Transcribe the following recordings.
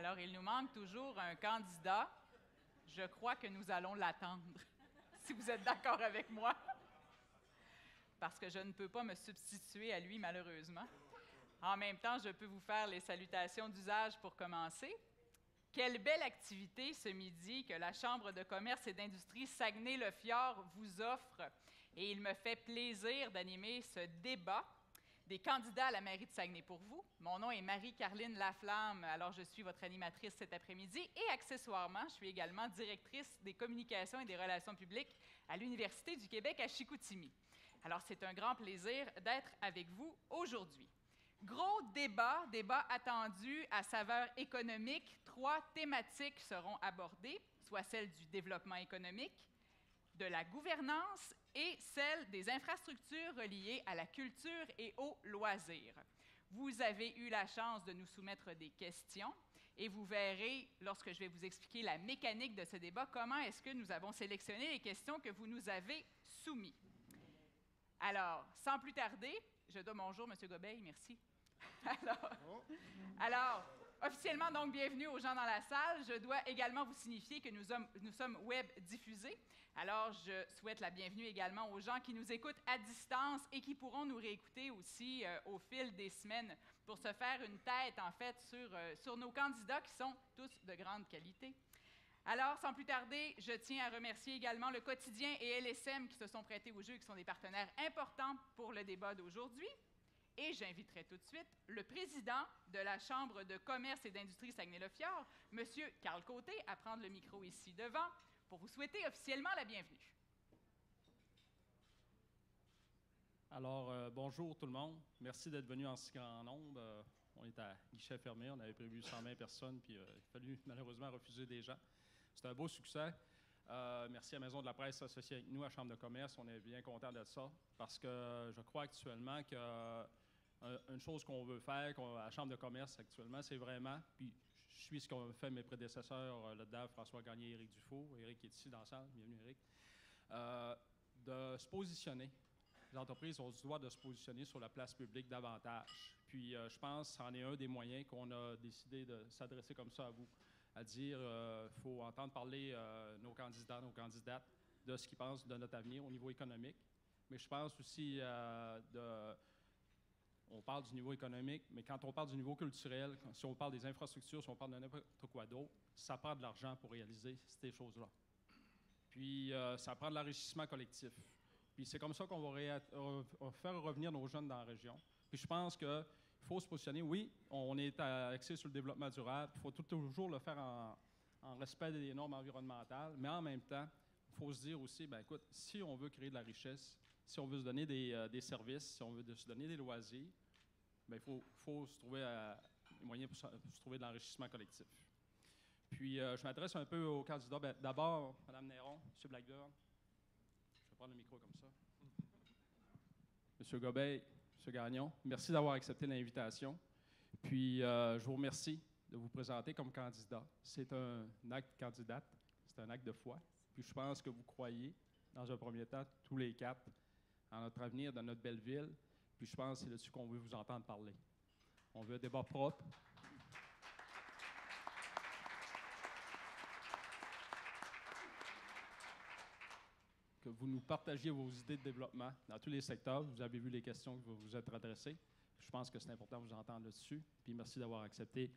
Alors, il nous manque toujours un candidat. Je crois que nous allons l'attendre, si vous êtes d'accord avec moi, parce que je ne peux pas me substituer à lui, malheureusement. En même temps, je peux vous faire les salutations d'usage pour commencer. Quelle belle activité ce midi que la Chambre de commerce et d'industrie Saguenay-le-Fjord vous offre. Et il me fait plaisir d'animer ce débat des candidats à la mairie de Saguenay pour vous. Mon nom est Marie-Carline Laflamme, alors je suis votre animatrice cet après-midi et accessoirement, je suis également directrice des communications et des relations publiques à l'Université du Québec à Chicoutimi. Alors c'est un grand plaisir d'être avec vous aujourd'hui. Gros débat attendu à saveur économique. 3 thématiques seront abordées, soit celle du développement économique, de la gouvernance et celle des infrastructures reliées à la culture et aux loisirs. Vous avez eu la chance de nous soumettre des questions et vous verrez, lorsque je vais vous expliquer la mécanique de ce débat, comment est-ce que nous avons sélectionné les questions que vous nous avez soumises. Alors, sans plus tarder, je dois bonjour, M. Gobeil, merci. Alors, officiellement, donc, bienvenue aux gens dans la salle. Je dois également vous signifier que nous sommes web diffusés. Alors, je souhaite la bienvenue également aux gens qui nous écoutent à distance et qui pourront nous réécouter aussi au fil des semaines pour se faire une tête, en fait, sur nos candidats qui sont tous de grande qualité. Alors, sans plus tarder, je tiens à remercier également le Quotidien et LSM qui se sont prêtés au jeu et qui sont des partenaires importants pour le débat d'aujourd'hui. Et j'inviterai tout de suite le président de la Chambre de commerce et d'industrie Saguenay-le-Fjord, M. Carl Côté, à prendre le micro ici devant pour vous souhaiter officiellement la bienvenue. Alors, bonjour tout le monde. Merci d'être venu en si grand nombre. On est à guichet fermé, on avait prévu 120 personnes, puis il a fallu malheureusement refuser des gens. C'est un beau succès. Merci à Maison de la presse associée avec nous à Chambre de commerce. On est bien content de ça parce que je crois actuellement que une chose qu'on veut faire à la Chambre de commerce actuellement, c'est vraiment, puis je suis ce qu'ont fait mes prédécesseurs là-dedans, François Gagné et Éric Dufault. Éric est ici dans la salle, bienvenue Éric, de se positionner. Les entreprises ont le droit de se positionner sur la place publique davantage. Puis je pense que c'en est un des moyens qu'on a décidé de s'adresser comme ça à vous, à dire qu'il faut entendre parler nos candidats, nos candidates de ce qu'ils pensent de notre avenir au niveau économique. Mais je pense aussi on parle du niveau économique, mais quand on parle du niveau culturel, si on parle des infrastructures, si on parle de n'importe quoi d'autre, ça prend de l'argent pour réaliser ces choses-là. Puis ça prend de l'enrichissement collectif. Puis c'est comme ça qu'on va faire revenir nos jeunes dans la région. Puis je pense qu'il faut se positionner. Oui, on est axé sur le développement durable. Il faut toujours le faire en respect des normes environnementales, mais en même temps, il faut se dire aussi, bien écoute, si on veut créer de la richesse, si on veut se donner des services, si on veut se donner des loisirs, bien, il faut se trouver des moyens pour se trouver de l'enrichissement collectif. Puis, je m'adresse un peu aux candidats. Bien, d'abord, Mme Néron, M. Blackburn. Je vais prendre le micro comme ça. M. Gobeil, M. Gagnon, merci d'avoir accepté l'invitation. Puis, je vous remercie de vous présenter comme candidat. C'est un acte de candidate, c'est un acte de foi. Puis, je pense que vous croyez, dans un premier temps, tous les 4, en notre avenir, dans notre belle ville. Puis je pense que c'est là-dessus qu'on veut vous entendre parler. On veut un débat propre. Que vous nous partagiez vos idées de développement dans tous les secteurs. Vous avez vu les questions que vous vous êtes adressées. Je pense que c'est important de vous entendre là-dessus. Puis merci d'avoir accepté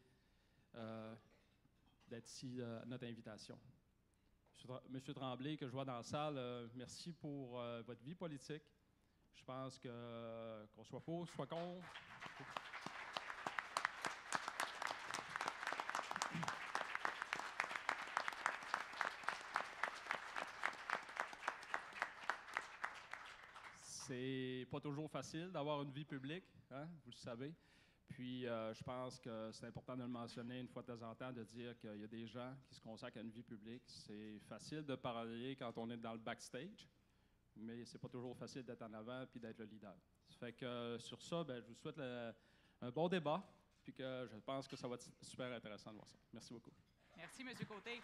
d'être ici à notre invitation. Monsieur Tremblay, que je vois dans la salle, merci pour votre vie politique. Je pense qu'on soit pour, soit contre. C'est pas toujours facile d'avoir une vie publique, hein, vous le savez. Puis, je pense que c'est important de le mentionner une fois de temps en temps, de dire qu'il y a des gens qui se consacrent à une vie publique. C'est facile de parler quand on est dans le backstage, mais c'est pas toujours facile d'être en avant puis d'être le leader. Ça fait que sur ça, bien, je vous souhaite un bon débat, puis que je pense que ça va être super intéressant de voir ça. Merci beaucoup. Merci, M. Côté.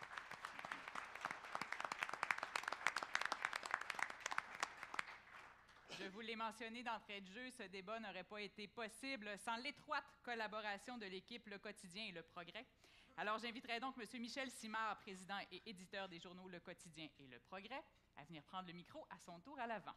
Je vous l'ai mentionné d'entrée de jeu, ce débat n'aurait pas été possible sans l'étroite collaboration de l'équipe Le Quotidien et Le Progrès. Alors, j'inviterai donc M. Michel Simard, président et éditeur des journaux Le Quotidien et Le Progrès, à venir prendre le micro à son tour à l'avant.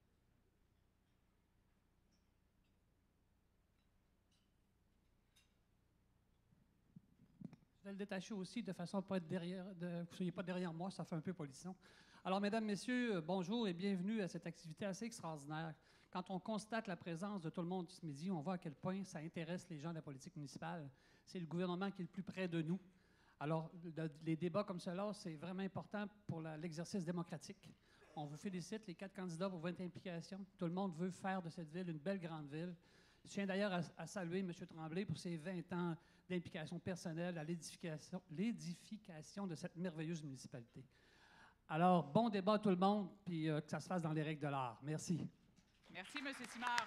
Je vais le détacher aussi de façon à pas être derrière, que vous ne soyez pas derrière moi, ça fait un peu polition. Alors, mesdames, messieurs, bonjour et bienvenue à cette activité assez extraordinaire. Quand on constate la présence de tout le monde ce midi, on voit à quel point ça intéresse les gens de la politique municipale. C'est le gouvernement qui est le plus près de nous. Alors, les débats comme cela, c'est vraiment important pour l'exercice démocratique. On vous félicite, les 4 candidats, pour votre implication. Tout le monde veut faire de cette ville une belle grande ville. Je tiens d'ailleurs à saluer M. Tremblay pour ses 20 ans d'implication personnelle à l'édification de cette merveilleuse municipalité. Alors, bon débat à tout le monde, puis que ça se fasse dans les règles de l'art. Merci. Merci, M. Simard.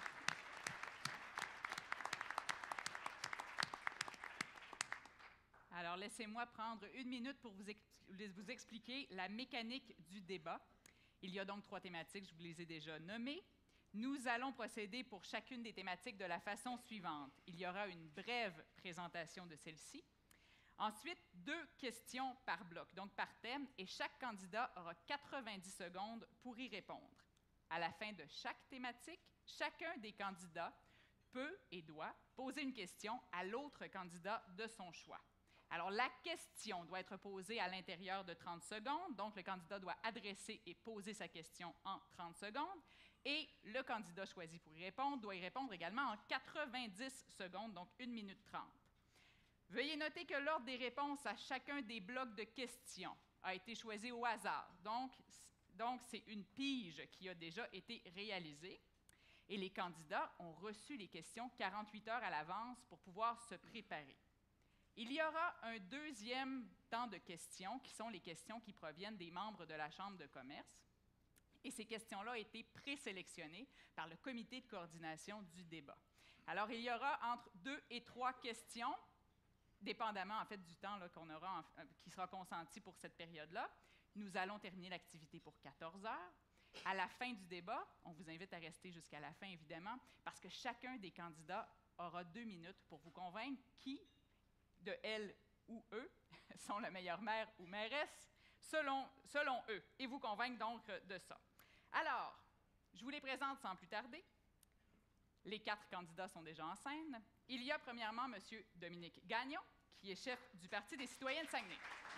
Alors, laissez-moi prendre 1 minute pour vous expliquer la mécanique du débat. Il y a donc 3 thématiques, je vous les ai déjà nommées. Nous allons procéder pour chacune des thématiques de la façon suivante. Il y aura une brève présentation de celle-ci. Ensuite, 2 questions par bloc, donc par thème, et chaque candidat aura 90 secondes pour y répondre. À la fin de chaque thématique, chacun des candidats peut et doit poser une question à l'autre candidat de son choix. Alors, la question doit être posée à l'intérieur de 30 secondes, donc le candidat doit adresser et poser sa question en 30 secondes, et le candidat choisi pour y répondre doit y répondre également en 90 secondes, donc 1 minute 30. Veuillez noter que l'ordre des réponses à chacun des blocs de questions a été choisi au hasard, donc c'est une pige qui a déjà été réalisée, et les candidats ont reçu les questions 48 heures à l'avance pour pouvoir se préparer. Il y aura un 2e temps de questions, qui sont les questions qui proviennent des membres de la Chambre de commerce. Et ces questions-là ont été présélectionnées par le comité de coordination du débat. Alors, il y aura entre 2 et 3 questions, dépendamment en fait du temps qu'on aura, qui sera consenti pour cette période-là. Nous allons terminer l'activité pour 14 heures. À la fin du débat, on vous invite à rester jusqu'à la fin, évidemment, parce que chacun des candidats aura 2 minutes pour vous convaincre qui de elle ou eux sont la meilleure maire ou mairesse, selon eux, et vous convaincre donc de ça. Alors, je vous les présente sans plus tarder. Les 4 candidats sont déjà en scène. Il y a premièrement M. Dominique Gagnon, qui est chef du Parti des citoyens de Saguenay.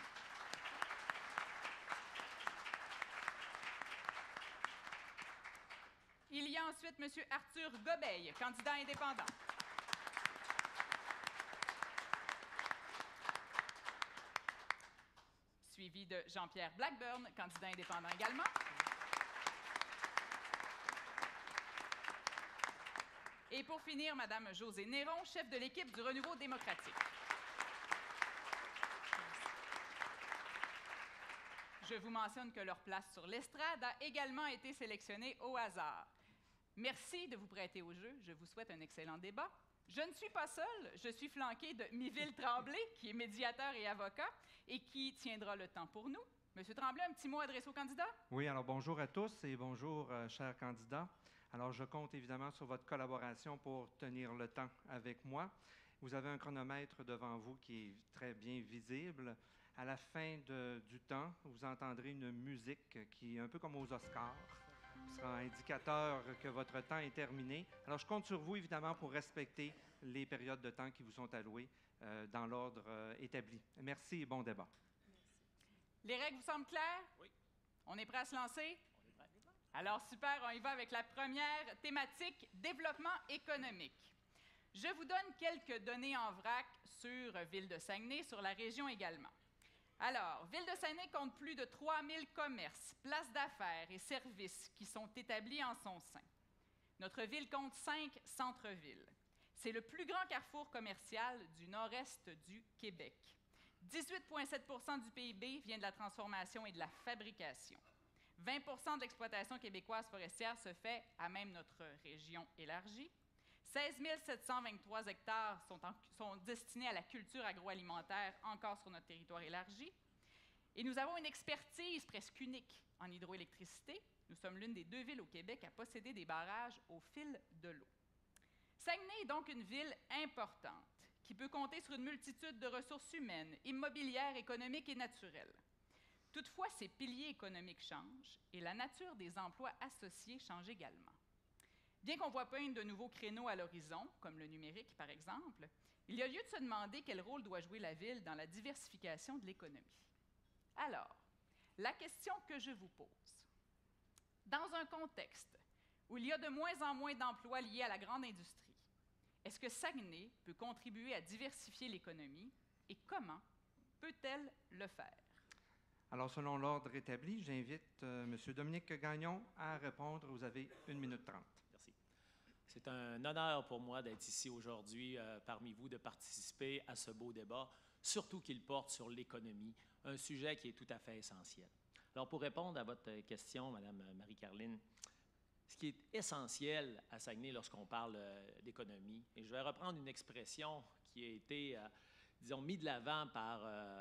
Il y a ensuite M. Arthur Gobeil, candidat indépendant. Suivi de Jean-Pierre Blackburn, candidat indépendant également. Et pour finir, Mme Josée Néron, chef de l'équipe du Renouveau démocratique. Je vous mentionne que leur place sur l'estrade a également été sélectionnée au hasard. Merci de vous prêter au jeu. Je vous souhaite un excellent débat. Je ne suis pas seule, je suis flanquée de Miville Tremblay, qui est médiateur et avocat, et qui tiendra le temps pour nous. Monsieur Tremblay, un petit mot adressé aux candidats? Oui, alors bonjour à tous et bonjour, chers candidats. Alors, je compte évidemment sur votre collaboration pour tenir le temps avec moi. Vous avez un chronomètre devant vous qui est très bien visible. À la fin du temps, vous entendrez une musique qui est un peu comme aux Oscars. Ce sera un indicateur que votre temps est terminé. Alors, je compte sur vous, évidemment, pour respecter les périodes de temps qui vous sont allouées dans l'ordre établi. Merci et bon débat. Les règles vous semblent claires? Oui. On est prêt à se lancer? Alors, super, on y va avec la première thématique, développement économique. Je vous donne quelques données en vrac sur Ville de Saguenay, sur la région également. Alors, Ville de Saguenay compte plus de 3000 commerces, places d'affaires et services qui sont établis en son sein. Notre ville compte 5 centres-villes. C'est le plus grand carrefour commercial du nord-est du Québec. 18,7 % du PIB vient de la transformation et de la fabrication. 20 % de l'exploitation québécoise forestière se fait à même notre région élargie. 16 723 hectares sont destinés à la culture agroalimentaire encore sur notre territoire élargi. Et nous avons une expertise presque unique en hydroélectricité. Nous sommes l'une des 2 villes au Québec à posséder des barrages au fil de l'eau. Saguenay est donc une ville importante qui peut compter sur une multitude de ressources humaines, immobilières, économiques et naturelles. Toutefois, ces piliers économiques changent et la nature des emplois associés change également. Bien qu'on voit poindre de nouveaux créneaux à l'horizon, comme le numérique par exemple, il y a lieu de se demander quel rôle doit jouer la ville dans la diversification de l'économie. Alors, la question que je vous pose, dans un contexte où il y a de moins en moins d'emplois liés à la grande industrie, est-ce que Saguenay peut contribuer à diversifier l'économie et comment peut-elle le faire? Alors, selon l'ordre établi, j'invite M. Dominique Gagnon à répondre. Vous avez 1 minute 30. Merci. C'est un honneur pour moi d'être ici aujourd'hui parmi vous, de participer à ce beau débat, surtout qu'il porte sur l'économie, un sujet qui est tout à fait essentiel. Alors, pour répondre à votre question, Mme Marie-Caroline, ce qui est essentiel à Saguenay lorsqu'on parle d'économie, et je vais reprendre une expression qui a été, disons, mise de l'avant par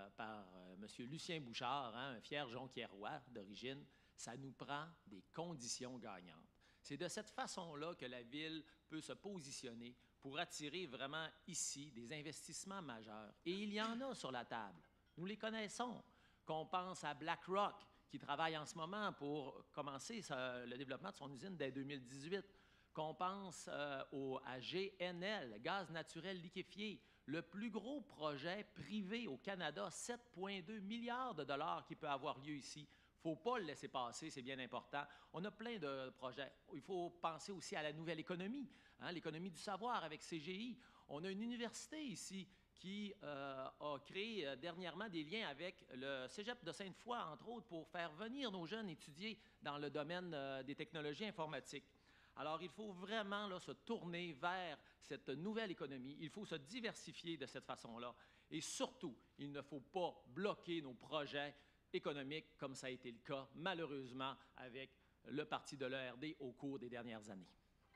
M. Lucien Bouchard, un fier Jonquiérois d'origine, ça nous prend des conditions gagnantes. C'est de cette façon-là que la Ville peut se positionner pour attirer vraiment ici des investissements majeurs. Et il y en a sur la table. Nous les connaissons. Qu'on pense à BlackRock, qui travaille en ce moment pour commencer le développement de son usine dès 2018. Qu'on pense à GNL, gaz naturel liquéfié, le plus gros projet privé au Canada, 7,2 milliards de dollars qui peut avoir lieu ici. Il ne faut pas le laisser passer, c'est bien important. On a plein de projets. Il faut penser aussi à la nouvelle économie, hein, l'économie du savoir avec CGI. On a une université ici qui a créé dernièrement des liens avec le Cégep de Sainte-Foy, entre autres, pour faire venir nos jeunes étudier dans le domaine des technologies informatiques. Alors, il faut vraiment là, se tourner vers cette nouvelle économie. Il faut se diversifier de cette façon-là. Et surtout, il ne faut pas bloquer nos projets économiques, comme ça a été le cas, malheureusement, avec le parti de l'ERD au cours des dernières années.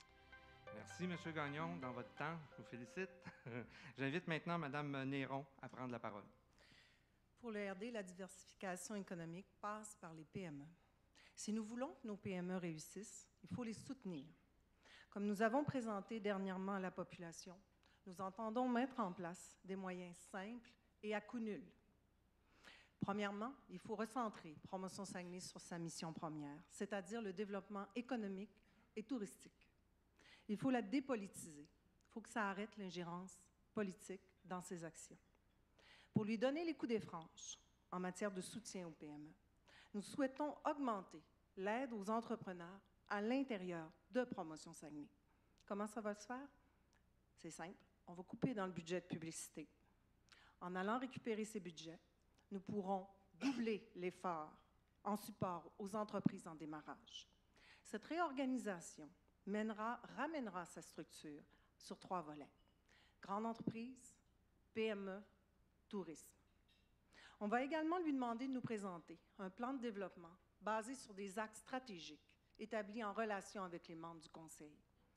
Merci, M. Gagnon, dans votre temps. Je vous félicite. J'invite maintenant Mme Néron à prendre la parole. Pour l'ERD, la diversification économique passe par les PME. Si nous voulons que nos PME réussissent, il faut les soutenir. Comme nous avons présenté dernièrement à la population, nous entendons mettre en place des moyens simples et à coût nul. Premièrement, il faut recentrer Promotion Saguenay sur sa mission première, c'est-à-dire le développement économique et touristique. Il faut la dépolitiser. Il faut que ça arrête l'ingérence politique dans ses actions. Pour lui donner les coups des franches en matière de soutien aux PME, nous souhaitons augmenter l'aide aux entrepreneurs à l'intérieur de Promotion Saguenay. Comment ça va se faire? C'est simple. On va couper dans le budget de publicité. En allant récupérer ces budgets, nous pourrons doubler l'effort en support aux entreprises en démarrage. Cette réorganisation ramènera sa structure sur 3 volets. Grande entreprise, PME, tourisme. On va également lui demander de nous présenter un plan de développement basé sur des axes stratégiques établis en relation avec les membres du Conseil.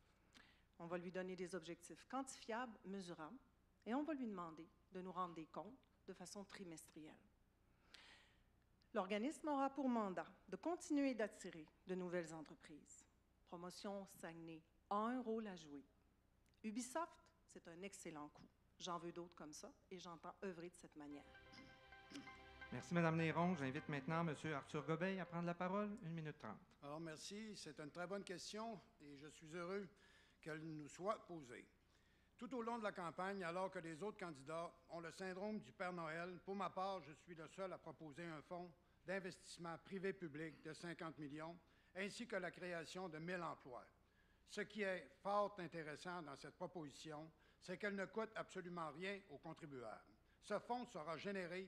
On va lui donner des objectifs quantifiables, mesurables, et on va lui demander de nous rendre des comptes de façon trimestrielle. L'organisme aura pour mandat de continuer d'attirer de nouvelles entreprises. Promotion Saguenay a un rôle à jouer. Ubisoft, c'est un excellent coup. J'en veux d'autres comme ça et j'entends œuvrer de cette manière. Merci, Mme Néron. J'invite maintenant M. Arthur Gobeil à prendre la parole. 1 minute 30. Alors, merci. C'est une très bonne question et je suis heureux qu'elle nous soit posée. Tout au long de la campagne, alors que les autres candidats ont le syndrome du Père Noël, pour ma part, je suis le seul à proposer un fonds d'investissement privé-public de 50 millions, ainsi que la création de 1000 emplois. Ce qui est fort intéressant dans cette proposition, c'est qu'elle ne coûte absolument rien aux contribuables. Ce fonds saura générer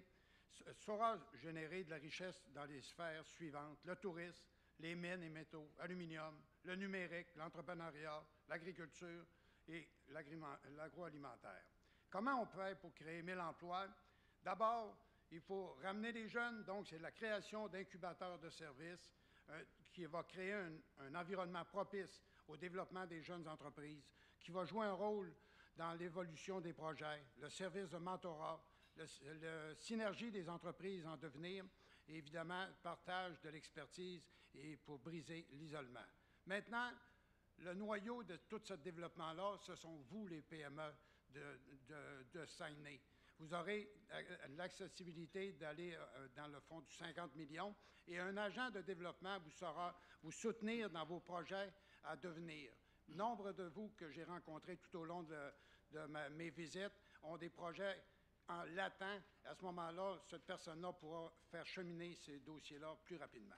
de la richesse dans les sphères suivantes: le tourisme, les mines et métaux, aluminium, le numérique, l'entrepreneuriat, l'agriculture et l'agroalimentaire. Comment on fait pour créer 1000 emplois? D'abord, il faut ramener les jeunes, donc c'est la création d'incubateurs de services qui va créer un environnement propice au développement des jeunes entreprises, qui va jouer un rôle dans l'évolution des projets, le service de mentorat, la synergie des entreprises en devenir et évidemment le partage de l'expertise et pour briser l'isolement. Maintenant, le noyau de tout ce développement-là, ce sont vous, les PME. de Saguenay. Vous aurez l'accessibilité d'aller dans le fonds du 50 millions et un agent de développement vous saura vous soutenir dans vos projets à devenir. Nombre de vous que j'ai rencontrés tout au long de mes visites ont des projets en latent. À ce moment-là, cette personne-là pourra faire cheminer ces dossiers-là plus rapidement.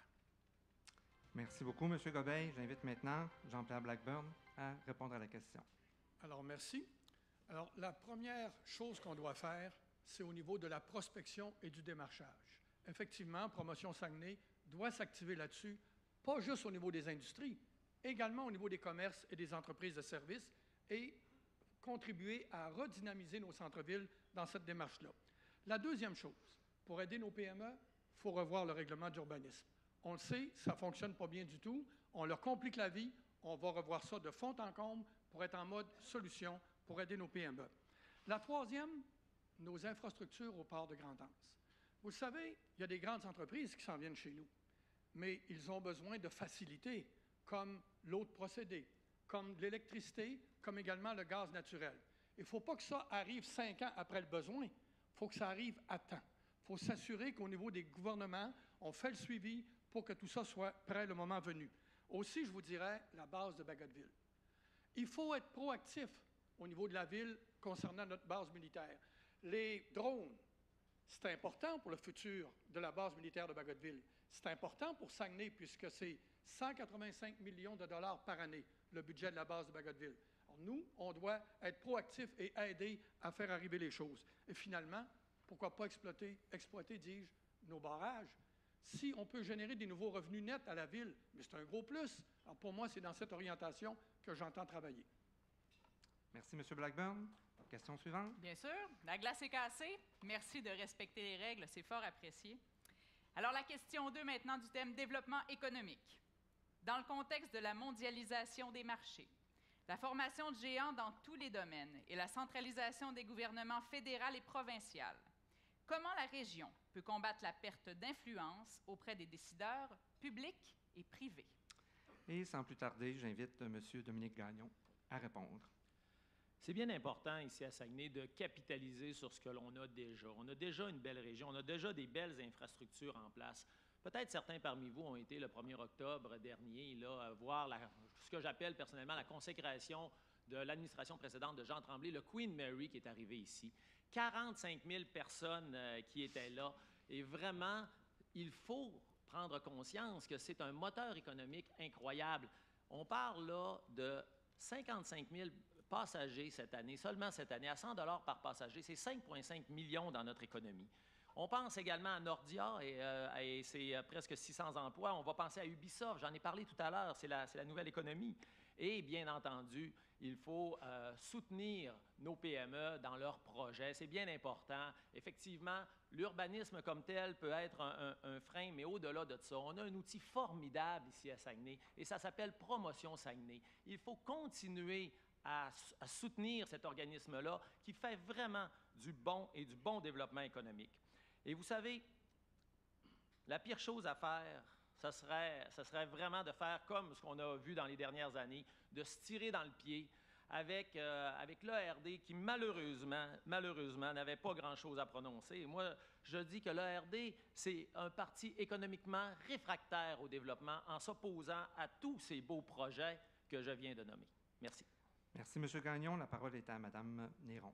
Merci beaucoup, M. Gobeil. J'invite maintenant Jean-Pierre Blackburn à répondre à la question. Alors, merci. Alors, la première chose qu'on doit faire, c'est au niveau de la prospection et du démarchage. Effectivement, Promotion Saguenay doit s'activer là-dessus, pas juste au niveau des industries, également au niveau des commerces et des entreprises de services et contribuer à redynamiser nos centres-villes dans cette démarche-là. La deuxième chose, pour aider nos PME, il faut revoir le règlement d'urbanisme. On le sait, ça ne fonctionne pas bien du tout. On leur complique la vie. On va revoir ça de fond en comble pour être en mode solution pour aider nos PME. La troisième, nos infrastructures au port de Grande-Anse. Vous le savez, il y a des grandes entreprises qui s'en viennent chez nous, mais ils ont besoin de facilités comme l'eau de procédé, comme l'électricité, comme également le gaz naturel. Il ne faut pas que ça arrive 5 ans après le besoin. Il faut que ça arrive à temps. Il faut s'assurer qu'au niveau des gouvernements, on fait le suivi pour que tout ça soit prêt le moment venu. Aussi, je vous dirais, la base de Bagotville. Il faut être proactif au niveau de la ville concernant notre base militaire. Les drones, c'est important pour le futur de la base militaire de Bagotville. C'est important pour Saguenay puisque c'est 185 millions de dollars par année, le budget de la base de Bagotville. Alors nous, on doit être proactifs et aider à faire arriver les choses. Et finalement, pourquoi pas exploiter, dis-je, nos barrages? Si on peut générer des nouveaux revenus nets à la ville, mais c'est un gros plus. Alors pour moi, c'est dans cette orientation que j'entends travailler. Merci, M. Blackburn. Question suivante. Bien sûr. La glace est cassée. Merci de respecter les règles. C'est fort apprécié. Alors, la question 2 maintenant du thème développement économique. Dans le contexte de la mondialisation des marchés, la formation de géants dans tous les domaines et la centralisation des gouvernements fédéral et provincial, comment la région peut combattre la perte d'influence auprès des décideurs publics et privés? Et sans plus tarder, j'invite M. Dominique Gagnon à répondre. C'est bien important ici à Saguenay de capitaliser sur ce que l'on a déjà. On a déjà une belle région, on a déjà des belles infrastructures en place. Peut-être certains parmi vous ont été le 1er octobre dernier là, à voir ce que j'appelle personnellement la consécration de l'administration précédente de Jean Tremblay, le Queen Mary qui est arrivé ici. 45 000 personnes qui étaient là. Et vraiment, il faut prendre conscience que c'est un moteur économique incroyable. On parle là de 55 000 passagers cette année, seulement cette année, à 100 $ par passager. C'est 5,5 millions dans notre économie. On pense également à Nordia et c'est presque 600 emplois. On va penser à Ubisoft, j'en ai parlé tout à l'heure, c'est la nouvelle économie. Et bien entendu, il faut soutenir nos PME dans leurs projets. C'est bien important. Effectivement, l'urbanisme comme tel peut être un frein, mais au-delà de ça, on a un outil formidable ici à Saguenay et ça s'appelle Promotion Saguenay. Il faut continuer à soutenir cet organisme-là qui fait vraiment du bon développement économique. Et vous savez, la pire chose à faire, ce serait vraiment de faire comme ce qu'on a vu dans les dernières années, de se tirer dans le pied avec l'ARD qui, malheureusement, n'avait pas grand-chose à prononcer. Et moi, je dis que l'ARD, c'est un parti économiquement réfractaire au développement en s'opposant à tous ces beaux projets que je viens de nommer. Merci. Merci, M. Gagnon. La parole est à Mme Néron.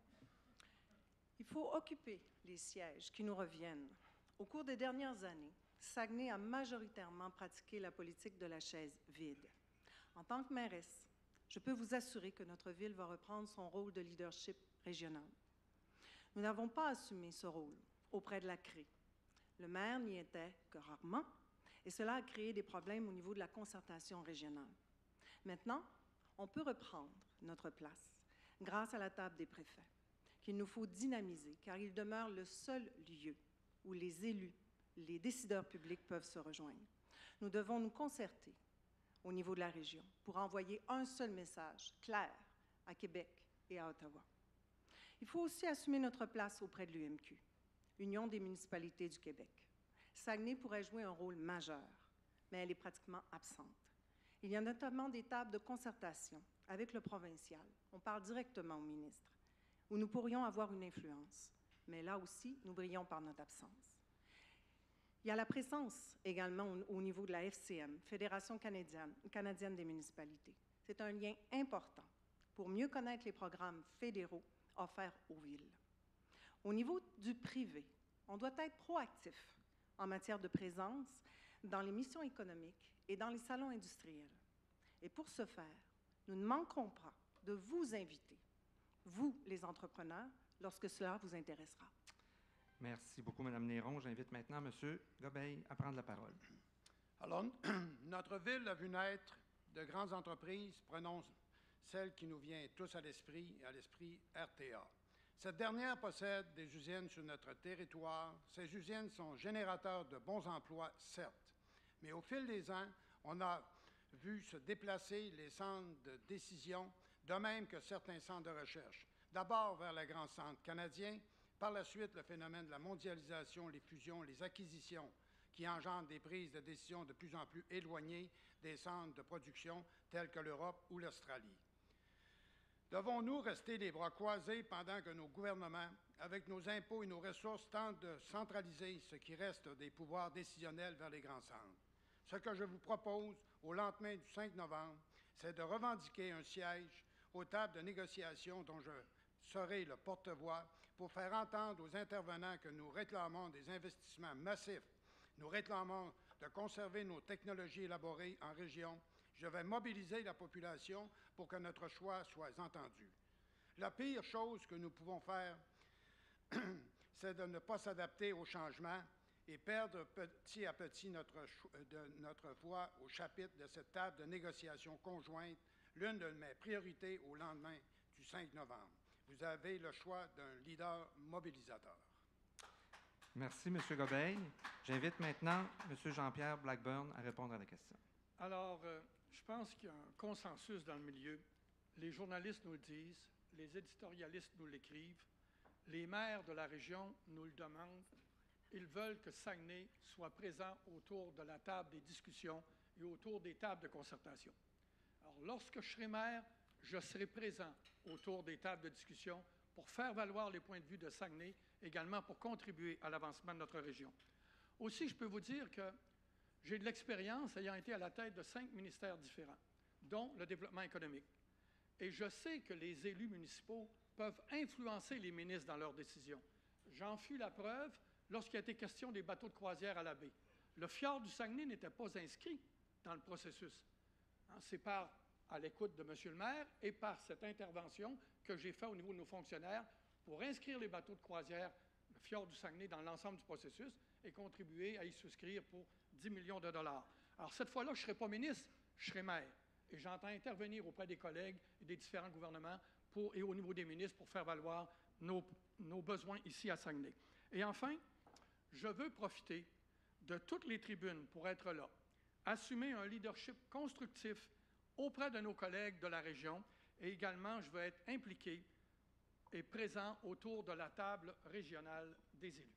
Il faut occuper les sièges qui nous reviennent. Au cours des dernières années, Saguenay a majoritairement pratiqué la politique de la chaise vide. En tant que mairesse, je peux vous assurer que notre ville va reprendre son rôle de leadership régional. Nous n'avons pas assumé ce rôle auprès de la CRE. Le maire n'y était que rarement, et cela a créé des problèmes au niveau de la concertation régionale. Maintenant, on peut reprendre notre place grâce à la table des préfets, qu'il nous faut dynamiser, car il demeure le seul lieu où les élus, les décideurs publics peuvent se rejoindre. Nous devons nous concerter au niveau de la région pour envoyer un seul message clair à Québec et à Ottawa. Il faut aussi assumer notre place auprès de l'UMQ, Union des municipalités du Québec. Saguenay pourrait jouer un rôle majeur, mais elle est pratiquement absente. Il y a notamment des tables de concertation avec le provincial. On parle directement au ministre. où nous pourrions avoir une influence. Mais là aussi, nous brillons par notre absence. Il y a la présence également au niveau de la FCM, Fédération canadienne des municipalités. C'est un lien important pour mieux connaître les programmes fédéraux offerts aux villes. Au niveau du privé, on doit être proactif en matière de présence dans les missions économiques et dans les salons industriels. Et pour ce faire, nous ne manquerons pas de vous inviter, vous, les entrepreneurs, lorsque cela vous intéressera. Merci beaucoup, Mme Néron. J'invite maintenant M. Gobeil à prendre la parole. Alors, notre ville a vu naître de grandes entreprises, prenons celle qui nous vient tous à l'esprit RTA. Cette dernière possède des usines sur notre territoire. Ces usines sont générateurs de bons emplois, certes, mais au fil des ans, on a vu se déplacer les centres de décision, de même que certains centres de recherche. D'abord vers les grands centres canadiens, par la suite le phénomène de la mondialisation, les fusions, les acquisitions, qui engendrent des prises de décision de plus en plus éloignées des centres de production tels que l'Europe ou l'Australie. Devons-nous rester les bras croisés pendant que nos gouvernements, avec nos impôts et nos ressources, tentent de centraliser ce qui reste des pouvoirs décisionnels vers les grands centres? Ce que je vous propose au lendemain du 5 novembre, c'est de revendiquer un siège aux tables de négociation dont je serai le porte-voix pour faire entendre aux intervenants que nous réclamons des investissements massifs. Nous réclamons de conserver nos technologies élaborées en région. Je vais mobiliser la population pour que notre choix soit entendu. La pire chose que nous pouvons faire, c'est de ne pas s'adapter au changement et perdre petit à petit notre voix au chapitre de cette table de négociation conjointe, l'une de mes priorités au lendemain du 5 novembre. Vous avez le choix d'un leader mobilisateur. Merci, M. Gobeil. J'invite maintenant M. Jean-Pierre Blackburn à répondre à la question. Alors, je pense qu'il y a un consensus dans le milieu. Les journalistes nous le disent, les éditorialistes nous l'écrivent, les maires de la région nous le demandent. Ils veulent que Saguenay soit présent autour de la table des discussions et autour des tables de concertation. Alors, lorsque je serai maire, je serai présent autour des tables de discussion pour faire valoir les points de vue de Saguenay, également pour contribuer à l'avancement de notre région. Aussi, je peux vous dire que j'ai de l'expérience ayant été à la tête de 5 ministères différents, dont le développement économique. Et je sais que les élus municipaux peuvent influencer les ministres dans leurs décisions. J'en fus la preuve lorsqu'il a été question des bateaux de croisière à la baie. Le fjord du Saguenay n'était pas inscrit dans le processus. C'est à l'écoute de M. le maire et par cette intervention que j'ai faite au niveau de nos fonctionnaires pour inscrire les bateaux de croisière, le fjord du Saguenay, dans l'ensemble du processus et contribuer à y souscrire pour 10 millions de dollars. Alors, cette fois-là, je ne serai pas ministre, je serai maire. Et j'entends intervenir auprès des collègues et des différents gouvernements et au niveau des ministres pour faire valoir nos besoins ici à Saguenay. Et enfin, je veux profiter de toutes les tribunes pour être là, assumer un leadership constructif auprès de nos collègues de la région et également, je veux être impliqué et présent autour de la table régionale des élus.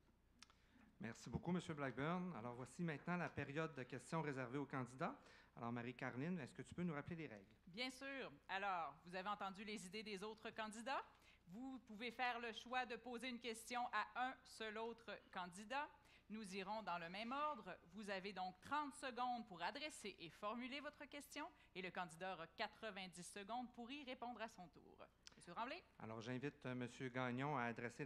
Merci beaucoup, M. Blackburn. Alors, voici maintenant la période de questions réservée aux candidats. Alors, Marie-Caroline, est-ce que tu peux nous rappeler les règles? Bien sûr. Alors, vous avez entendu les idées des autres candidats. Vous pouvez faire le choix de poser une question à un seul autre candidat. Nous irons dans le même ordre. Vous avez donc 30 secondes pour adresser et formuler votre question et le candidat aura 90 secondes pour y répondre à son tour. M. Tremblay? Alors, j'invite M. Gagnon à adresser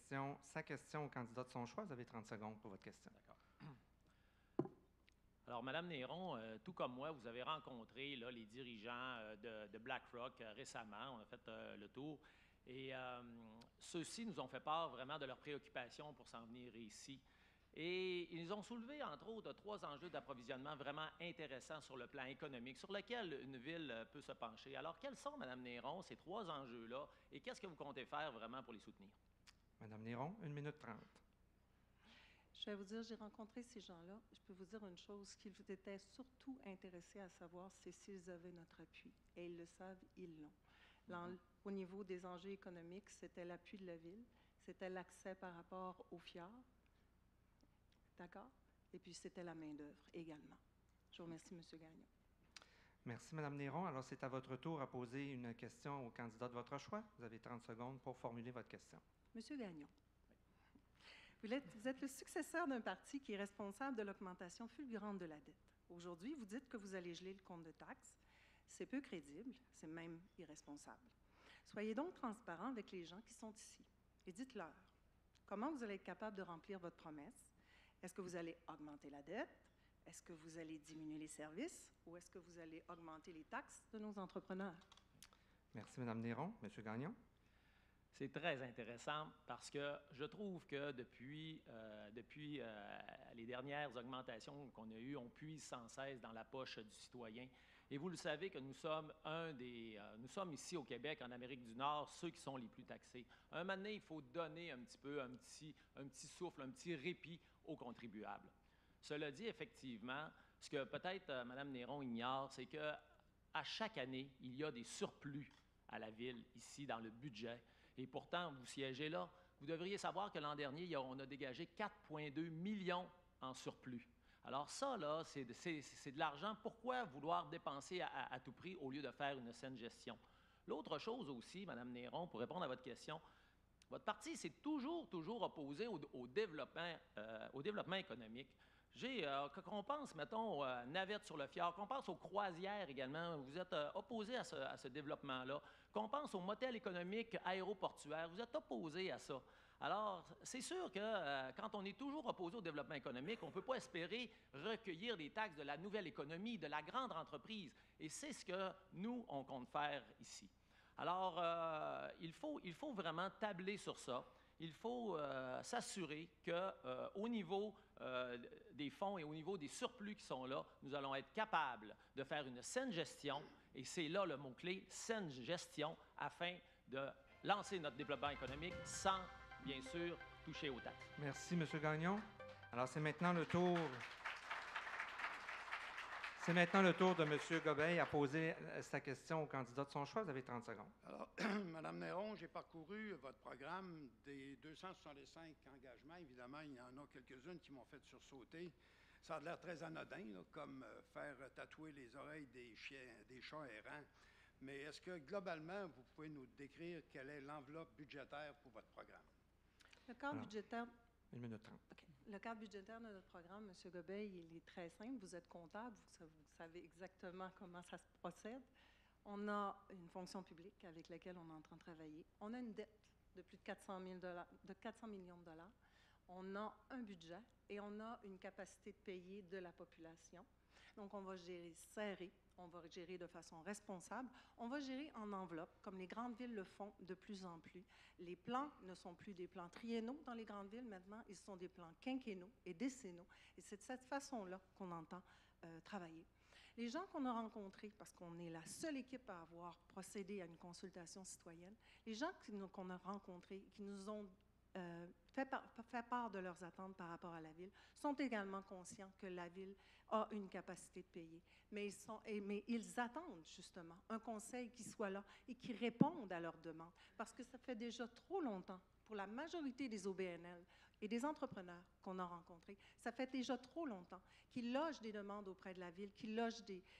sa question au candidat de son choix. Vous avez 30 secondes pour votre question. D'accord. Alors, Mme Néron, tout comme moi, vous avez rencontré là, les dirigeants de BlackRock récemment. On a fait le tour. Et ceux-ci nous ont fait part vraiment de leurs préoccupations pour s'en venir ici. Et ils ont soulevé, entre autres, 3 enjeux d'approvisionnement vraiment intéressants sur le plan économique, sur lesquels une ville peut se pencher. Alors, quels sont, Mme Néron, ces 3 enjeux-là et qu'est-ce que vous comptez faire vraiment pour les soutenir? Mme Néron, 1 minute 30. Je vais vous dire, j'ai rencontré ces gens-là. Je peux vous dire une chose qu'ils étaient surtout intéressés à savoir, c'est s'ils avaient notre appui. Et ils le savent, ils l'ont. Au niveau des enjeux économiques, c'était l'appui de la ville, c'était l'accès par rapport au fjord. D'accord? Et puis, c'était la main-d'œuvre également. Je vous remercie, M. Gagnon. Merci, Mme Néron. Alors, c'est à votre tour à poser une question au candidat de votre choix. Vous avez 30 secondes pour formuler votre question. Monsieur Gagnon, vous êtes le successeur d'un parti qui est responsable de l'augmentation fulgurante de la dette. Aujourd'hui, vous dites que vous allez geler le compte de taxes. C'est peu crédible, c'est même irresponsable. Soyez donc transparent avec les gens qui sont ici et dites-leur comment vous allez être capable de remplir votre promesse. Est-ce que vous allez augmenter la dette? Est-ce que vous allez diminuer les services? Ou est-ce que vous allez augmenter les taxes de nos entrepreneurs? Merci, Mme Néron. Monsieur Gagnon? C'est très intéressant parce que je trouve que depuis les dernières augmentations qu'on a eues, on puise sans cesse dans la poche du citoyen. Et vous le savez que nous sommes nous sommes ici au Québec, en Amérique du Nord, ceux qui sont les plus taxés. Un moment donné, il faut donner un petit souffle, un petit répit aux contribuables. Cela dit, effectivement, ce que peut-être Mme Néron ignore, c'est qu'à chaque année, il y a des surplus à la Ville, ici, dans le budget. Et pourtant, vous siégez là, vous devriez savoir que l'an dernier, on a dégagé 4,2 millions en surplus. Alors ça, là, c'est de l'argent. Pourquoi vouloir dépenser à tout prix au lieu de faire une saine gestion? L'autre chose aussi, Mme Néron, pour répondre à votre question, votre parti s'est toujours opposé au développement économique. Qu'on pense, mettons, aux navettes sur le fjord, qu'on pense aux croisières également, vous êtes opposé à ce développement-là, qu'on pense aux motels économiques aéroportuaires, vous êtes opposé à ça. Alors, c'est sûr que quand on est toujours opposé au développement économique, on ne peut pas espérer recueillir des taxes de la nouvelle économie, de la grande entreprise. Et c'est ce que nous, on compte faire ici. Alors, il faut vraiment tabler sur ça. Il faut s'assurer qu'au niveau des fonds et au niveau des surplus qui sont là, nous allons être capables de faire une saine gestion, et c'est là le mot-clé, saine gestion, afin de lancer notre développement économique sans, bien sûr, toucher aux taxes. Merci, M. Gagnon. Alors, c'est maintenant le tour de M. Gobeil à poser sa question au candidat de son choix. Vous avez 30 secondes. Alors, Mme Néron, j'ai parcouru votre programme des 265 engagements. Évidemment, il y en a quelques-unes qui m'ont fait sursauter. Ça a l'air très anodin, là, comme faire tatouer les oreilles des chats errants. Mais est-ce que, globalement, vous pouvez nous décrire quelle est l'enveloppe budgétaire pour votre programme? Le cadre budgétaire... 1 minute 30. Okay. Le cadre budgétaire de notre programme, M. Gobeil, il est très simple. Vous êtes comptable, vous savez exactement comment ça se procède. On a une fonction publique avec laquelle on est en train de travailler. On a une dette de plus de 400 millions de dollars. On a un budget et on a une capacité de payer de la population. Donc, on va gérer serré, on va gérer de façon responsable, on va gérer en enveloppe, comme les grandes villes le font de plus en plus. Les plans ne sont plus des plans triennaux dans les grandes villes maintenant, ils sont des plans quinquennaux et décennaux. Et c'est de cette façon-là qu'on entend travailler. Les gens qu'on a rencontrés, parce qu'on est la seule équipe à avoir procédé à une consultation citoyenne, les gens qu'on a rencontrés, qui nous ont fait part de leurs attentes par rapport à la Ville, sont également conscients que la Ville a une capacité de payer. Mais ils attendent justement un conseil qui soit là et qui réponde à leurs demandes. Parce que ça fait déjà trop longtemps, pour la majorité des OBNL et des entrepreneurs qu'on a rencontrés, ça fait déjà trop longtemps qu'ils logent des demandes auprès de la Ville, qu'ils logent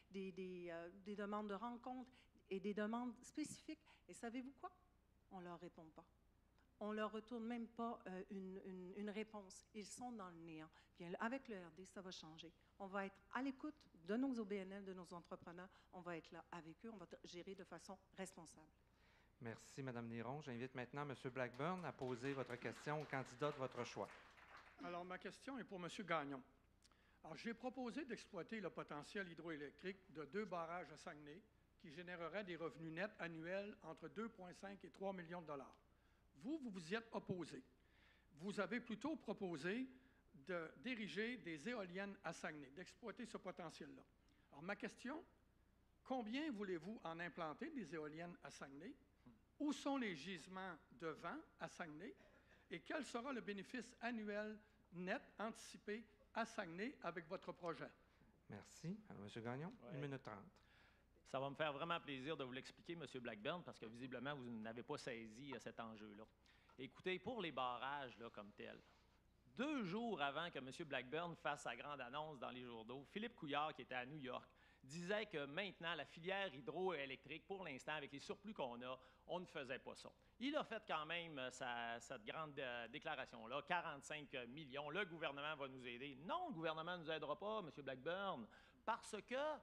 des demandes de rencontres et des demandes spécifiques. Et savez-vous quoi? On ne leur répond pas. On ne leur retourne même pas une réponse. Ils sont dans le néant. Bien, avec le RD, ça va changer. On va être à l'écoute de nos OBNL, de nos entrepreneurs. On va être là avec eux. On va gérer de façon responsable. Merci, Mme Néron. J'invite maintenant M. Blackburn à poser votre question au candidat de votre choix. Alors, ma question est pour M. Gagnon. Alors, j'ai proposé d'exploiter le potentiel hydroélectrique de 2 barrages à Saguenay qui généreraient des revenus nets annuels entre 2,5 et 3 millions de dollars. Vous y êtes opposé. Vous avez plutôt proposé d'ériger des éoliennes à Saguenay, d'exploiter ce potentiel-là. Alors, ma question, combien voulez-vous en implanter des éoliennes à Saguenay? Où sont les gisements de vent à Saguenay? Et quel sera le bénéfice annuel net anticipé à Saguenay avec votre projet? Merci. Alors, M. Gagnon, 1 minute 30. Ça va me faire vraiment plaisir de vous l'expliquer, M. Blackburn, parce que visiblement, vous n'avez pas saisi cet enjeu-là. Écoutez, pour les barrages là, comme tels, 2 jours avant que M. Blackburn fasse sa grande annonce dans les journaux, Philippe Couillard, qui était à New York, disait que maintenant, la filière hydroélectrique, pour l'instant, avec les surplus qu'on a, on ne faisait pas ça. Il a fait quand même cette grande déclaration-là, 45 millions, le gouvernement va nous aider. Non, le gouvernement ne nous aidera pas, M. Blackburn, parce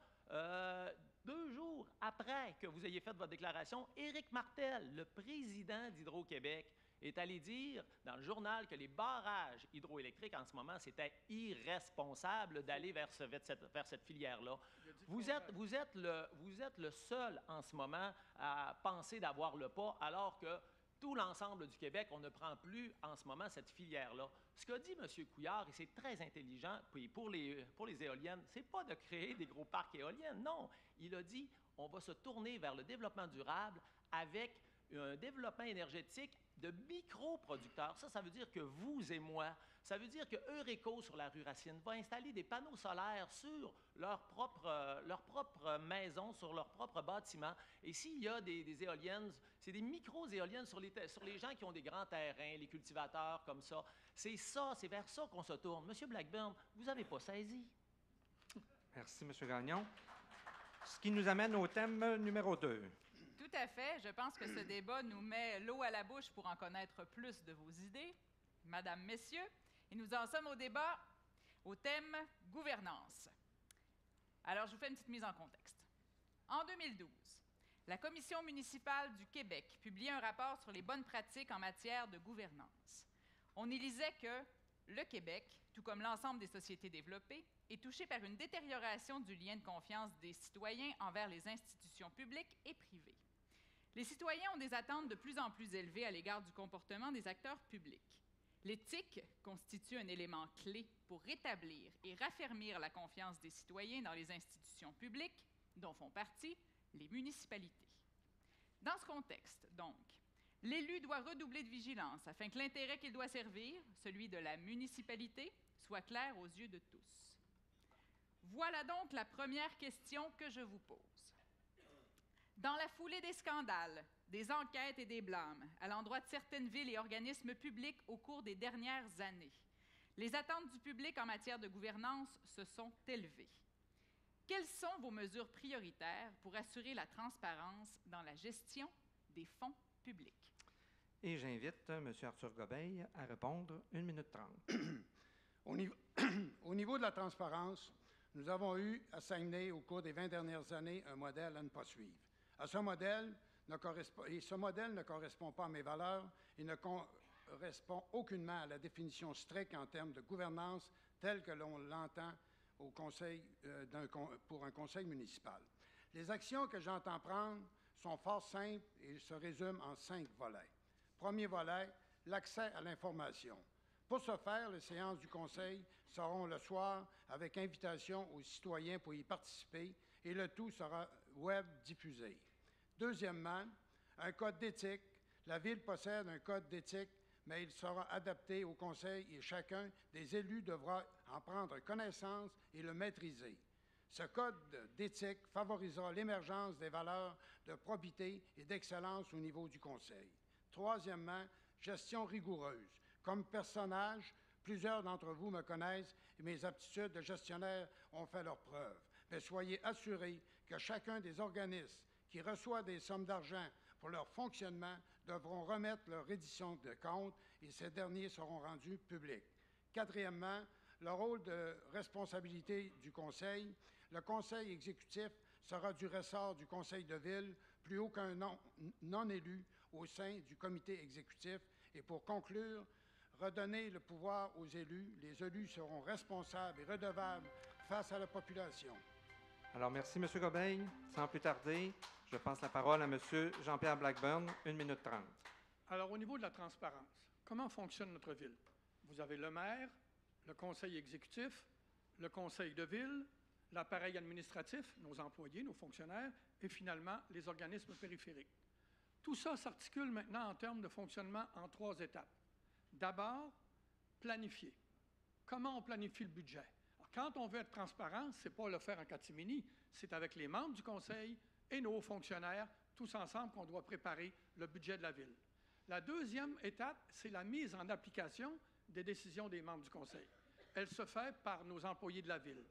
que 2 jours après que vous ayez fait votre déclaration, Éric Martel, le président d'Hydro-Québec, est allé dire dans le journal que les barrages hydroélectriques en ce moment, c'était irresponsable d'aller vers cette filière-là. Vous êtes le seul en ce moment à penser d'avoir le pas, alors que tout l'ensemble du Québec, on ne prend plus en ce moment cette filière-là. Ce qu'a dit M. Couillard, et c'est très intelligent, puis pour les éoliennes, c'est pas de créer des gros parcs éoliens, non. Il a dit, on va se tourner vers le développement durable avec un développement énergétique de micro-producteurs. Ça veut dire que vous et moi, ça veut dire que Eureco sur la rue Racine va installer des panneaux solaires sur leur propre maison, sur leur propre bâtiment. Et s'il y a des éoliennes, c'est des micro-éoliennes sur les gens qui ont des grands terrains, les cultivateurs comme ça. C'est vers ça qu'on se tourne. Monsieur Blackburn, vous n'avez pas saisi. Merci, M. Gagnon. Ce qui nous amène au thème numéro 2. Tout à fait. Je pense que ce débat nous met l'eau à la bouche pour en connaître plus de vos idées. Madame, Messieurs, et nous en sommes au thème gouvernance. Alors, je vous fais une petite mise en contexte. En 2012, la Commission municipale du Québec publiait un rapport sur les bonnes pratiques en matière de gouvernance. On y lisait que le Québec, tout comme l'ensemble des sociétés développées, est touché par une détérioration du lien de confiance des citoyens envers les institutions publiques et privées. Les citoyens ont des attentes de plus en plus élevées à l'égard du comportement des acteurs publics. L'éthique constitue un élément clé pour rétablir et raffermir la confiance des citoyens dans les institutions publiques, dont font partie les municipalités. Dans ce contexte, donc, l'élu doit redoubler de vigilance afin que l'intérêt qu'il doit servir, celui de la municipalité, soit clair aux yeux de tous. Voilà donc la première question que je vous pose. Dans la foulée des scandales, des enquêtes et des blâmes à l'endroit de certaines villes et organismes publics au cours des dernières années, les attentes du public en matière de gouvernance se sont élevées. Quelles sont vos mesures prioritaires pour assurer la transparence dans la gestion des fonds publics? Et j'invite M. Arthur Gobeil à répondre 1 minute 30. Au niveau de la transparence, nous avons eu à Saguenay, au cours des 20 dernières années, un modèle à ne pas suivre. Ce modèle ne correspond pas à mes valeurs et ne correspond aucunement à la définition stricte en termes de gouvernance telle que l'on l'entend pour un conseil municipal. Les actions que j'entends prendre sont fort simples et se résument en 5 volets. Premier volet, l'accès à l'information. Pour ce faire, les séances du conseil seront le soir avec invitation aux citoyens pour y participer et le tout sera web diffusé. Deuxièmement, un code d'éthique. La Ville possède un code d'éthique, mais il sera adapté au conseil et chacun des élus devra en prendre connaissance et le maîtriser. Ce code d'éthique favorisera l'émergence des valeurs de probité et d'excellence au niveau du conseil. Troisièmement, gestion rigoureuse. Comme personnage, plusieurs d'entre vous me connaissent et mes aptitudes de gestionnaire ont fait leurs preuves. Mais soyez assurés que chacun des organismes qui reçoit des sommes d'argent pour leur fonctionnement devront remettre leur reddition de comptes et ces derniers seront rendus publics. Quatrièmement, le rôle de responsabilité du conseil. Le conseil exécutif sera du ressort du conseil de ville, plus haut qu'un non-élu au sein du comité exécutif. Et pour conclure, redonner le pouvoir aux élus. Les élus seront responsables et redevables face à la population. Alors, merci, M. Gobeil. Sans plus tarder, je passe la parole à M. Jean-Pierre Blackburn, 1 minute 30. Alors, au niveau de la transparence, comment fonctionne notre ville? Vous avez le maire, le conseil exécutif, le conseil de ville, l'appareil administratif, nos employés, nos fonctionnaires, et finalement, les organismes périphériques. Tout ça s'articule maintenant en termes de fonctionnement en 3 étapes. D'abord, planifier. Comment on planifie le budget? Alors, quand on veut être transparent, ce n'est pas le faire en catimini, c'est avec les membres du conseil et nos fonctionnaires, tous ensemble, qu'on doit préparer le budget de la ville. La deuxième étape, c'est la mise en application des décisions des membres du conseil. Elle se fait par nos employés de la ville.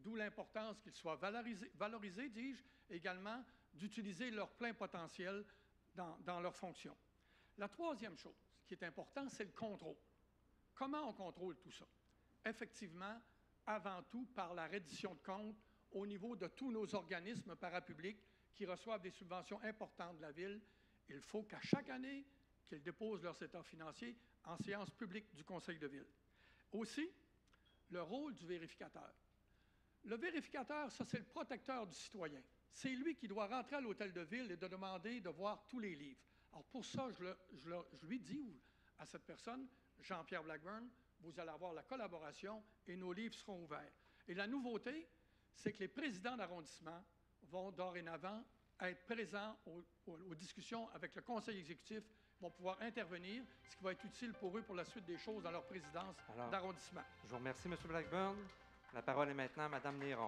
d'où l'importance qu'ils soient valorisés, dis-je, et également d'utiliser leur plein potentiel dans leurs fonctions. La troisième chose qui est importante, c'est le contrôle. Comment on contrôle tout ça? Effectivement, avant tout par la reddition de comptes au niveau de tous nos organismes parapublics qui reçoivent des subventions importantes de la Ville. Il faut qu'à chaque année, qu'ils déposent leurs états financiers en séance publique du Conseil de Ville. Aussi, le rôle du vérificateur. Le vérificateur, ça, c'est le protecteur du citoyen. C'est lui qui doit rentrer à l'hôtel de ville et de demander de voir tous les livres. Alors, pour ça, je lui dis à cette personne, Jean-Pierre Blackburn, vous allez avoir la collaboration et nos livres seront ouverts. Et la nouveauté, c'est que les présidents d'arrondissement vont dorénavant être présents aux discussions avec le conseil exécutif, vont pouvoir intervenir, ce qui va être utile pour eux pour la suite des choses dans leur présidence d'arrondissement. Je vous remercie, M. Blackburn. La parole est maintenant à Mme Néron.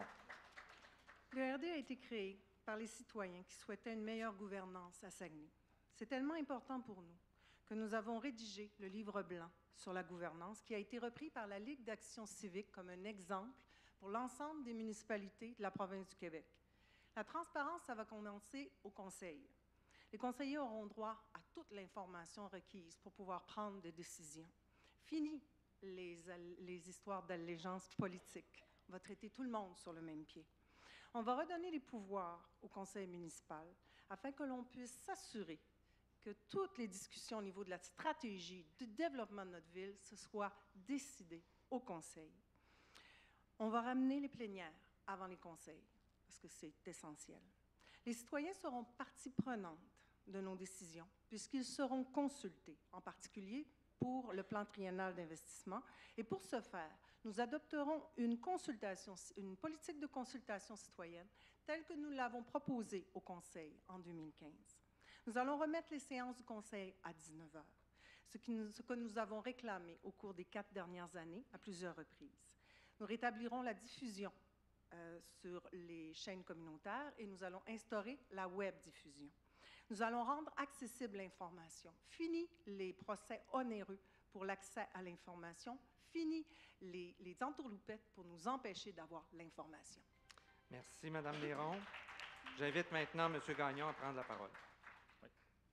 Le RD a été créé par les citoyens qui souhaitaient une meilleure gouvernance à Saguenay. C'est tellement important pour nous que nous avons rédigé le livre blanc sur la gouvernance qui a été repris par la Ligue d'action civique comme un exemple pour l'ensemble des municipalités de la province du Québec. La transparence, ça va commencer au Conseil. Les conseillers auront droit à toute l'information requise pour pouvoir prendre des décisions. Fini les histoires d'allégeance politique. On va traiter tout le monde sur le même pied. On va redonner les pouvoirs au conseil municipal afin que l'on puisse s'assurer que toutes les discussions au niveau de la stratégie de développement de notre ville se soient décidées au conseil. On va ramener les plénières avant les conseils parce que c'est essentiel. Les citoyens seront partie prenante de nos décisions puisqu'ils seront consultés, en particulier pour le plan triennal d'investissement. Et pour ce faire, nous adopterons une politique de consultation citoyenne telle que nous l'avons proposée au Conseil en 2015. Nous allons remettre les séances du Conseil à 19 heures, ce que nous avons réclamé au cours des 4 dernières années à plusieurs reprises. Nous rétablirons la diffusion sur les chaînes communautaires et nous allons instaurer la web diffusion. Nous allons rendre accessible l'information. Fini les procès onéreux pour l'accès à l'information. Fini les entourloupettes pour nous empêcher d'avoir l'information. Merci, Mme Néron. J'invite maintenant M. Gagnon à prendre la parole. Oui.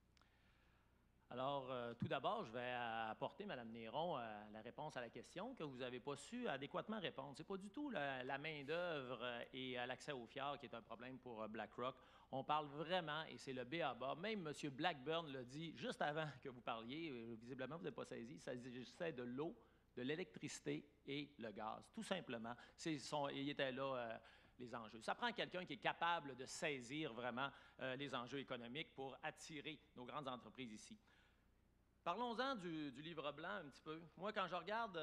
Alors, tout d'abord, je vais apporter, Mme Néron, la réponse à la question que vous n'avez pas su adéquatement répondre. Ce n'est pas du tout la main-d'œuvre et l'accès aux FIAR qui est un problème pour BlackRock. On parle vraiment, et c'est le B.A.-bas, même M. Blackburn l'a dit juste avant que vous parliez, visiblement vous n'avez pas saisi, ça s'agissait de l'eau, de l'électricité et le gaz, tout simplement. Il était là, les enjeux. Ça prend quelqu'un qui est capable de saisir vraiment les enjeux économiques pour attirer nos grandes entreprises ici. Parlons-en du livre blanc un petit peu. Moi, quand je regarde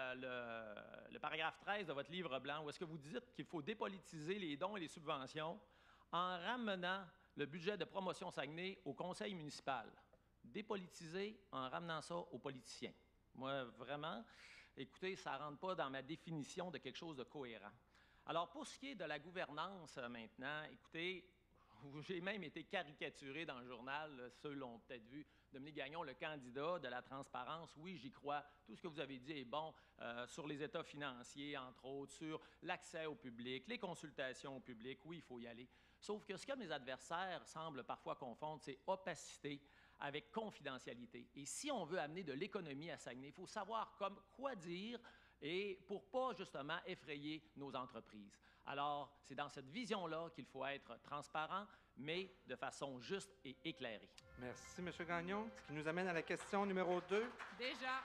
le paragraphe 13 de votre livre blanc, où est-ce que vous dites qu'il faut dépolitiser les dons et les subventions en ramenant le budget de promotion Saguenay au conseil municipal. Dépolitiser en ramenant ça aux politiciens. Moi, vraiment, écoutez, ça ne rentre pas dans ma définition de quelque chose de cohérent. Alors, pour ce qui est de la gouvernance maintenant, écoutez, j'ai même été caricaturé dans le journal, ceux l'ont peut-être vu, Dominique Gagnon, le candidat de la transparence. Oui, j'y crois. Tout ce que vous avez dit est bon sur les états financiers, entre autres, sur l'accès au public, les consultations au public. Oui, il faut y aller. Sauf que ce que mes adversaires semblent parfois confondre, c'est opacité avec confidentialité. Et si on veut amener de l'économie à Saguenay, il faut savoir quoi dire et pour ne pas, justement, effrayer nos entreprises. Alors, c'est dans cette vision-là qu'il faut être transparent, mais de façon juste et éclairée. Merci, M. Gagnon. Ce qui nous amène à la question numéro 2. Déjà.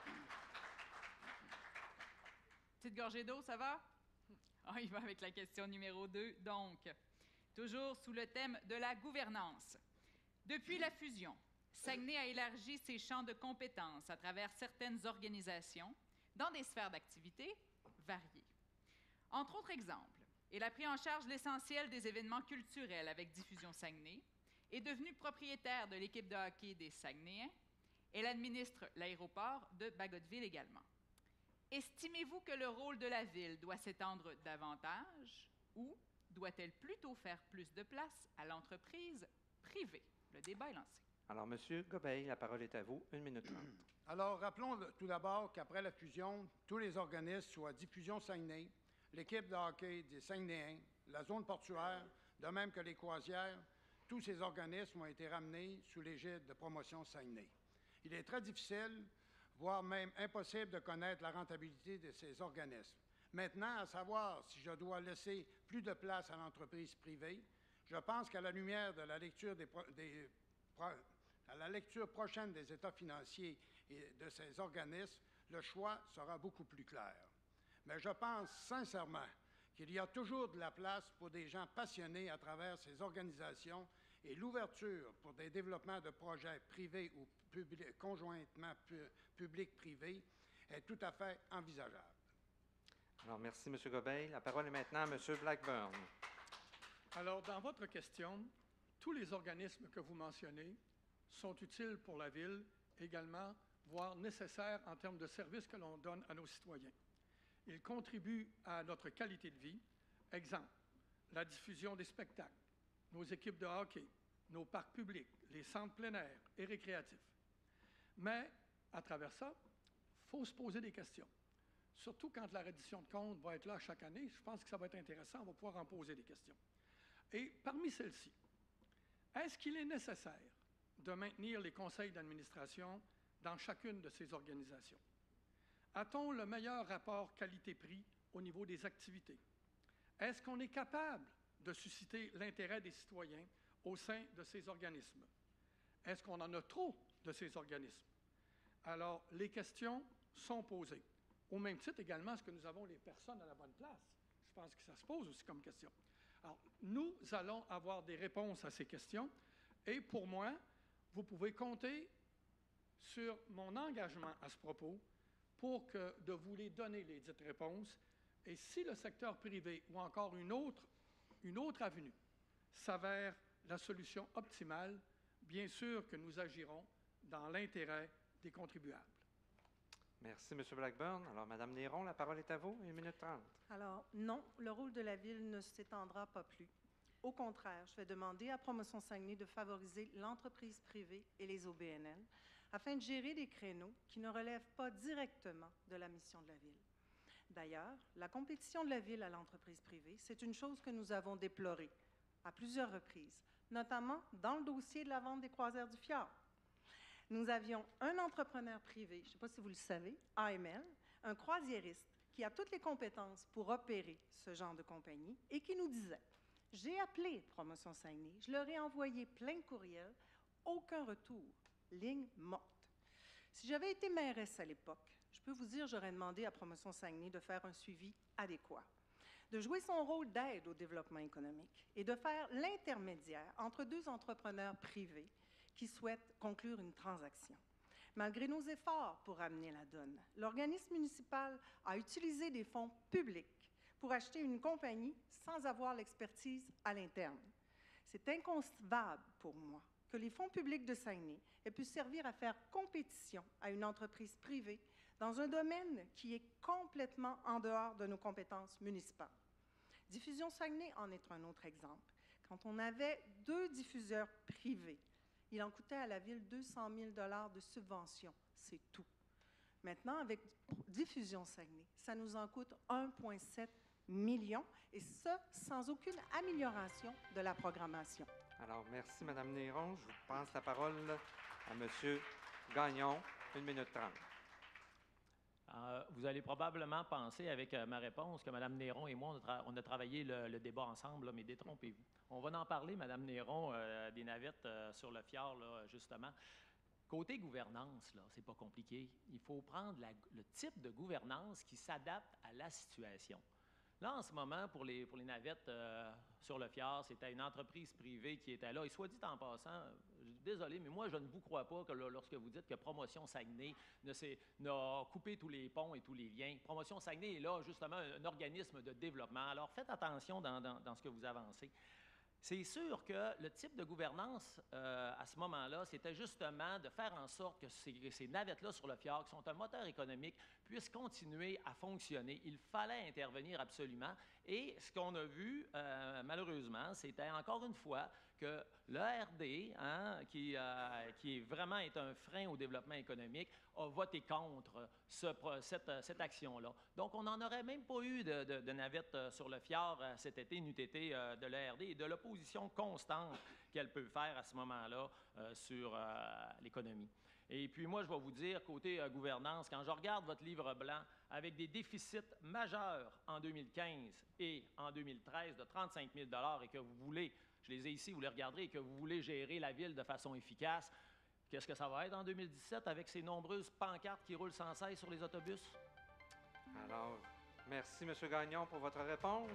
Petite gorgée d'eau, ça va? On y va avec la question numéro 2. Donc, toujours sous le thème de la gouvernance. Depuis la fusion, Saguenay a élargi ses champs de compétences à travers certaines organisations dans des sphères d'activité variées. Entre autres exemples, il a pris en charge l'essentiel des événements culturels avec Diffusion Saguenay, est devenu propriétaire de l'équipe de hockey des Saguenayens. Elle administre l'aéroport de Bagotville également. Estimez-vous que le rôle de la Ville doit s'étendre davantage ou doit-elle plutôt faire plus de place à l'entreprise privée? Le débat est lancé. Alors, M. Gobeil, la parole est à vous. 1 minute 30. Alors, rappelons tout d'abord qu'après la fusion, tous les organismes, soit Diffusion Saguenay, l'équipe de hockey des Saguenayens, la zone portuaire, de même que les croisières, tous ces organismes ont été ramenés sous l'égide de Promotion Saguenay. Il est très difficile, voire même impossible de connaître la rentabilité de ces organismes. Maintenant, à savoir si je dois laisser plus de place à l'entreprise privée, je pense qu'à la lumière de la lecture à la lecture prochaine des états financiers et de ces organismes, le choix sera beaucoup plus clair. Mais je pense sincèrement qu'il y a toujours de la place pour des gens passionnés à travers ces organisations et l'ouverture pour des développements de projets privés ou conjointement public-privé est tout à fait envisageable. Alors, merci, M. Gobeil. La parole est maintenant à M. Blackburn. Alors, dans votre question, tous les organismes que vous mentionnez sont utiles pour la Ville, également, voire nécessaires en termes de services que l'on donne à nos citoyens. Ils contribuent à notre qualité de vie. Exemple, la diffusion des spectacles, nos équipes de hockey, nos parcs publics, les centres plein air et récréatifs. Mais, à travers ça, il faut se poser des questions. Surtout quand la reddition de comptes va être là chaque année, je pense que ça va être intéressant, on va pouvoir en poser des questions. Et parmi celles-ci, est-ce qu'il est nécessaire de maintenir les conseils d'administration dans chacune de ces organisations? A-t-on le meilleur rapport qualité-prix au niveau des activités? Est-ce qu'on est capable de susciter l'intérêt des citoyens au sein de ces organismes? Est-ce qu'on en a trop de ces organismes? Alors, les questions sont posées. Au même titre également, est-ce que nous avons les personnes à la bonne place? Je pense que ça se pose aussi comme question. Alors, nous allons avoir des réponses à ces questions et pour moi, vous pouvez compter sur mon engagement à ce propos pour de vous les donner, les dites réponses. Et si le secteur privé ou encore une autre avenue s'avère la solution optimale, bien sûr que nous agirons dans l'intérêt des contribuables. Merci, M. Blackburn. Alors, Mme Néron, la parole est à vous, 1 minute 30. Alors, non, le rôle de la Ville ne s'étendra pas plus. Au contraire, je vais demander à Promotion Saguenay de favoriser l'entreprise privée et les OBNL afin de gérer des créneaux qui ne relèvent pas directement de la mission de la Ville. D'ailleurs, la compétition de la Ville à l'entreprise privée, c'est une chose que nous avons déplorée à plusieurs reprises, notamment dans le dossier de la vente des croisières du Fjord. Nous avions un entrepreneur privé, je ne sais pas si vous le savez, AML, un croisiériste qui a toutes les compétences pour opérer ce genre de compagnie et qui nous disait « J'ai appelé Promotion Saguenay, je leur ai envoyé plein de courriels, aucun retour, ligne morte. » Si j'avais été mairesse à l'époque, je peux vous dire j'aurais demandé à Promotion Saguenay de faire un suivi adéquat, de jouer son rôle d'aide au développement économique et de faire l'intermédiaire entre deux entrepreneurs privés qui souhaitent conclure une transaction. Malgré nos efforts pour amener la donne, l'organisme municipal a utilisé des fonds publics pour acheter une compagnie sans avoir l'expertise à l'interne. C'est inconcevable pour moi que les fonds publics de Saguenay aient pu servir à faire compétition à une entreprise privée dans un domaine qui est complètement en dehors de nos compétences municipales. Diffusion Saguenay en est un autre exemple. Quand on avait 2 diffuseurs privés, il en coûtait à la Ville 200 000 $ de subvention, c'est tout. Maintenant, avec Diffusion Saguenay, ça nous en coûte 1,7 million, et ça sans aucune amélioration de la programmation. Alors, merci, Mme Néron. Je vous passe la parole à M. Gagnon, 1 minute 30. Vous allez probablement penser avec ma réponse que Mme Néron et moi, on a travaillé le débat ensemble, là, mais détrompez-vous. On va en parler, Mme Néron, des navettes sur le fjord, là, justement. Côté gouvernance, là, c'est pas compliqué. Il faut prendre le type de gouvernance qui s'adapte à la situation. Là, en ce moment, pour les navettes sur le fjord, c'était une entreprise privée qui était là. Et soit dit en passant, désolé, mais moi, je ne vous crois pas que lorsque vous dites que Promotion Saguenay n'a coupé tous les ponts et tous les liens. Promotion Saguenay est là, justement, un organisme de développement. Alors, faites attention dans ce que vous avancez. C'est sûr que le type de gouvernance, à ce moment-là, c'était justement de faire en sorte que ces navettes-là sur le fjord, qui sont un moteur économique, puissent continuer à fonctionner. Il fallait intervenir absolument. Et ce qu'on a vu, malheureusement, c'était encore une fois que le RD, qui est vraiment est un frein au développement économique, a voté contre cette action-là. Donc, on n'en aurait même pas eu de navette sur le fjord cet été, n'eût été de l'ERD et de l'opposition constante qu'elle peut faire à ce moment-là sur l'économie. Et puis moi, je vais vous dire, côté gouvernance, quand je regarde votre livre blanc avec des déficits majeurs en 2015 et en 2013 de 35 000 et que vous voulez, je les ai ici, vous les regarderez, et que vous voulez gérer la ville de façon efficace, qu'est-ce que ça va être en 2017 avec ces nombreuses pancartes qui roulent sans cesse sur les autobus? Alors, merci, M. Gagnon, pour votre réponse.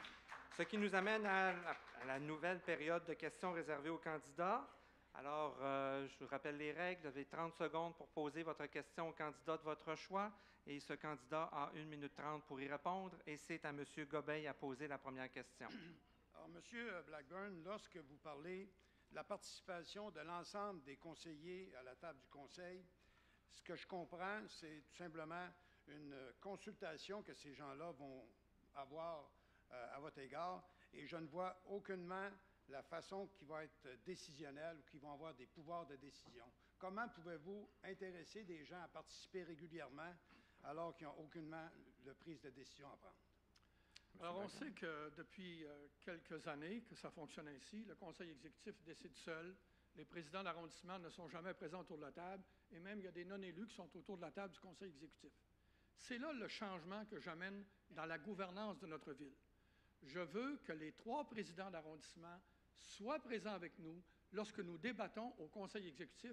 Ce qui nous amène à la nouvelle période de questions réservées aux candidats. Alors, je vous rappelle les règles. Vous avez 30 secondes pour poser votre question au candidat de votre choix. Et ce candidat a 1 minute 30 pour y répondre. Et c'est à M. Gobeil à poser la première question. Alors, M. Blackburn, lorsque vous parlez de la participation de l'ensemble des conseillers à la table du Conseil, ce que je comprends, c'est tout simplement une consultation que ces gens-là vont avoir à votre égard. Et je ne vois aucunement la façon qui va être décisionnelle ou qui vont avoir des pouvoirs de décision. Comment pouvez-vous intéresser des gens à participer régulièrement alors qu'ils n'ont aucunement de prise de décision à prendre? Alors, on sait que depuis quelques années que ça fonctionne ainsi. Le conseil exécutif décide seul. Les présidents d'arrondissement ne sont jamais présents autour de la table. Et même, il y a des non-élus qui sont autour de la table du conseil exécutif. C'est là le changement que j'amène dans la gouvernance de notre ville. Je veux que les 3 présidents d'arrondissement soient présents avec nous lorsque nous débattons au conseil exécutif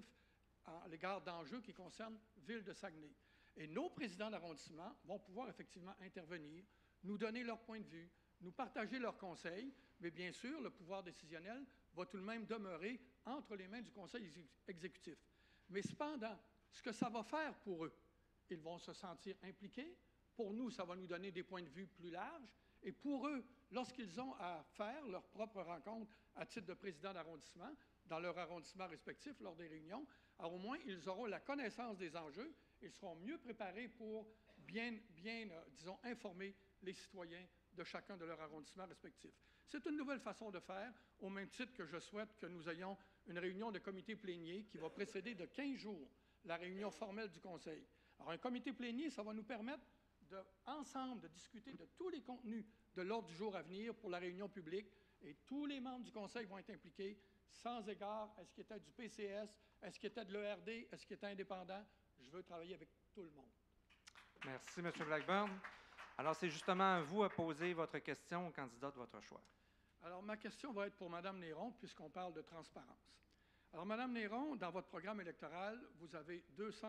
à l'égard d'enjeux qui concernent Ville de Saguenay. Et nos présidents d'arrondissement vont pouvoir effectivement intervenir, nous donner leur point de vue, nous partager leurs conseils, mais bien sûr, le pouvoir décisionnel va tout de même demeurer entre les mains du conseil exécutif. Mais cependant, ce que ça va faire pour eux, ils vont se sentir impliqués. Pour nous, ça va nous donner des points de vue plus larges. Et pour eux, lorsqu'ils ont à faire leur propre rencontre à titre de président d'arrondissement, dans leur arrondissement respectif, lors des réunions, alors au moins, ils auront la connaissance des enjeux, ils seront mieux préparés pour bien disons, informer les citoyens de chacun de leur arrondissement respectif. C'est une nouvelle façon de faire, au même titre que je souhaite que nous ayons une réunion de comité plénier qui va précéder de 15 jours la réunion formelle du Conseil. Alors, un comité plénier, ça va nous permettre ensemble de discuter de tous les contenus de l'ordre du jour à venir pour la réunion publique et tous les membres du Conseil vont être impliqués sans égard à ce qui était du PCS, à ce qui était de l'ERD, à ce qui était indépendant. Je veux travailler avec tout le monde. Merci, M. Blackburn. Alors, c'est justement à vous à poser votre question au candidat de votre choix. Alors, ma question va être pour Mme Néron, puisqu'on parle de transparence. Alors, Mme Néron, dans votre programme électoral, vous avez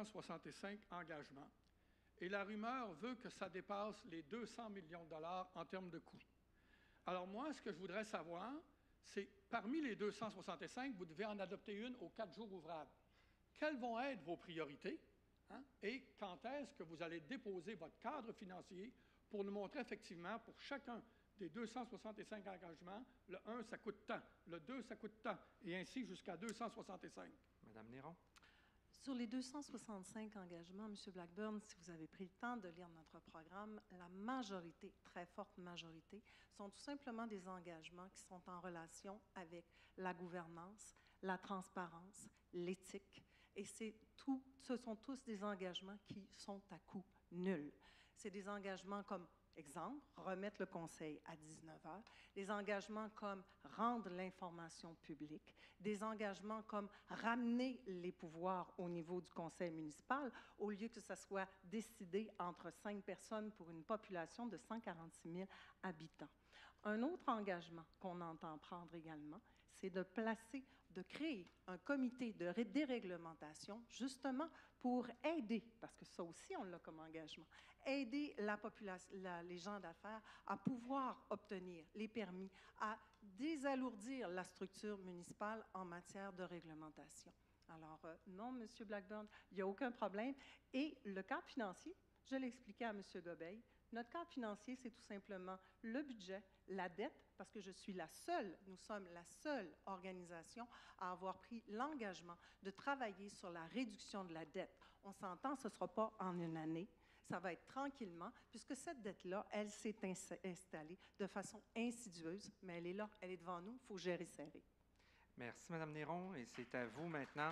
265 engagements. Et la rumeur veut que ça dépasse les 200 millions de dollars en termes de coûts. Alors moi, ce que je voudrais savoir, c'est parmi les 265, vous devez en adopter une aux 4 jours ouvrables. Quelles vont être vos priorités? Et quand est-ce que vous allez déposer votre cadre financier pour nous montrer effectivement, pour chacun des 265 engagements, le 1, ça coûte tant, le 2, ça coûte tant, et ainsi jusqu'à 265. Madame Néron. Sur les 265 engagements, M. Blackburn, si vous avez pris le temps de lire notre programme, la majorité, très forte majorité, sont tout simplement des engagements qui sont en relation avec la gouvernance, la transparence, l'éthique, et ce sont tous des engagements qui sont à coût nul. C'est des engagements comme, exemple, remettre le conseil à 19 heures, des engagements comme rendre l'information publique, des engagements comme ramener les pouvoirs au niveau du conseil municipal au lieu que ça soit décidé entre 5 personnes pour une population de 146 000 habitants. Un autre engagement qu'on entend prendre également, c'est de créer un comité de déréglementation justement pour aider, parce que ça aussi on l'a comme engagement, aider la population, les gens d'affaires à pouvoir obtenir les permis, à désalourdir la structure municipale en matière de réglementation. Alors, non, M. Blackburn, il n'y a aucun problème. Et le cadre financier, je l'ai expliqué à M. Gobeil, notre cadre financier, c'est tout simplement le budget, la dette, parce que nous sommes la seule organisation à avoir pris l'engagement de travailler sur la réduction de la dette. On s'entend, ce ne sera pas en une année, ça va être tranquillement, puisque cette dette-là, elle s'est installée de façon insidieuse, mais elle est là, elle est devant nous, il faut gérer serré. Merci, Mme Néron. Et c'est à vous maintenant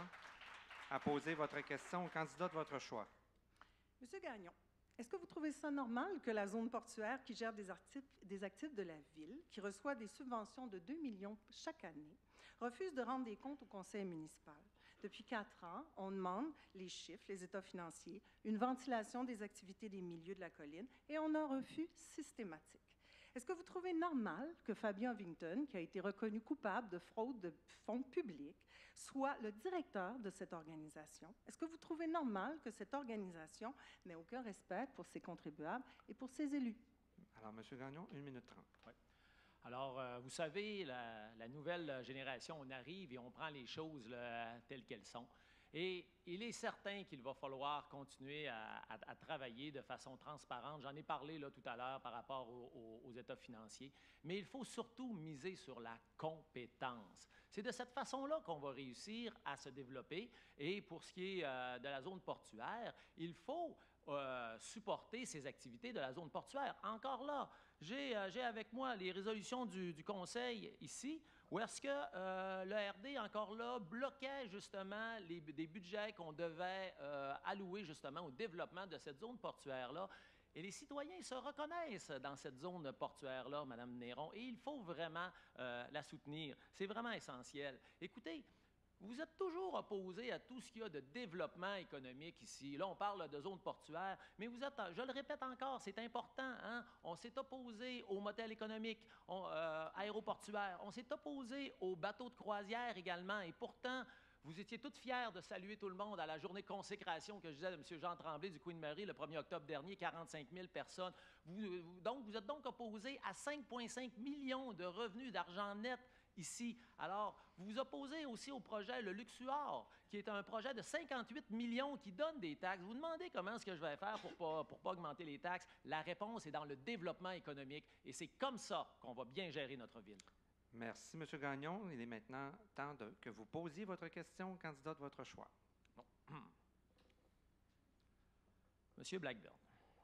à poser votre question au candidat de votre choix. Monsieur Gagnon, est-ce que vous trouvez ça normal que la zone portuaire qui gère des actifs de la ville, qui reçoit des subventions de 2 millions chaque année, refuse de rendre des comptes au conseil municipal? Depuis 4 ans, on demande les chiffres, les états financiers, une ventilation des activités des milieux de la colline et on a un refus systématique. Est-ce que vous trouvez normal que Fabien Ovington, qui a été reconnu coupable de fraude de fonds publics, soit le directeur de cette organisation? Est-ce que vous trouvez normal que cette organisation n'ait aucun respect pour ses contribuables et pour ses élus? Alors, M. Gagnon, 1 minute 30. Oui. Alors, vous savez, la nouvelle génération, on arrive et on prend les choses là, telles qu'elles sont. Et il est certain qu'il va falloir continuer à travailler de façon transparente. J'en ai parlé là, tout à l'heure par rapport aux états financiers. Mais il faut surtout miser sur la compétence. C'est de cette façon-là qu'on va réussir à se développer. Et pour ce qui est de la zone portuaire, il faut supporter ces activités de la zone portuaire. Encore là, j'ai avec moi les résolutions du Conseil ici, où est-ce que le RD, encore là, bloquait justement des budgets qu'on devait allouer justement au développement de cette zone portuaire-là. Et les citoyens se reconnaissent dans cette zone portuaire-là, Mme Néron, et il faut vraiment la soutenir. C'est vraiment essentiel. Écoutez, vous êtes toujours opposé à tout ce qu'il y a de développement économique ici. Là, on parle de zone portuaire, mais vous êtes, je le répète encore, c'est important, hein? On s'est opposé au motel économique aéroportuaire, on s'est opposé aux bateaux de croisière également, et pourtant, vous étiez toutes fiers de saluer tout le monde à la journée de consécration que je disais de M. Jean Tremblay du Queen Mary le 1er octobre dernier, 45 000 personnes. Vous êtes donc opposé à 5,5 millions de revenus d'argent net ici. Alors, vous vous opposez aussi au projet Le Luxuor, qui est un projet de 58 millions qui donne des taxes. Vous demandez comment est-ce que je vais faire pour pas augmenter les taxes. La réponse est dans le développement économique et c'est comme ça qu'on va bien gérer notre ville. Merci, M. Gagnon. Il est maintenant temps que vous posiez votre question au candidat de votre choix. Bon. Monsieur Blackburn,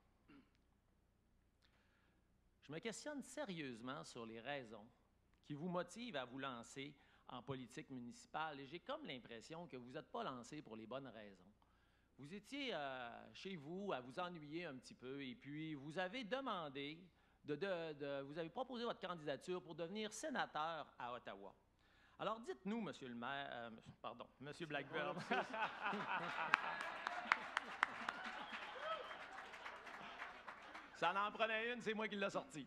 je me questionne sérieusement sur les raisons qui vous motivent à vous lancer en politique municipale et j'ai comme l'impression que vous n'êtes pas lancé pour les bonnes raisons. Vous étiez chez vous à vous ennuyer un petit peu et puis vous avez demandé, vous avez proposé votre candidature pour devenir sénateur à Ottawa. Alors dites-nous, Monsieur le maire, Monsieur Blackburn. Ça en prenait une, c'est moi qui l'ai sorti.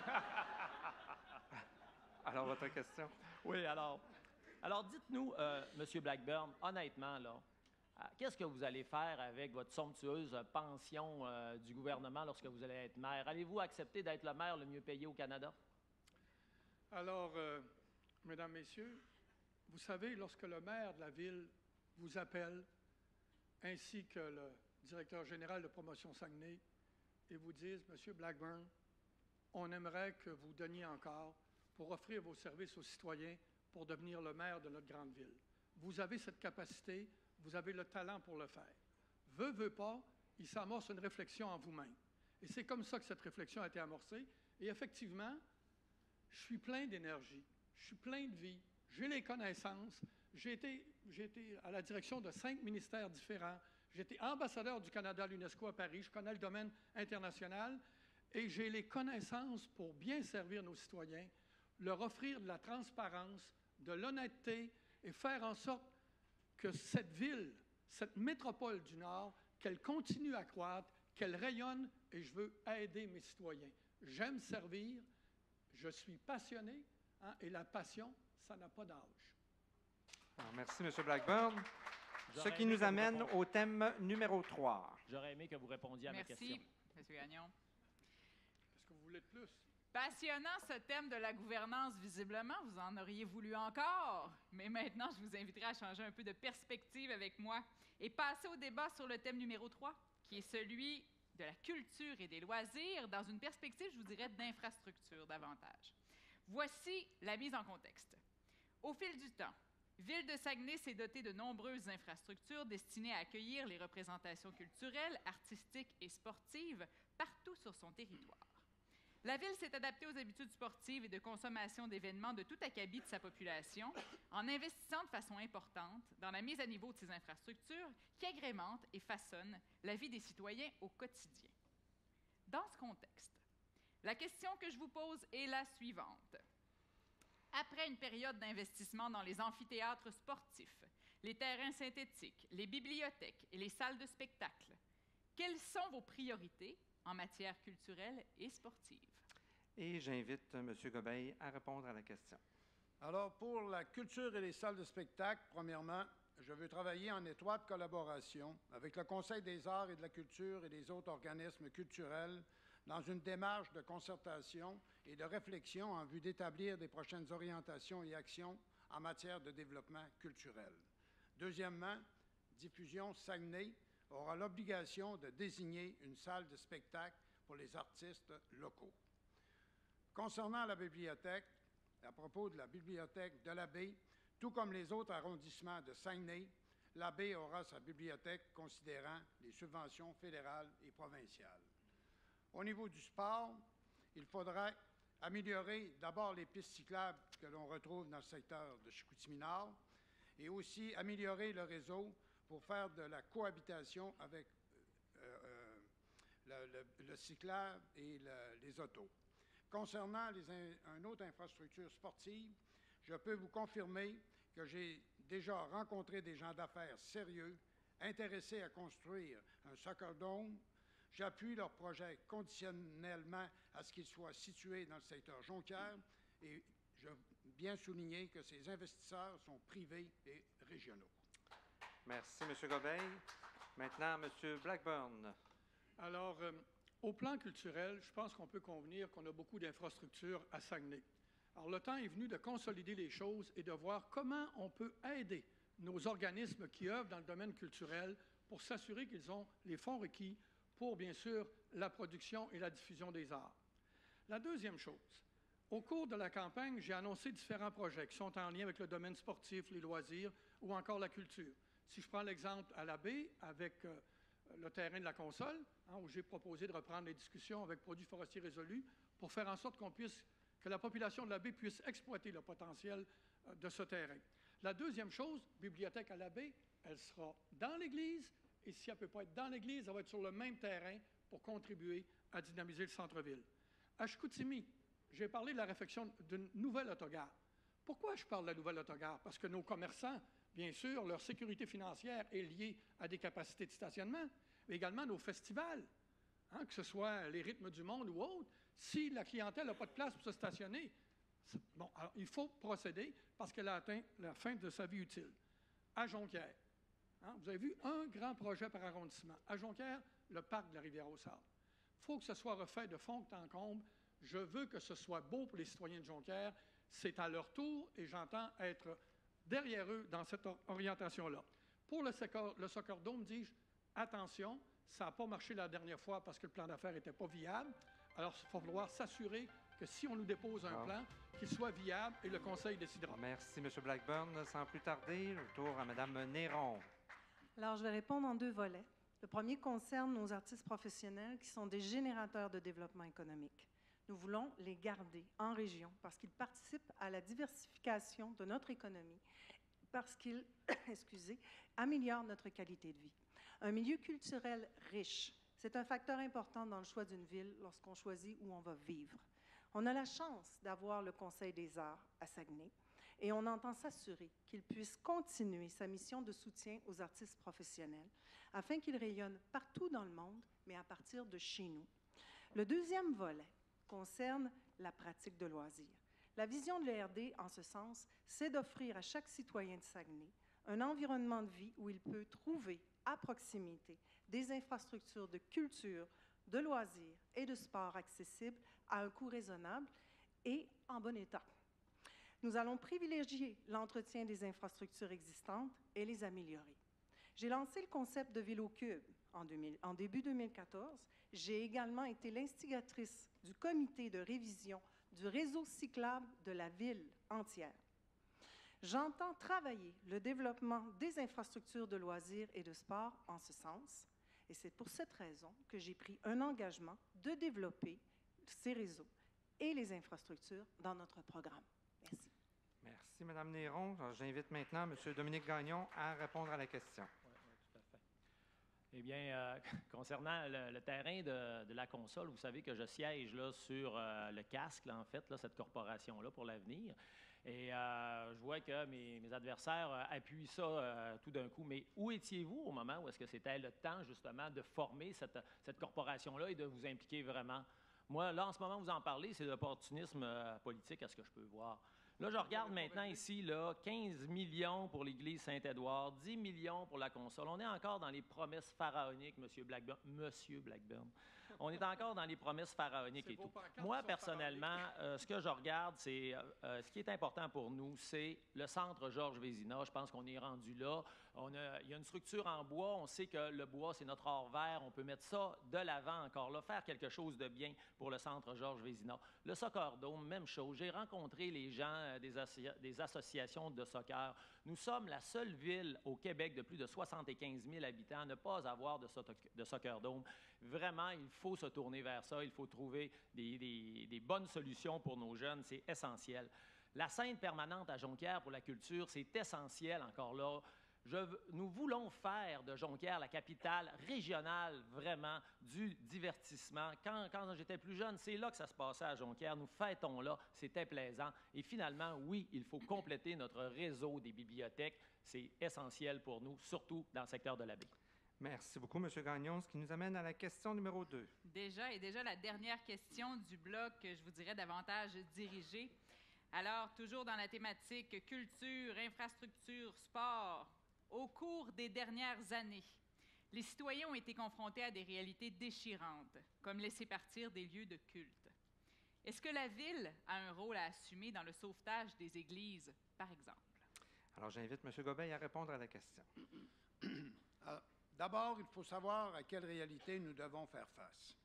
Alors, votre question? Oui, alors dites-nous, Monsieur Blackburn, honnêtement, là, qu'est-ce que vous allez faire avec votre somptueuse pension du gouvernement lorsque vous allez être maire? Allez-vous accepter d'être le maire le mieux payé au Canada? Alors, Mesdames, Messieurs, vous savez, lorsque le maire de la ville vous appelle, ainsi que le directeur général de Promotion Saguenay, et vous disent, Monsieur Blackburn, on aimerait que vous donniez encore pour offrir vos services aux citoyens pour devenir le maire de notre grande ville. Vous avez cette capacité, vous avez le talent pour le faire. Veut pas, il s'amorce une réflexion en vous-même. Et c'est comme ça que cette réflexion a été amorcée. Et effectivement, je suis plein d'énergie, je suis plein de vie, j'ai les connaissances. J'ai été à la direction de 5 ministères différents. J'ai été ambassadeur du Canada à l'UNESCO à Paris. Je connais le domaine international et j'ai les connaissances pour bien servir nos citoyens, leur offrir de la transparence, de l'honnêteté et faire en sorte que cette ville, cette métropole du Nord, qu'elle continue à croître, qu'elle rayonne et je veux aider mes citoyens. J'aime servir, je suis passionné hein, et la passion, ça n'a pas d'âge. Alors, merci, M. Blackburn. Ce qui nous amène au thème numéro 3. J'aurais aimé que vous répondiez à mes questions. Merci, M. Gagnon. Est-ce que vous voulez de plus? Passionnant ce thème de la gouvernance, visiblement, vous en auriez voulu encore. Mais maintenant, je vous inviterai à changer un peu de perspective avec moi et passer au débat sur le thème numéro 3, qui est celui de la culture et des loisirs dans une perspective, je vous dirais, d'infrastructure davantage. Voici la mise en contexte. Au fil du temps, Ville de Saguenay s'est dotée de nombreuses infrastructures destinées à accueillir les représentations culturelles, artistiques et sportives partout sur son territoire. La Ville s'est adaptée aux habitudes sportives et de consommation d'événements de tout acabit de sa population en investissant de façon importante dans la mise à niveau de ses infrastructures qui agrémentent et façonnent la vie des citoyens au quotidien. Dans ce contexte, la question que je vous pose est la suivante. Après une période d'investissement dans les amphithéâtres sportifs, les terrains synthétiques, les bibliothèques et les salles de spectacle, quelles sont vos priorités en matière culturelle et sportive? Et j'invite M. Gobeil à répondre à la question. Alors, pour la culture et les salles de spectacle, premièrement, je veux travailler en étroite collaboration avec le Conseil des arts et de la culture et les autres organismes culturels dans une démarche de concertation et de réflexion en vue d'établir des prochaines orientations et actions en matière de développement culturel. Deuxièmement, Diffusion Saguenay aura l'obligation de désigner une salle de spectacle pour les artistes locaux. Concernant la bibliothèque, à propos de la bibliothèque de la Baie, tout comme les autres arrondissements de Saguenay, la Baie aura sa bibliothèque considérant les subventions fédérales et provinciales. Au niveau du sport, il faudra améliorer d'abord les pistes cyclables que l'on retrouve dans le secteur de Chicoutimi-Nord et aussi améliorer le réseau pour faire de la cohabitation avec le cyclable et les autos. Concernant une autre infrastructure sportive, je peux vous confirmer que j'ai déjà rencontré des gens d'affaires sérieux intéressés à construire un soccer dome. J'appuie leur projet conditionnellement à ce qu'il soit situé dans le secteur Jonquière et je veux bien souligner que ces investisseurs sont privés et régionaux. Merci, M. Gobeil. Maintenant, M. Blackburn. Alors, au plan culturel, je pense qu'on peut convenir qu'on a beaucoup d'infrastructures à Saguenay. Alors, le temps est venu de consolider les choses et de voir comment on peut aider nos organismes qui œuvrent dans le domaine culturel pour s'assurer qu'ils ont les fonds requis pour, bien sûr, la production et la diffusion des arts. La deuxième chose, au cours de la campagne, j'ai annoncé différents projets qui sont en lien avec le domaine sportif, les loisirs ou encore la culture. Si je prends l'exemple à la Baie, avec le terrain de la console, où j'ai proposé de reprendre les discussions avec Produits forestiers résolus pour faire en sorte que la population de la Baie puisse exploiter le potentiel de ce terrain. La deuxième chose, bibliothèque à la Baie, elle sera dans l'église, et si elle ne peut pas être dans l'église, elle va être sur le même terrain pour contribuer à dynamiser le centre-ville. À Chicoutimi, j'ai parlé de la réflexion d'une nouvelle autogare. Pourquoi je parle de la nouvelle autogare? Parce que nos commerçants, bien sûr, leur sécurité financière est liée à des capacités de stationnement, mais également nos festivals, que ce soit les Rythmes du Monde ou autres. Si la clientèle n'a pas de place pour se stationner, bon, alors il faut procéder parce qu'elle a atteint la fin de sa vie utile. À Jonquière, vous avez vu un grand projet par arrondissement. À Jonquière, le parc de la Rivière-aux-Sables. Il faut que ce soit refait de fond en comble. Je veux que ce soit beau pour les citoyens de Jonquière. C'est à leur tour et j'entends être derrière eux dans cette orientation-là. Pour le Soccer Dome, dis-je, attention, ça n'a pas marché la dernière fois parce que le plan d'affaires n'était pas viable. Alors, il va falloir s'assurer que si on nous dépose un plan, qu'il soit viable et le Conseil décidera. Merci, M. Blackburn. Sans plus tarder, le tour à Mme Néron. Alors, je vais répondre en deux volets. Le premier concerne nos artistes professionnels qui sont des générateurs de développement économique. Nous voulons les garder en région parce qu'ils participent à la diversification de notre économie, parce qu'ils améliorent notre qualité de vie. Un milieu culturel riche, c'est un facteur important dans le choix d'une ville lorsqu'on choisit où on va vivre. On a la chance d'avoir le Conseil des arts à Saguenay et on entend s'assurer qu'il puisse continuer sa mission de soutien aux artistes professionnels afin qu'ils rayonnent partout dans le monde, mais à partir de chez nous. Le deuxième volet concerne la pratique de loisirs. La vision de l'ERD, en ce sens, c'est d'offrir à chaque citoyen de Saguenay un environnement de vie où il peut trouver à proximité des infrastructures de culture, de loisirs et de sport accessibles à un coût raisonnable et en bon état. Nous allons privilégier l'entretien des infrastructures existantes et les améliorer. J'ai lancé le concept de Vélo-Cube en début 2014. J'ai également été l'instigatrice du comité de révision du réseau cyclable de la ville entière. J'entends travailler le développement des infrastructures de loisirs et de sport en ce sens, et c'est pour cette raison que j'ai pris un engagement de développer ces réseaux et les infrastructures dans notre programme. Merci. Merci, Mme Néron. Alors, j'invite maintenant M. Dominique Gagnon à répondre à la question. Oui, tout à fait. Eh bien, concernant le terrain de la console, vous savez que je siège là, sur le casque, là, en fait, là, cette corporation-là pour l'avenir. Et je vois que mes adversaires appuient ça tout d'un coup. Mais où étiez-vous au moment où est-ce que c'était le temps, justement, de former cette corporation-là et de vous impliquer vraiment? Moi, là, en ce moment, vous en parlez, c'est l'opportunisme politique, à ce que je peux voir. Là, je regarde maintenant ici, là, 15 millions pour l'Église Saint-Édouard, 10 millions pour la console. On est encore dans les promesses pharaoniques, Monsieur Blackburn. On est encore dans les promesses pharaoniques et tout. Moi, personnellement, ce que je regarde, c'est ce qui est important pour nous, c'est le centre Georges Vézina. Je pense qu'on est rendu là. Il y a une structure en bois. On sait que le bois, c'est notre or vert. On peut mettre ça de l'avant encore là, faire quelque chose de bien pour le centre Georges Vézina. Le Soccer Dome, même chose. J'ai rencontré les gens des associations de soccer. Nous sommes la seule ville au Québec de plus de 75 000 habitants à ne pas avoir de Soccer Dome. Vraiment, il faut se tourner vers ça. Il faut trouver des bonnes solutions pour nos jeunes. C'est essentiel. La scène permanente à Jonquière pour la culture, c'est essentiel encore là. Nous voulons faire de Jonquière la capitale régionale, vraiment, du divertissement. Quand j'étais plus jeune, c'est là que ça se passait à Jonquière. Nous fêtons là, c'était plaisant. Et finalement, oui, il faut compléter notre réseau des bibliothèques. C'est essentiel pour nous, surtout dans le secteur de la baie. Merci beaucoup, M. Gagnon, ce qui nous amène à la question numéro 2. Déjà la dernière question du bloc, je vous dirais davantage dirigée. Alors, toujours dans la thématique culture, infrastructure, sport, au cours des dernières années, les citoyens ont été confrontés à des réalités déchirantes, comme laisser partir des lieux de culte. Est-ce que la Ville a un rôle à assumer dans le sauvetage des églises, par exemple? Alors, j'invite M. Gobeil à répondre à la question. D'abord, il faut savoir à quelle réalité nous devons faire face.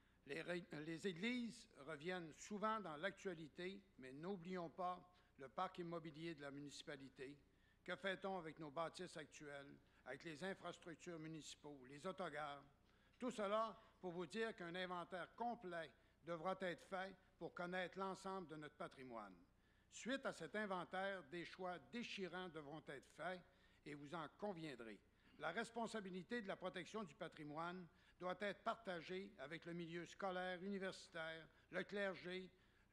Les églises reviennent souvent dans l'actualité, mais n'oublions pas le parc immobilier de la municipalité. Que fait-on avec nos bâtisses actuelles, avec les infrastructures municipaux, les autogares? Tout cela pour vous dire qu'un inventaire complet devra être fait pour connaître l'ensemble de notre patrimoine. Suite à cet inventaire, des choix déchirants devront être faits et vous en conviendrez. La responsabilité de la protection du patrimoine doit être partagée avec le milieu scolaire, universitaire, le clergé,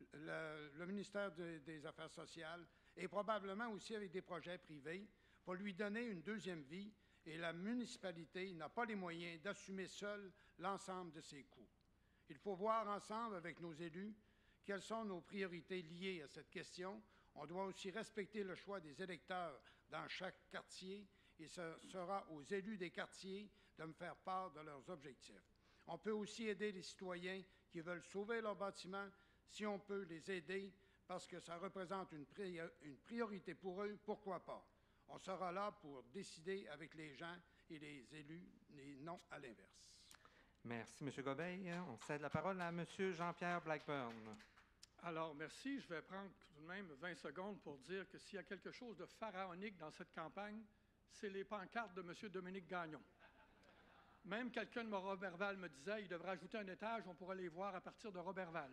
le ministère des Affaires sociales et probablement aussi avec des projets privés pour lui donner une deuxième vie, et la municipalité n'a pas les moyens d'assumer seule l'ensemble de ses coûts. Il faut voir ensemble avec nos élus quelles sont nos priorités liées à cette question. On doit aussi respecter le choix des électeurs dans chaque quartier et ce sera aux élus des quartiers de me faire part de leurs objectifs. On peut aussi aider les citoyens qui veulent sauver leur bâtiment si on peut les aider parce que ça représente une priorité pour eux, pourquoi pas? On sera là pour décider avec les gens et les élus, et non à l'inverse. Merci, M. Gobeil. On cède la parole à M. Jean-Pierre Blackburn. Alors, merci. Je vais prendre tout de même 20 secondes pour dire que s'il y a quelque chose de pharaonique dans cette campagne, c'est les pancartes de M. Dominique Gagnon. Même quelqu'un de Roberval me disait qu'il devrait ajouter un étage, on pourrait les voir à partir de Roberval.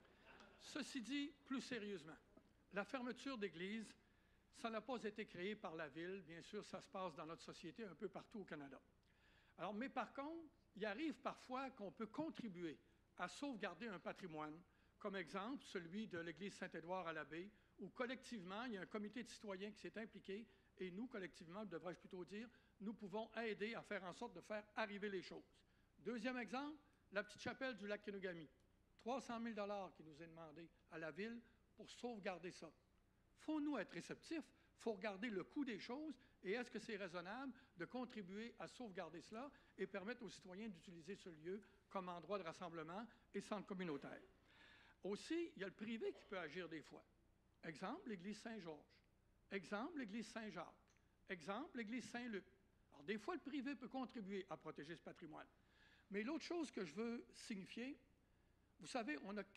Ceci dit, plus sérieusement, la fermeture d'églises, ça n'a pas été créé par la Ville. Bien sûr, ça se passe dans notre société un peu partout au Canada. Alors, mais par contre, il arrive parfois qu'on peut contribuer à sauvegarder un patrimoine, comme exemple celui de l'Église Saint-Édouard à la baie, où collectivement, il y a un comité de citoyens qui s'est impliqué, et nous, collectivement, devrais-je plutôt dire, nous pouvons aider à faire en sorte de faire arriver les choses. Deuxième exemple, la petite chapelle du lac Kenogami. 300 000 $ qui nous est demandé à la Ville pour sauvegarder ça. Faut-nous être réceptifs? Il faut regarder le coût des choses et est-ce que c'est raisonnable de contribuer à sauvegarder cela et permettre aux citoyens d'utiliser ce lieu comme endroit de rassemblement et centre communautaire. Aussi, il y a le privé qui peut agir des fois. Exemple, l'Église Saint-Georges. Exemple, l'Église Saint-Jacques. Exemple, l'Église Saint-Luc. Alors, des fois, le privé peut contribuer à protéger ce patrimoine. Mais l'autre chose que je veux signifier, vous savez, on a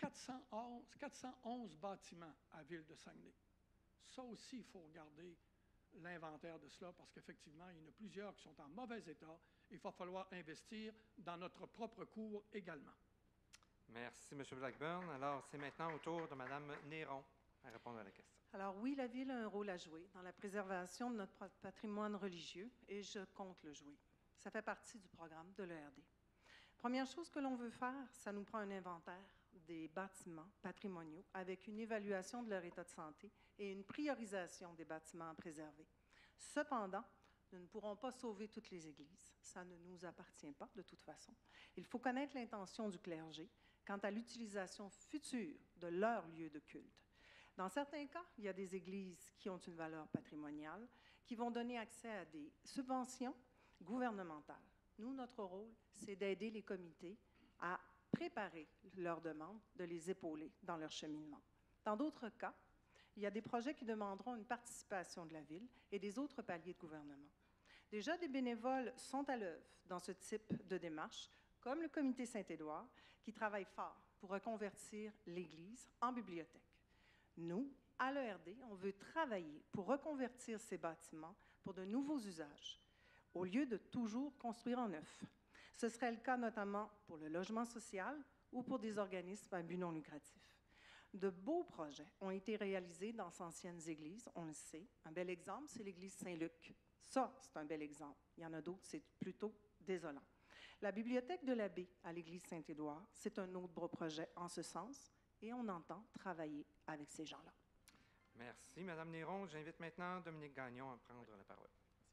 411 bâtiments à la ville de Saguenay. Ça aussi, il faut regarder l'inventaire de cela parce qu'effectivement, il y en a plusieurs qui sont en mauvais état. Il va falloir investir dans notre propre cour également. Merci, M. Blackburn. Alors, c'est maintenant au tour de Mme Néron à répondre à la question. Alors oui, la Ville a un rôle à jouer dans la préservation de notre patrimoine religieux et je compte le jouer. Ça fait partie du programme de l'ERD. Première chose que l'on veut faire, ça nous prend un inventaire des bâtiments patrimoniaux avec une évaluation de leur état de santé et une priorisation des bâtiments à préserver. Cependant, nous ne pourrons pas sauver toutes les églises. Ça ne nous appartient pas de toute façon. Il faut connaître l'intention du clergé quant à l'utilisation future de leur lieu de culte. Dans certains cas, il y a des églises qui ont une valeur patrimoniale, qui vont donner accès à des subventions gouvernementales. Nous, notre rôle, c'est d'aider les comités à préparer leurs demandes, de les épauler dans leur cheminement. Dans d'autres cas, il y a des projets qui demanderont une participation de la Ville et des autres paliers de gouvernement. Déjà, des bénévoles sont à l'œuvre dans ce type de démarche, comme le Comité Saint-Édouard, qui travaille fort pour reconvertir l'Église en bibliothèque. Nous, à l'ERD, on veut travailler pour reconvertir ces bâtiments pour de nouveaux usages, au lieu de toujours construire en neuf. Ce serait le cas notamment pour le logement social ou pour des organismes à but non lucratif. De beaux projets ont été réalisés dans d'anciennes églises, on le sait. Un bel exemple, c'est l'église Saint-Luc. Ça, c'est un bel exemple. Il y en a d'autres, c'est plutôt désolant. La bibliothèque de l'abbé à l'église Saint-Édouard, c'est un autre beau projet en ce sens et on entend travailler avec ces gens-là. Merci, Mme Néron. J'invite maintenant Dominique Gagnon à prendre la parole.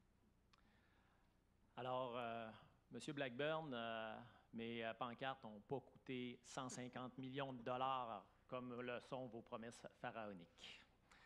Alors, M. Blackburn, mes pancartes n'ont pas coûté 150 millions de dollars comme le sont vos promesses pharaoniques.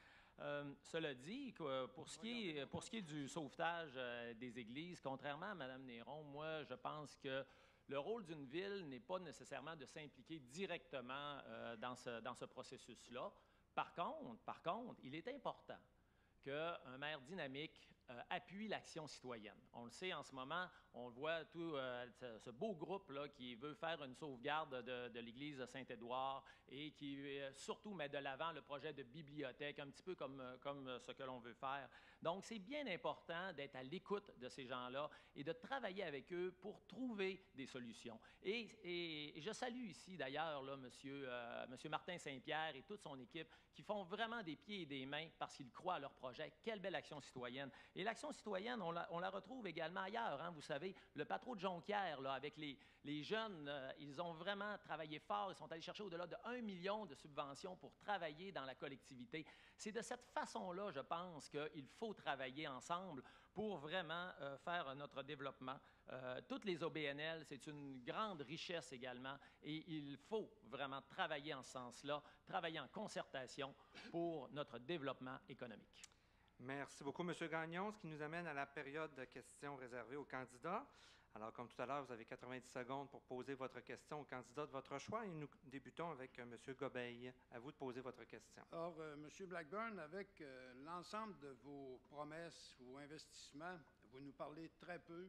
Cela dit, pour ce qui est du sauvetage des églises, contrairement à Mme Néron, moi, je pense que le rôle d'une ville n'est pas nécessairement de s'impliquer directement dans ce processus-là. Par contre, il est important qu'un maire dynamique appuie l'action citoyenne. On le sait en ce moment, on voit tout ce beau groupe-là qui veut faire une sauvegarde de l'église de Saint-Édouard et qui surtout met de l'avant le projet de bibliothèque, un petit peu comme ce que l'on veut faire. Donc, c'est bien important d'être à l'écoute de ces gens-là et de travailler avec eux pour trouver des solutions. Et je salue ici, d'ailleurs, monsieur Martin Saint-Pierre et toute son équipe qui font vraiment des pieds et des mains parce qu'ils croient à leur projet. Quelle belle action citoyenne! Et l'action citoyenne, on la retrouve également ailleurs. Hein, vous savez, le Patro de Jonquière, là, avec les jeunes, ils ont vraiment travaillé fort. Ils sont allés chercher au-delà de 1 million de subventions pour travailler dans la collectivité. C'est de cette façon-là, je pense, qu'il faut travailler ensemble pour vraiment faire notre développement. Toutes les OBNL, c'est une grande richesse également et il faut vraiment travailler en ce sens-là, travailler en concertation pour notre développement économique. Merci beaucoup, M. Gagnon, ce qui nous amène à la période de questions réservée aux candidats. Alors, comme tout à l'heure, vous avez 90 secondes pour poser votre question au candidat de votre choix et nous débutons avec M. Gobeil. À vous de poser votre question. Or, M. Blackburn, avec l'ensemble de vos promesses ou investissements, vous nous parlez très peu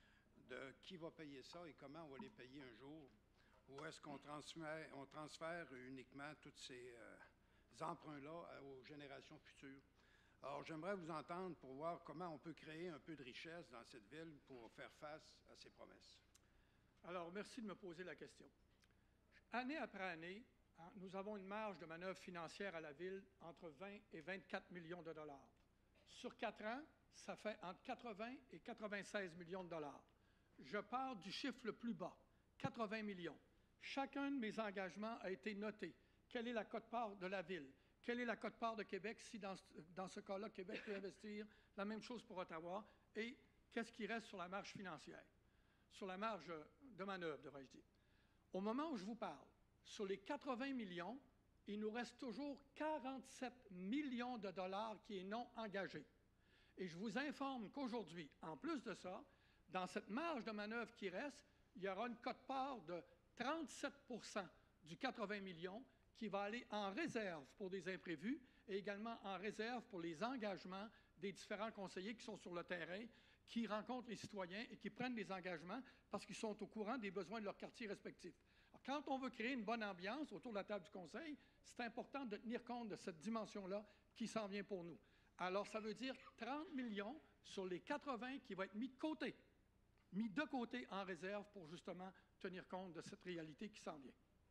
de qui va payer ça et comment on va les payer un jour. Ou est-ce qu'on transfère uniquement tous ces emprunts-là aux générations futures? Alors, j'aimerais vous entendre pour voir comment on peut créer un peu de richesse dans cette ville pour faire face à ces promesses. Alors, merci de me poser la question. Année après année, nous avons une marge de manœuvre financière à la Ville entre 20 et 24 millions de dollars. Sur 4 ans, ça fait entre 80 et 96 millions de dollars. Je pars du chiffre le plus bas, 80 millions. Chacun de mes engagements a été noté. Quelle est la quote-part de la Ville? Quelle est la quote-part de Québec si, dans ce cas-là, Québec peut investir? La même chose pour Ottawa. Et qu'est-ce qui reste sur la marge financière? Sur la marge de manœuvre, devrais-je dire. Au moment où je vous parle, sur les 80 millions, il nous reste toujours 47 millions de dollars qui est non engagé. Et je vous informe qu'aujourd'hui, en plus de ça, dans cette marge de manœuvre qui reste, il y aura une quote-part de 37 % du 80 millions qui va aller en réserve pour des imprévus et également en réserve pour les engagements des différents conseillers qui sont sur le terrain, qui rencontrent les citoyens et qui prennent des engagements parce qu'ils sont au courant des besoins de leur quartier respectif. Alors, quand on veut créer une bonne ambiance autour de la table du conseil, c'est important de tenir compte de cette dimension-là qui s'en vient pour nous. Alors, ça veut dire 30 millions sur les 80 qui vont être mis de côté en réserve pour justement tenir compte de cette réalité qui s'en vient.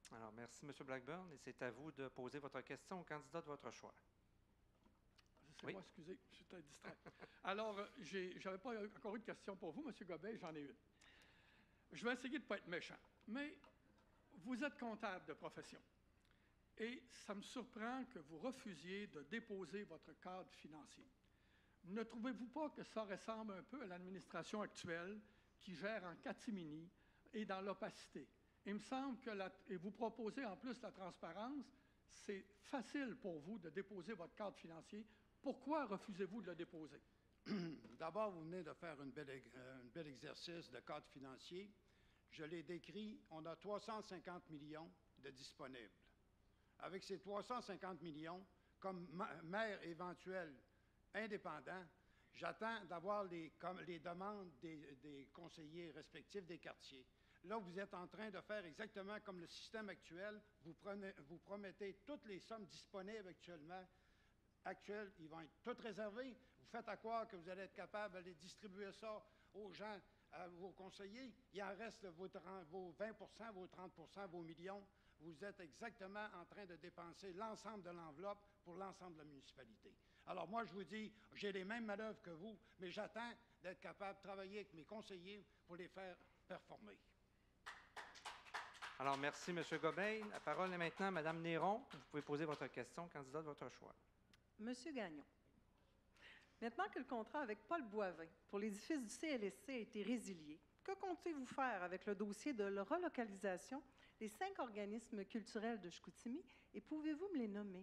Alors, merci, M. Blackburn, et c'est à vous de poser votre question au candidat de votre choix. C'est Oui. moi, excusez, j'étais distrait. Alors, je n'avais pas encore eu de question pour vous, M. Gobeil, j'en ai une. Je vais essayer de ne pas être méchant, mais vous êtes comptable de profession. Et ça me surprend que vous refusiez de déposer votre cadre financier. Ne trouvez-vous pas que ça ressemble un peu à l'administration actuelle qui gère en catimini et dans l'opacité? Il me semble que, et vous proposez en plus la transparence, c'est facile pour vous de déposer votre cadre financier. Pourquoi refusez-vous de le déposer? D'abord, vous venez de faire un bel exercice de cadre financier. Je l'ai décrit, on a 350 millions de disponibles. Avec ces 350 millions, comme maire éventuel indépendant, j'attends d'avoir les demandes des conseillers respectifs des quartiers. Là, vous êtes en train de faire exactement comme le système actuel. Vous promettez toutes les sommes disponibles actuelles, ils vont être toutes réservées. Vous faites à croire que vous allez être capable d'aller distribuer ça aux gens, à vos conseillers. Il en reste vos 20 vos 30 vos millions. Vous êtes exactement en train de dépenser l'ensemble de l'enveloppe pour l'ensemble de la municipalité. Alors moi, je vous dis, j'ai les mêmes manœuvres que vous, mais j'attends d'être capable de travailler avec mes conseillers pour les faire performer. Alors, merci, M. Gobeil. La parole est maintenant à Mme Néron. Vous pouvez poser votre question au candidat de votre choix. Monsieur Gagnon, maintenant que le contrat avec Paul Boivin pour l'édifice du CLSC a été résilié, que comptez-vous faire avec le dossier de la relocalisation des 5 organismes culturels de Chicoutimi et pouvez-vous me les nommer?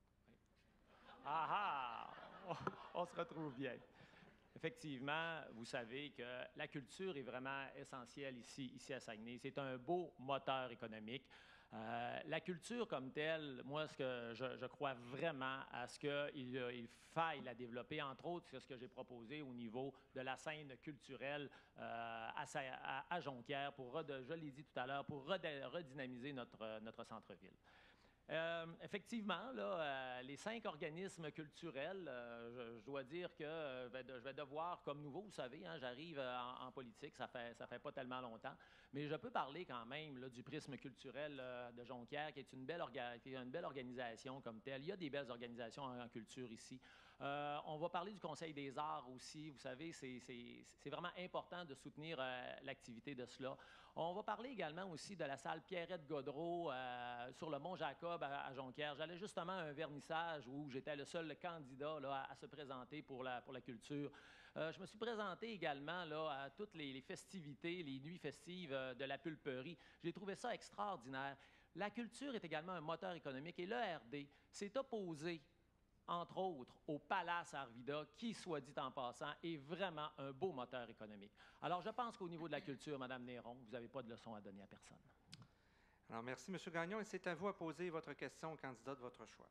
Ah ah! On se retrouve bien. Effectivement, vous savez que la culture est vraiment essentielle ici à Saguenay. C'est un beau moteur économique. La culture comme telle, moi, ce que je crois vraiment à ce qu'il faille la développer, entre autres, c'est ce que j'ai proposé au niveau de la scène culturelle à Jonquière, je l'ai dit tout à l'heure, pour redynamiser notre centre-ville. Effectivement, là, les 5 organismes culturels, je dois dire que je vais devoir, comme nouveau, vous savez, hein, j'arrive en politique, ça fait pas tellement longtemps, mais je peux parler quand même là, du prisme culturel de Jonquière, qui est une belle organisation comme telle. Il y a des belles organisations en culture ici. On va parler du Conseil des arts aussi. Vous savez, c'est vraiment important de soutenir l'activité de cela. On va parler également aussi de la salle Pierrette-Godreau sur le Mont-Jacob à Jonquière. J'allais justement à un vernissage où j'étais le seul candidat là, à se présenter pour la culture. Je me suis présenté également là, à toutes les festivités, les nuits festives de la pulperie. J'ai trouvé ça extraordinaire. La culture est également un moteur économique et l'ERD s'est opposé entre autres, au Palace Arvida, qui, soit dit en passant, est vraiment un beau moteur économique. Alors, je pense qu'au niveau de la culture, Mme Néron, vous n'avez pas de leçon à donner à personne. Alors, merci, M. Gagnon, et c'est à vous à poser votre question au candidat de votre choix.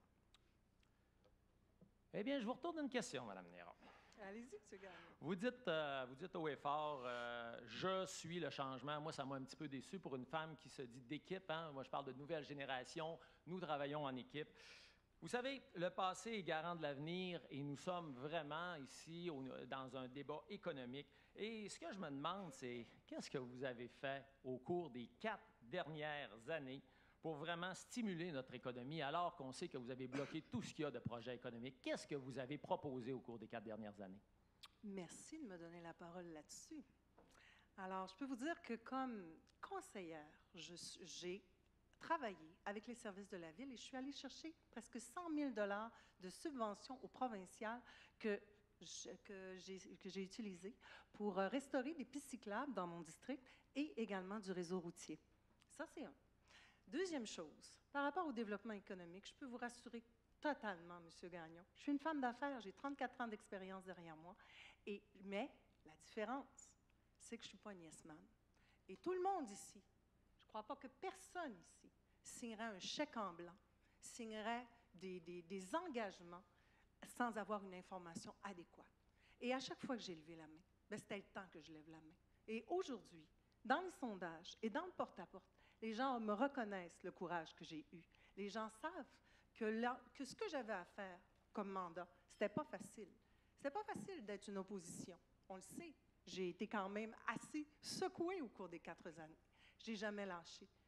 Eh bien, je vous retourne une question, Mme Néron. Allez-y, M. Gagnon. Vous dites haut et fort, je suis le changement. Moi, ça m'a un petit peu déçu pour une femme qui se dit d'équipe. Hein? Moi, je parle de nouvelle génération. Nous travaillons en équipe. Vous savez, le passé est garant de l'avenir et nous sommes vraiment ici dans un débat économique. Et ce que je me demande, c'est qu'est-ce que vous avez fait au cours des 4 dernières années pour vraiment stimuler notre économie alors qu'on sait que vous avez bloqué tout ce qu'il y a de projets économiques? Qu'est-ce que vous avez proposé au cours des 4 dernières années? Merci de me donner la parole là-dessus. Alors, je peux vous dire que comme conseillère, j'ai travaillé avec les services de la Ville et je suis allée chercher presque 100 000 $ de subventions au provincial que j'ai utilisées pour restaurer des pistes cyclables dans mon district et également du réseau routier. Ça, c'est un. Deuxième chose, par rapport au développement économique, je peux vous rassurer totalement, M. Gagnon. Je suis une femme d'affaires, j'ai 34 ans d'expérience derrière moi, mais la différence, c'est que je ne suis pas une yes-man. Et tout le monde ici, je ne crois pas que personne ici signerait un chèque en blanc, signerait des engagements sans avoir une information adéquate. Et à chaque fois que j'ai levé la main, c'était le temps que je lève la main. Et aujourd'hui, dans les sondages et dans le porte-à-porte, les gens me reconnaissent le courage que j'ai eu. Les gens savent que ce que j'avais à faire comme mandat, c'était pas facile. C'était pas facile d'être une opposition. On le sait. J'ai été quand même assez secouée au cours des 4 années. Je n'ai jamais lâché.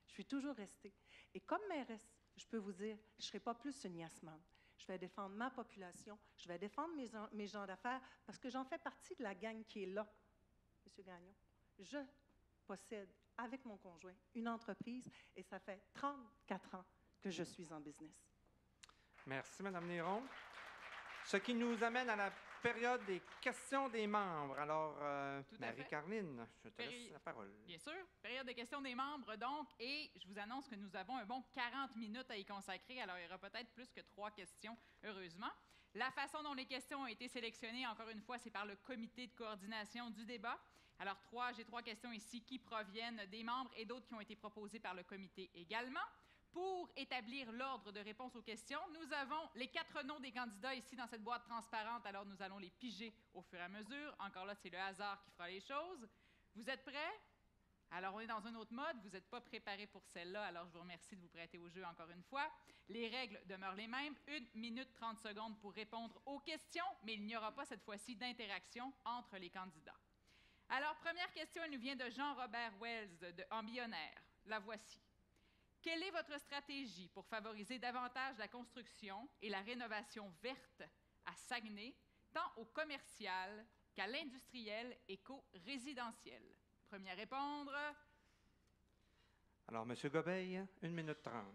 Je suis toujours restée. Et comme mairesse, je peux vous dire, je ne serai pas plus une yes-man. Je vais défendre ma population, je vais défendre mes gens d'affaires, parce que j'en fais partie de la gang qui est là, M. Gagnon. Je possède, avec mon conjoint, une entreprise, et ça fait 34 ans que je suis en business. Merci, Mme Néron. Ce qui nous amène à la période des questions des membres. Alors, Marie-Caroline, je te laisse la parole. Bien sûr, période des questions des membres, donc, et je vous annonce que nous avons un bon 40 minutes à y consacrer, alors il y aura peut-être plus que 3 questions, heureusement. La façon dont les questions ont été sélectionnées, encore une fois, c'est par le comité de coordination du débat. Alors, j'ai 3 questions ici qui proviennent des membres et d'autres qui ont été proposées par le comité également. Pour établir l'ordre de réponse aux questions, nous avons les 4 noms des candidats ici dans cette boîte transparente, alors nous allons les piger au fur et à mesure. Encore là, c'est le hasard qui fera les choses. Vous êtes prêts? Alors, on est dans un autre mode. Vous n'êtes pas préparés pour celle-là, alors je vous remercie de vous prêter au jeu encore une fois. Les règles demeurent les mêmes. 1 minute 30 secondes pour répondre aux questions, mais il n'y aura pas cette fois-ci d'interaction entre les candidats. Alors, première question, elle nous vient de Jean-Robert Wells de Embillonnaire. La voici. Quelle est votre stratégie pour favoriser davantage la construction et la rénovation verte à Saguenay, tant au commercial qu'à l'industriel et qu'au résidentiel? Premier à répondre. Alors, M. Gobeil, 1 minute 30.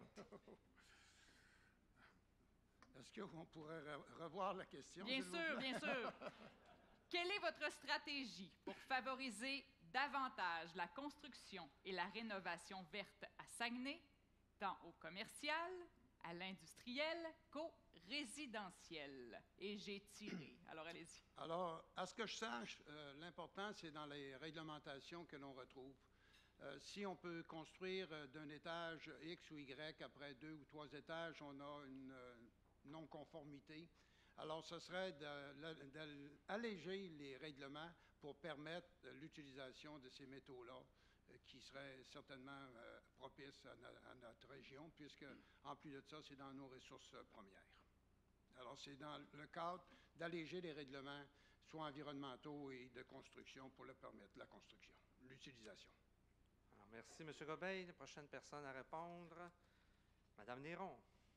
Est-ce qu'on pourrait revoir la question? Bien sûr, bien sûr. Quelle est votre stratégie pour favoriser davantage la construction et la rénovation verte à Saguenay, tant au commercial, à l'industriel qu'au résidentiel? Et j'ai tiré. Alors, allez-y. Alors, à ce que je sache, l'important, c'est dans les réglementations que l'on retrouve. Si on peut construire d'un étage X ou Y, après 2 ou 3 étages, on a une non-conformité. Alors, ce serait d'alléger les règlements pour permettre l'utilisation de ces métaux-là, qui serait certainement propice à notre région, puisque, en plus de ça, c'est dans nos ressources premières. Alors, c'est dans le cadre d'alléger les règlements, soit environnementaux et de construction, pour le permettre, la construction, l'utilisation. Alors, merci, M. Gobeil. La prochaine personne à répondre, Mme Néron.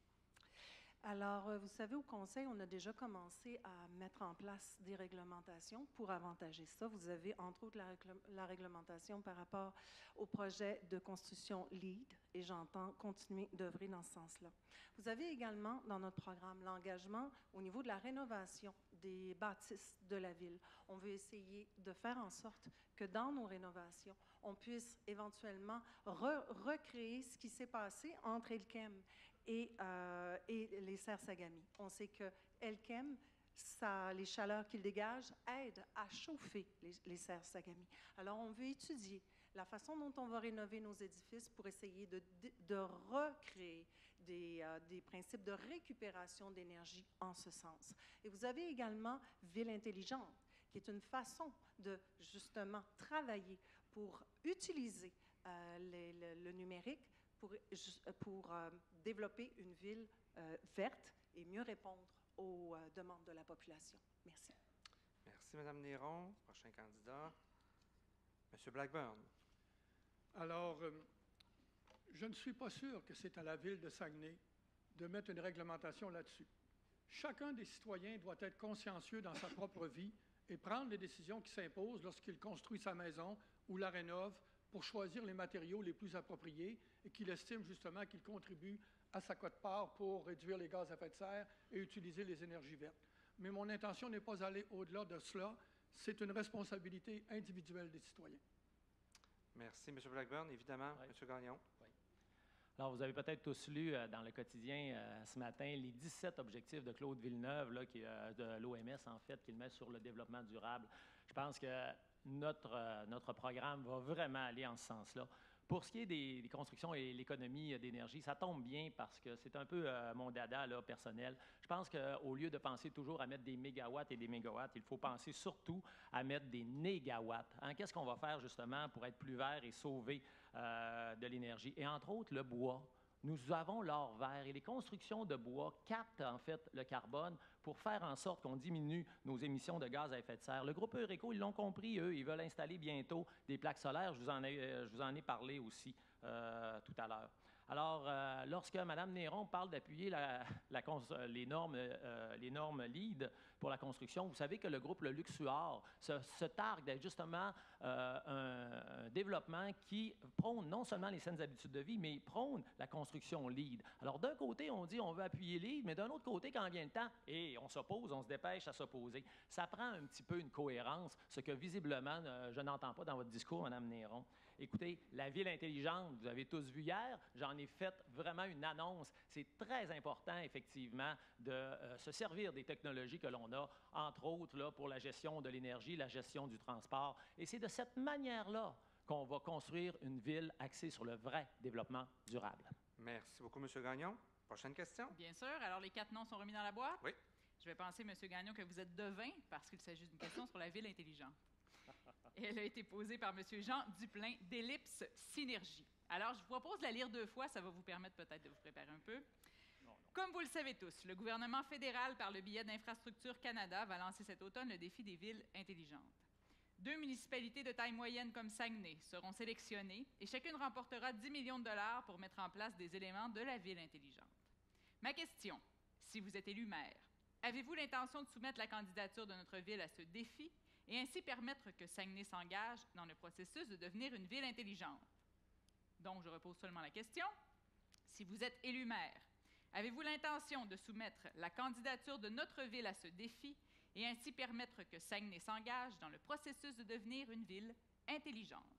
Alors, vous savez, au Conseil, on a déjà commencé à mettre en place des réglementations pour avantager ça. Vous avez, entre autres, la réglementation par rapport au projet de construction LEED, et j'entends continuer d'œuvrer dans ce sens-là. Vous avez également, dans notre programme, l'engagement au niveau de la rénovation des bâtisses de la ville. On veut essayer de faire en sorte que dans nos rénovations, on puisse éventuellement recréer ce qui s'est passé entre Elkem et les serres Sagami. On sait que Elkem, les chaleurs qu'il dégage aident à chauffer les serres Sagami. Alors, on veut étudier la façon dont on va rénover nos édifices pour essayer de recréer des principes de récupération d'énergie en ce sens. Et vous avez également Ville intelligente, qui est une façon de, justement, travailler pour utiliser le numérique pour développer une ville verte et mieux répondre aux demandes de la population. Merci. Merci, Mme Néron. Prochain candidat, M. Blackburn. Alors, je ne suis pas sûr que c'est à la Ville de Saguenay de mettre une réglementation là-dessus. Chacun des citoyens doit être consciencieux dans sa propre vie et prendre les décisions qui s'imposent lorsqu'il construit sa maison ou la rénove pour choisir les matériaux les plus appropriés et qu'il estime justement qu'il contribue à sa quote-part pour réduire les gaz à effet de serre et utiliser les énergies vertes. Mais mon intention n'est pas d'aller au-delà de cela. C'est une responsabilité individuelle des citoyens. Merci, M. Blackburn. Évidemment, Oui. M. Gagnon. Oui. Alors, vous avez peut-être tous lu dans le quotidien ce matin les 17 objectifs de Claude Villeneuve, là, de l'OMS, en fait, qu'il met sur le développement durable. Je pense que notre programme va vraiment aller en ce sens-là. Pour ce qui est des constructions et l'économie d'énergie, ça tombe bien parce que c'est un peu mon dada là, personnel. Je pense qu'au lieu de penser toujours à mettre des mégawatts et des mégawatts, il faut penser surtout à mettre des négawatts. Hein? Qu'est-ce qu'on va faire justement pour être plus vert et sauver de l'énergie? Et entre autres, le bois. nous avons l'or vert et les constructions de bois captent en fait le carbone pour faire en sorte qu'on diminue nos émissions de gaz à effet de serre. Le groupe Eureco, ils l'ont compris, eux, ils veulent installer bientôt des plaques solaires. Je vous en ai parlé aussi tout à l'heure. Alors, lorsque Mme Néron parle d'appuyer les normes LEED pour la construction, vous savez que le groupe Le Luxuor se targue d'être justement un développement qui prône non seulement les saines habitudes de vie, mais prône la construction LEED. Alors, d'un côté, on dit on veut appuyer LEED, mais d'un autre côté, quand vient le temps, et on s'oppose, on se dépêche à s'opposer. Ça prend un petit peu une cohérence, ce que visiblement, je n'entends pas dans votre discours, Mme Néron. Écoutez, la ville intelligente, vous avez tous vu hier, j'en ai fait vraiment une annonce. C'est très important, effectivement, de se servir des technologies que l'on a, entre autres là, pour la gestion de l'énergie, la gestion du transport. Et c'est de cette manière-là qu'on va construire une ville axée sur le vrai développement durable. Merci beaucoup, M. Gagnon. Prochaine question. Bien sûr. Alors, les 4 noms sont remis dans la boîte? Oui. Je vais penser, M. Gagnon, que vous êtes devin parce qu'il s'agit d'une question sur la ville intelligente. Et elle a été posée par M. Jean Duplain d'Ellipse Synergie. Alors, je vous propose de la lire 2 fois. Ça va vous permettre peut-être de vous préparer un peu. Comme vous le savez tous, le gouvernement fédéral, par le biais d'Infrastructure Canada, va lancer cet automne le défi des villes intelligentes. 2 municipalités de taille moyenne comme Saguenay seront sélectionnées et chacune remportera 10 millions de dollars pour mettre en place des éléments de la ville intelligente. Ma question, si vous êtes élu maire, avez-vous l'intention de soumettre la candidature de notre ville à ce défi et ainsi permettre que Saguenay s'engage dans le processus de devenir une ville intelligente? Donc, je repose seulement la question. Si vous êtes élu maire, avez-vous l'intention de soumettre la candidature de notre ville à ce défi et ainsi permettre que Saguenay s'engage dans le processus de devenir une ville intelligente?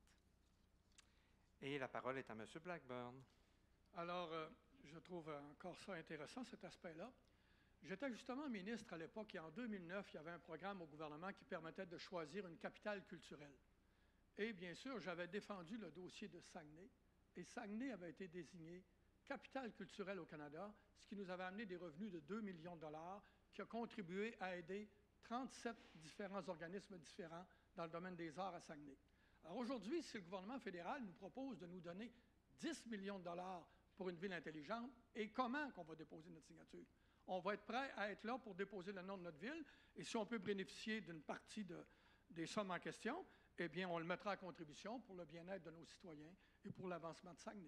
Et la parole est à M. Blackburn. Alors, je trouve encore ça intéressant, cet aspect-là. J'étais justement ministre à l'époque et en 2009, il y avait un programme au gouvernement qui permettait de choisir une capitale culturelle. Et bien sûr, j'avais défendu le dossier de Saguenay et Saguenay avait été désignée capitale culturelle au Canada, ce qui nous avait amené des revenus de 2 millions de dollars qui a contribué à aider 37 différents organismes différents dans le domaine des arts à Saguenay. Alors aujourd'hui, si le gouvernement fédéral nous propose de nous donner 10 millions de dollars pour une ville intelligente, et comment qu'on va déposer notre signature? On va être prêt à être là pour déposer le nom de notre ville, et si on peut bénéficier d'une partie des sommes en question, eh bien, on le mettra à contribution pour le bien-être de nos citoyens et pour l'avancement de Saguenay.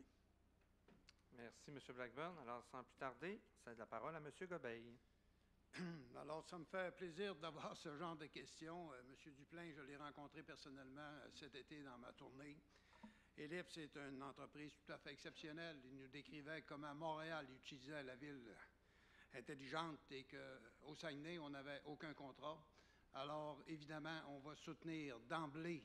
Merci, M. Blackburn. Alors, sans plus tarder, c'est la parole à M. Gobeil. Alors, ça me fait plaisir d'avoir ce genre de questions. M. Duplain, je l'ai rencontré personnellement cet été dans ma tournée. Ellipse est une entreprise tout à fait exceptionnelle. Il nous décrivait comment Montréal utilisait la ville intelligente et qu'au Saguenay, on n'avait aucun contrat. Alors, évidemment, on va soutenir d'emblée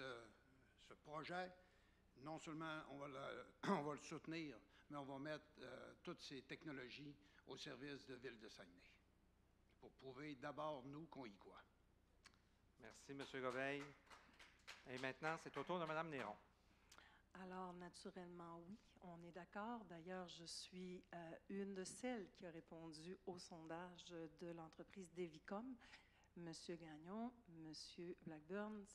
ce projet. Non seulement on va le soutenir, mais on va mettre toutes ces technologies au service de Ville de Saguenay pour prouver d'abord, nous, qu'on y croit. Merci, M. Gobeil. Et maintenant, c'est au tour de Mme Néron. Alors, naturellement, oui, on est d'accord. D'ailleurs, je suis une de celles qui a répondu au sondage de l'entreprise Devicom. Monsieur Gagnon, Monsieur Blackburn,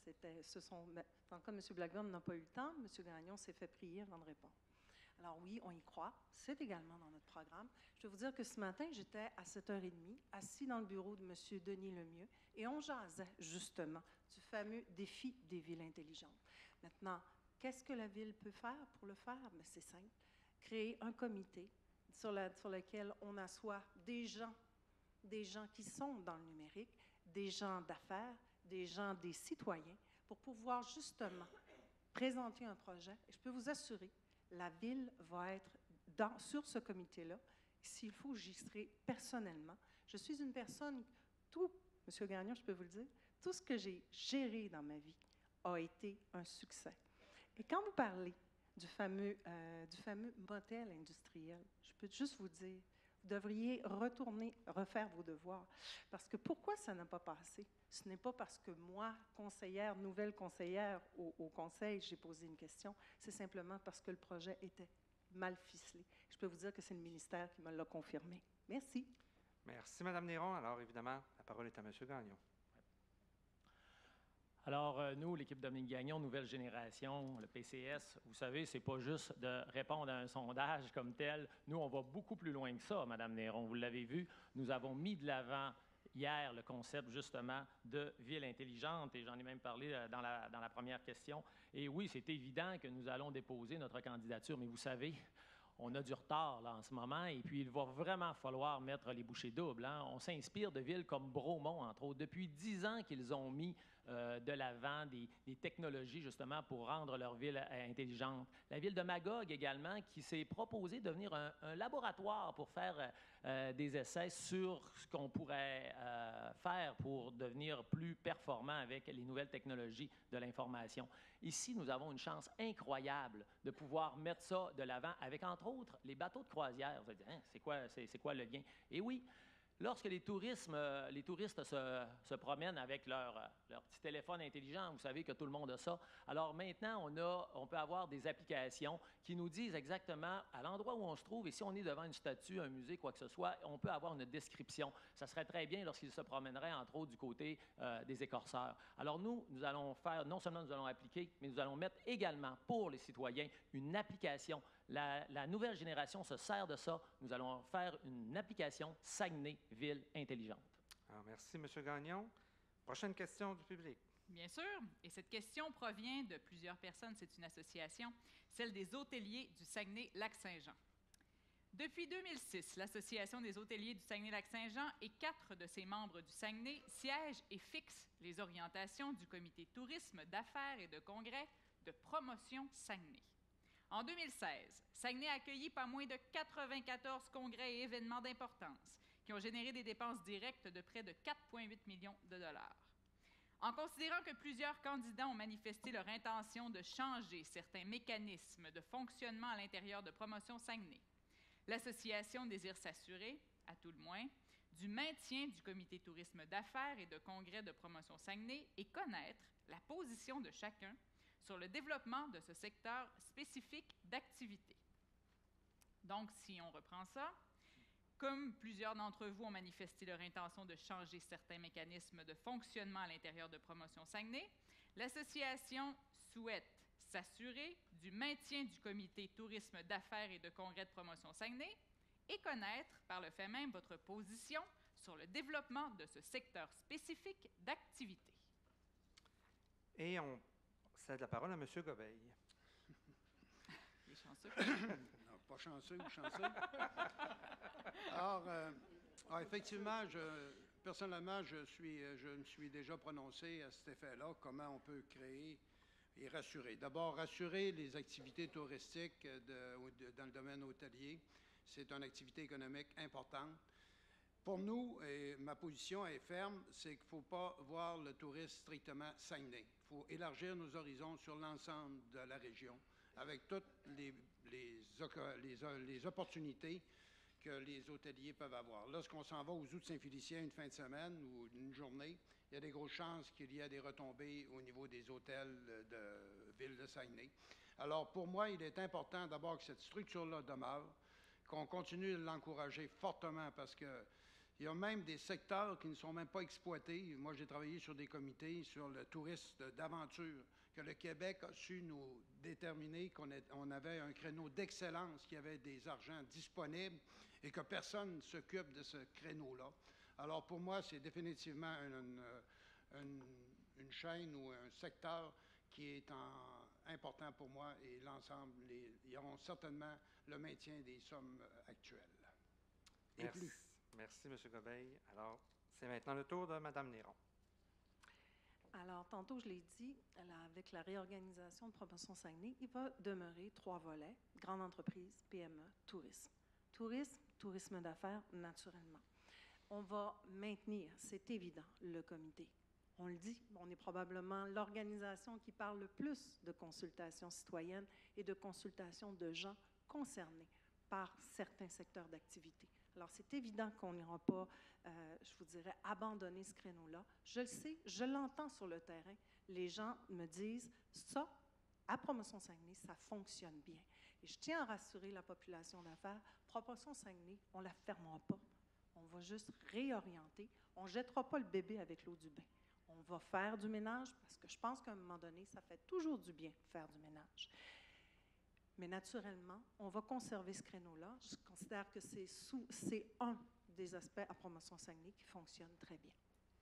dans le cas de M. Blackburn n'a pas eu le temps, M. Gagnon s'est fait prier avant de répondre. Alors oui, on y croit. C'est également dans notre programme. Je vais vous dire que ce matin, j'étais à 7h30, assis dans le bureau de M. Denis Lemieux, et on jasait justement du fameux défi des villes intelligentes. Maintenant, qu'est-ce que la ville peut faire pour le faire? Bien, c'est simple. Créer un comité sur lequel on assoit des gens qui sont dans le numérique, des gens d'affaires, des citoyens, pour pouvoir justement présenter un projet. Et je peux vous assurer, la ville va être sur ce comité-là. S'il faut, j'y serai personnellement. Je suis une personne, M. Gagnon, je peux vous le dire, tout ce que j'ai géré dans ma vie a été un succès. Et quand vous parlez du fameux modèle industriel, je peux juste vous dire, vous devriez refaire vos devoirs. Parce que pourquoi ça n'a pas passé? Ce n'est pas parce que moi, nouvelle conseillère au conseil, j'ai posé une question. C'est simplement parce que le projet était mal ficelé. Je peux vous dire que c'est le ministère qui me l'a confirmé. Merci. Merci, Mme Néron. Alors, évidemment, la parole est à M. Gagnon. Alors, nous, l'équipe Dominique Gagnon, Nouvelle Génération, le PCS, vous savez, c'est pas juste de répondre à un sondage comme tel. Nous, on va beaucoup plus loin que ça, Madame Néron. Vous l'avez vu, nous avons mis de l'avant hier le concept, justement, de ville intelligente, et j'en ai même parlé dans la première question. Et oui, c'est évident que nous allons déposer notre candidature, mais vous savez, on a du retard là, en ce moment, et puis il va vraiment falloir mettre les bouchées doubles. Hein. On s'inspire de villes comme Bromont, entre autres. Depuis 10 ans qu'ils ont mis de l'avant des technologies, justement, pour rendre leur ville intelligente. La ville de Magog, également, qui s'est proposé de devenir un laboratoire pour faire des essais sur ce qu'on pourrait faire pour devenir plus performant avec les nouvelles technologies de l'information. Ici, nous avons une chance incroyable de pouvoir mettre ça de l'avant avec, entre autres, les bateaux de croisière. Vous allez dire, hein, c'est quoi le lien? Et oui, lorsque les touristes se promènent avec leur petit téléphone intelligent, vous savez que tout le monde a ça, alors maintenant, on peut avoir des applications qui nous disent exactement à l'endroit où on se trouve, et si on est devant une statue, un musée, quoi que ce soit, on peut avoir une description. Ça serait très bien lorsqu'ils se promèneraient, entre autres, du côté des écorceurs. Alors nous allons faire, non seulement nous allons appliquer, mais nous allons mettre également pour les citoyens une application. La nouvelle génération se sert de ça. Nous allons faire une application Saguenay Ville intelligente. Alors, merci, M. Gagnon. Prochaine question du public. Bien sûr, et cette question provient de plusieurs personnes, c'est une association, celle des hôteliers du Saguenay-Lac-Saint-Jean. Depuis 2006, l'Association des hôteliers du Saguenay-Lac-Saint-Jean et 4 de ses membres du Saguenay siègent et fixent les orientations du Comité tourisme, d'affaires et de congrès de promotion Saguenay. En 2016, Saguenay a accueilli pas moins de 94 congrès et événements d'importance qui ont généré des dépenses directes de près de 4,8 millions de dollars. En considérant que plusieurs candidats ont manifesté leur intention de changer certains mécanismes de fonctionnement à l'intérieur de Promotion Saguenay, l'association désire s'assurer, à tout le moins, du maintien du Comité tourisme d'affaires et de congrès de Promotion Saguenay et connaître la position de chacun sur le développement de ce secteur spécifique d'activité. Donc, si on reprend ça, comme plusieurs d'entre vous ont manifesté leur intention de changer certains mécanismes de fonctionnement à l'intérieur de Promotion Saguenay, l'association souhaite s'assurer du maintien du Comité tourisme d'affaires et de congrès de Promotion Saguenay et connaître, par le fait même, votre position sur le développement de ce secteur spécifique d'activité. Et on cède la parole à M. Gobeil. Les chanceux. Non, pas chanceux ou chanceux. Alors, effectivement, personnellement, je me suis déjà prononcé à cet effet-là, comment on peut créer et rassurer. D'abord, rassurer les activités touristiques dans le domaine hôtelier. C'est une activité économique importante. Pour nous, et ma position est ferme, c'est qu'il ne faut pas voir le tourisme strictement Saguenay. Il faut élargir nos horizons sur l'ensemble de la région, avec toutes les opportunités que les hôteliers peuvent avoir. Lorsqu'on s'en va aux Zoos de Saint-Félicien une fin de semaine ou une journée, il y a des grosses chances qu'il y ait des retombées au niveau des hôtels de ville de Saguenay. Alors, pour moi, il est important d'abord que cette structure-là demeure, qu'on continue de l'encourager fortement parce que il y a même des secteurs qui ne sont même pas exploités. Moi, j'ai travaillé sur des comités sur le tourisme d'aventure, que le Québec a su nous déterminer qu'on avait un créneau d'excellence, qu'il y avait des argents disponibles et que personne ne s'occupe de ce créneau-là. Alors, pour moi, c'est définitivement une chaîne ou un secteur qui est important pour moi et l'ensemble, ils auront certainement le maintien des sommes actuelles. Et Merci. plus. Merci, M. Gobeil. Alors, c'est maintenant le tour de Mme Néron. Alors, tantôt, je l'ai dit, avec la réorganisation de Promotion Saguenay, il va demeurer 3 volets, grande entreprise, PME, tourisme. Tourisme d'affaires, naturellement. On va maintenir, c'est évident, le comité. On le dit, on est probablement l'organisation qui parle le plus de consultations citoyennes et de consultations de gens concernés par certains secteurs d'activité. Alors, c'est évident qu'on n'ira pas, je vous dirais, abandonner ce créneau-là. Je le sais, je l'entends sur le terrain. Les gens me disent, ça, à Promotion Saguenay, ça fonctionne bien. Et je tiens à rassurer la population d'affaires, Promotion Saguenay, on ne la fermera pas. On va juste réorienter. On ne jettera pas le bébé avec l'eau du bain. On va faire du ménage, parce que je pense qu'à un moment donné, ça fait toujours du bien faire du ménage. Mais naturellement, on va conserver ce créneau-là. Je considère que c'est un des aspects à Promotion Saguenay qui fonctionne très bien.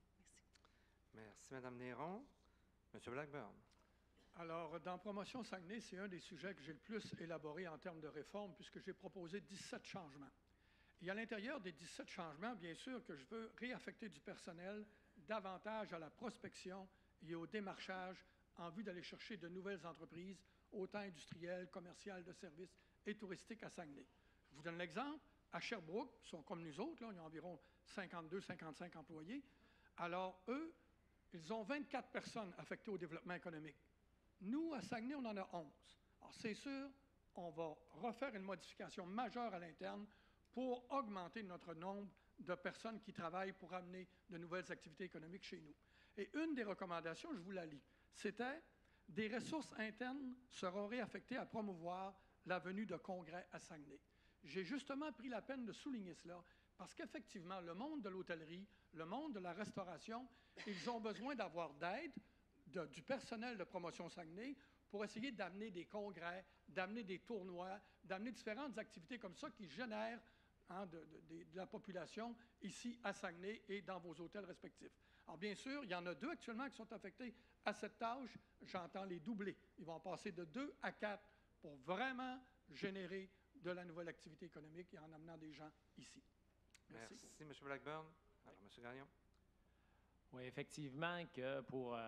Merci. Merci, Mme Néron. M. Blackburn. Alors, dans Promotion Saguenay, c'est un des sujets que j'ai le plus élaboré en termes de réforme, puisque j'ai proposé 17 changements. Et à l'intérieur des 17 changements, bien sûr que je veux réaffecter du personnel davantage à la prospection et au démarchage en vue d'aller chercher de nouvelles entreprises, autant industrielles, commerciales, de services et touristiques à Saguenay. Je vous donne l'exemple. À Sherbrooke, ils sont comme nous autres, là, ils ont environ 52-55 employés. Alors, eux, ils ont 24 personnes affectées au développement économique. Nous, à Saguenay, on en a 11. Alors, c'est sûr, on va refaire une modification majeure à l'interne pour augmenter notre nombre de personnes qui travaillent pour amener de nouvelles activités économiques chez nous. Et une des recommandations, je vous la lis, c'était « Des ressources internes seront réaffectées à promouvoir la venue de congrès à Saguenay ». J'ai justement pris la peine de souligner cela parce qu'effectivement, le monde de l'hôtellerie, le monde de la restauration, ils ont besoin d'avoir d'aide du personnel de Promotion Saguenay pour essayer d'amener des congrès, d'amener des tournois, d'amener différentes activités comme ça qui génèrent de la population ici à Saguenay et dans vos hôtels respectifs. Alors bien sûr, il y en a 2 actuellement qui sont affectés à cette tâche. J'entends les doubler. Ils vont passer de 2 à 4 pour vraiment générer de la nouvelle activité économique et en amenant des gens ici. Merci. Merci, M. Blackburn. Alors, M. Gagnon. Oui, effectivement, que pour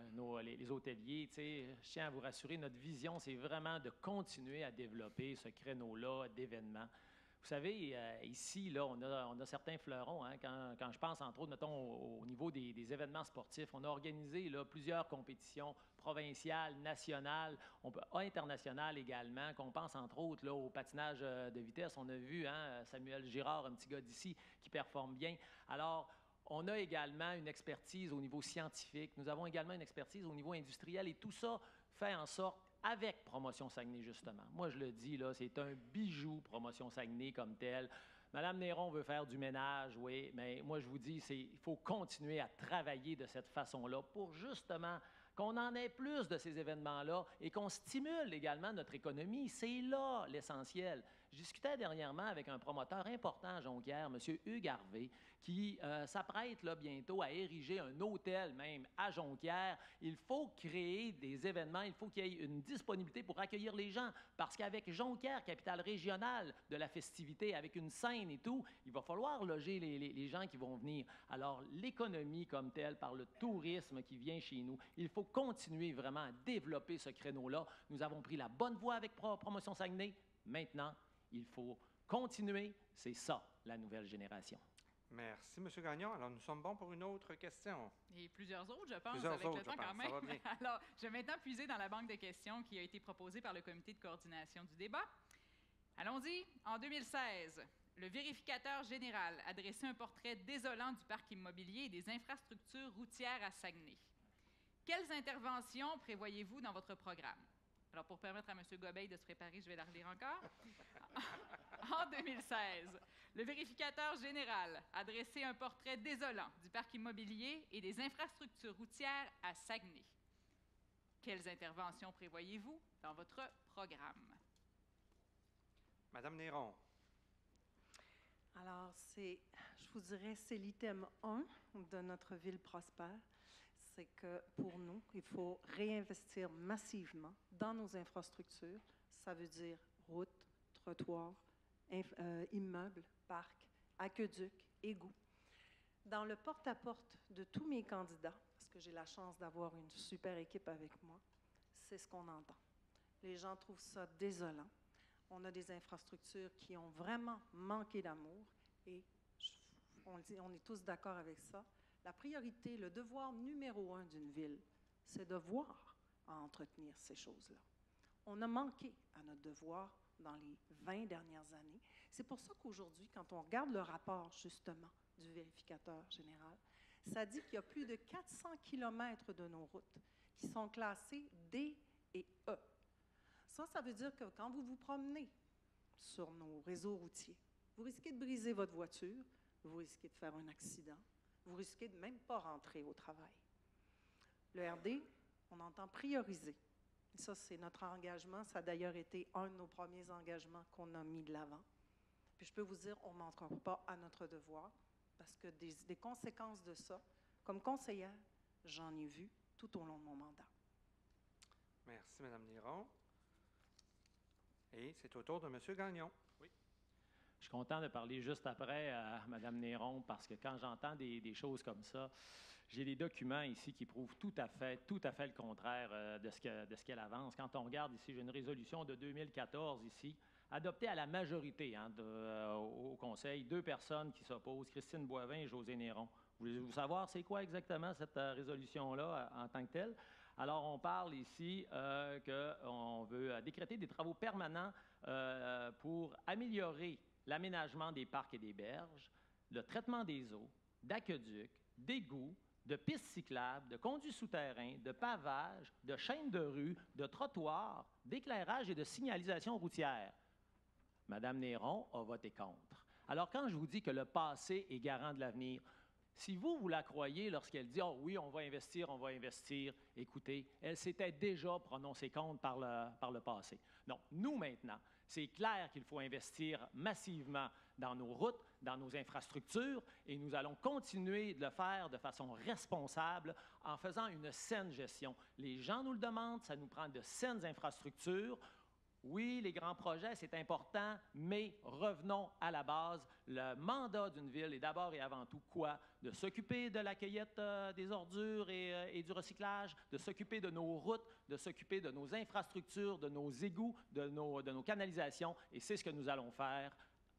les hôteliers, je tiens à vous rassurer, notre vision, c'est vraiment de continuer à développer ce créneau-là d'événements. Vous savez, ici, là, on a certains fleurons. Hein, quand je pense, entre autres, mettons, au niveau des événements sportifs, on a organisé là, plusieurs compétitions provinciales, nationales, internationales également, qu'on pense, entre autres, là, au patinage de vitesse. On a vu Samuel Girard, un petit gars d'ici, qui performe bien. Alors, on a également une expertise au niveau scientifique. Nous avons également une expertise au niveau industriel. Et tout ça fait en sorte, avec Promotion Saguenay, justement. Moi, je le dis, là, c'est un bijou, Promotion Saguenay, comme tel. Madame Néron veut faire du ménage, oui, mais moi, je vous dis, il faut continuer à travailler de cette façon-là pour, justement, qu'on en ait plus de ces événements-là et qu'on stimule également notre économie. C'est là l'essentiel. Je discutais dernièrement avec un promoteur important à Jonquière, M. Hugues Harvey, qui s'apprête là, bientôt à ériger un hôtel même à Jonquière. Il faut créer des événements, il faut qu'il y ait une disponibilité pour accueillir les gens, parce qu'avec Jonquière, capitale régionale de la festivité, avec une scène et tout, il va falloir loger les gens qui vont venir. Alors, l'économie comme telle, par le tourisme qui vient chez nous, il faut continuer vraiment à développer ce créneau-là. Nous avons pris la bonne voie avec Promotion Saguenay. Maintenant, il faut continuer. C'est ça, la nouvelle génération. Merci, M. Gagnon. Alors, nous sommes bons pour une autre question. Et plusieurs autres, je pense, Plusieurs avec autres, le temps je pense. quand même. Ça va bien. Alors, je vais maintenant puiser dans la banque de questions qui a été proposée par le comité de coordination du débat. Allons-y. En 2016, le vérificateur général a dressé un portrait désolant du parc immobilier et des infrastructures routières à Saguenay. Quelles interventions prévoyez-vous dans votre programme? Alors, pour permettre à M. Gobeil de se préparer, je vais la relire encore. En 2016, le vérificateur général a dressé un portrait désolant du parc immobilier et des infrastructures routières à Saguenay. Quelles interventions prévoyez-vous dans votre programme? Madame Néron. Alors, je vous dirais, c'est l'item 1 de notre ville prospère. C'est que pour nous, il faut réinvestir massivement dans nos infrastructures. Ça veut dire routes, trottoirs, immeubles, parcs, aqueducs, égouts. Dans le porte-à-porte de tous mes candidats, parce que j'ai la chance d'avoir une super équipe avec moi, c'est ce qu'on entend. Les gens trouvent ça désolant. On a des infrastructures qui ont vraiment manqué d'amour et on est tous d'accord avec ça. La priorité, le devoir numéro 1 d'une ville, c'est de voir à entretenir ces choses-là. On a manqué à notre devoir dans les 20 dernières années. C'est pour ça qu'aujourd'hui, quand on regarde le rapport, justement, du vérificateur général, ça dit qu'il y a plus de 400 kilomètres de nos routes qui sont classées D et E. Ça veut dire que quand vous vous promenez sur nos réseaux routiers, vous risquez de briser votre voiture, vous risquez de faire un accident, vous risquez de même pas rentrer au travail. Le RD, on entend prioriser. Et ça, c'est notre engagement. Ça a d'ailleurs été un de nos premiers engagements qu'on a mis de l'avant. Puis je peux vous dire, on ne manquera pas à notre devoir, parce que des conséquences de ça, comme conseillère, j'en ai vu tout au long de mon mandat. Merci, Mme Néron. Et c'est au tour de M. Gagnon. Je suis content de parler juste après à Mme Néron parce que quand j'entends des choses comme ça, j'ai des documents ici qui prouvent tout à fait le contraire de ce qu'elle avance. Quand on regarde ici, j'ai une résolution de 2014 ici, adoptée à la majorité au Conseil. 2 personnes qui s'opposent, Christine Boivin et José Néron. Voulez-vous savoir c'est quoi exactement cette résolution-là en tant que telle? Alors, on parle ici qu'on veut décréter des travaux permanents pour améliorer l'aménagement des parcs et des berges, le traitement des eaux, d'aqueducs, d'égouts, de pistes cyclables, de conduits souterrains, de pavage, de chaînes de rue, de trottoirs, d'éclairage et de signalisation routière. Madame Néron a voté contre. Alors, quand je vous dis que le passé est garant de l'avenir, si vous la croyez lorsqu'elle dit « Oh oui, on va investir », écoutez, elle s'était déjà prononcée contre par le passé. Non, nous maintenant, c'est clair qu'il faut investir massivement dans nos routes, dans nos infrastructures, et nous allons continuer de le faire de façon responsable en faisant une saine gestion. Les gens nous le demandent, ça nous prend de saines infrastructures. Oui, les grands projets, c'est important, mais revenons à la base. Le mandat d'une ville est d'abord et avant tout quoi? De s'occuper de la cueillette des ordures et du recyclage, de s'occuper de nos routes, de s'occuper de nos infrastructures, de nos égouts, de nos canalisations, et c'est ce que nous allons faire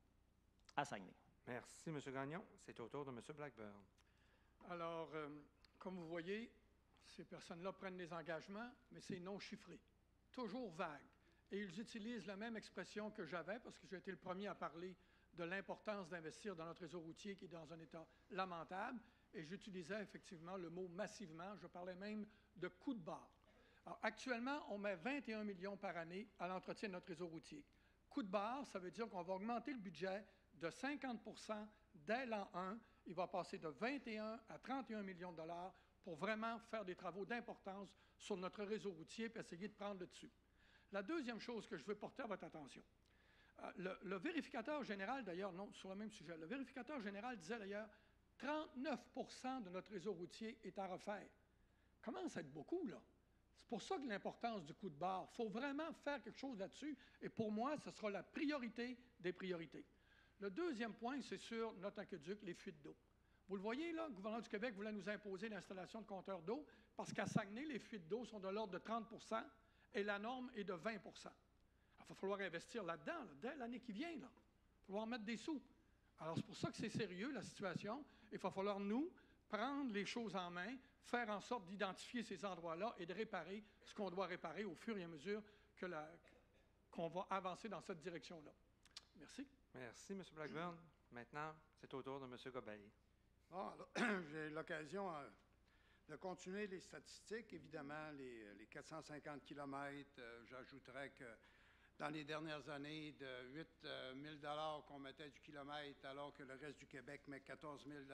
à Saguenay. Merci, M. Gagnon. C'est au tour de M. Blackburn. Alors, comme vous voyez, ces personnes-là prennent des engagements, mais c'est non chiffré, toujours vague. Et ils utilisent la même expression que j'avais, parce que j'ai été le premier à parler de l'importance d'investir dans notre réseau routier qui est dans un état lamentable. Et j'utilisais effectivement le mot massivement. Je parlais même de coup de barre. Alors, actuellement, on met 21 millions par année à l'entretien de notre réseau routier. Coup de barre, ça veut dire qu'on va augmenter le budget de 50 % dès l'an 1. Il va passer de 21 à 31 millions de dollars pour vraiment faire des travaux d'importance sur notre réseau routier et essayer de prendre le dessus. La deuxième chose que je veux porter à votre attention, le vérificateur général, d'ailleurs, non, sur le même sujet, le vérificateur général disait d'ailleurs 39 % de notre réseau routier est à refaire. Commence à être beaucoup, là. C'est pour ça que l'importance du coup de barre. Il faut vraiment faire quelque chose là-dessus. Et pour moi, ce sera la priorité des priorités. Le deuxième point, c'est sur notre aqueduc, les fuites d'eau. Vous le voyez, là, le gouvernement du Québec voulait nous imposer l'installation de compteurs d'eau parce qu'à Saguenay, les fuites d'eau sont de l'ordre de 30 % et la norme est de 20 %. Il va falloir investir là-dedans, là, dès l'année qui vient. Il va falloir mettre des sous. Alors, c'est pour ça que c'est sérieux, la situation. Il va falloir, nous, prendre les choses en main, faire en sorte d'identifier ces endroits-là et de réparer ce qu'on doit réparer au fur et à mesure qu'on va avancer dans cette direction-là. Merci. Merci, M. Blackburn. Maintenant, c'est au tour de M. Gobeil. Bon, j'ai l'occasion de continuer les statistiques. Évidemment, les 450 km, j'ajouterais que dans les dernières années, de 8 000 $ qu'on mettait du kilomètre, alors que le reste du Québec met 14 000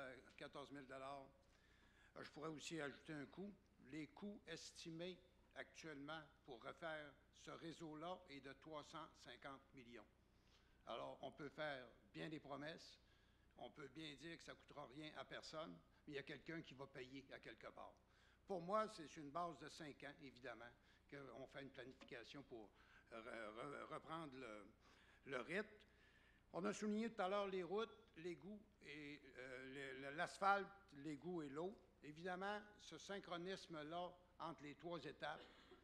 $. Je pourrais aussi ajouter un coût. Les coûts estimés actuellement pour refaire ce réseau-là est de 350 millions. Alors, on peut faire bien des promesses. On peut bien dire que ça ne coûtera rien à personne, mais il y a quelqu'un qui va payer à quelque part. Pour moi, c'est sur une base de 5 ans, évidemment, qu'on fait une planification pour reprendre le rythme. On a souligné tout à l'heure les routes, l'égout et l'asphalte, l'égout et l'eau. Évidemment, ce synchronisme-là entre les 3 étapes,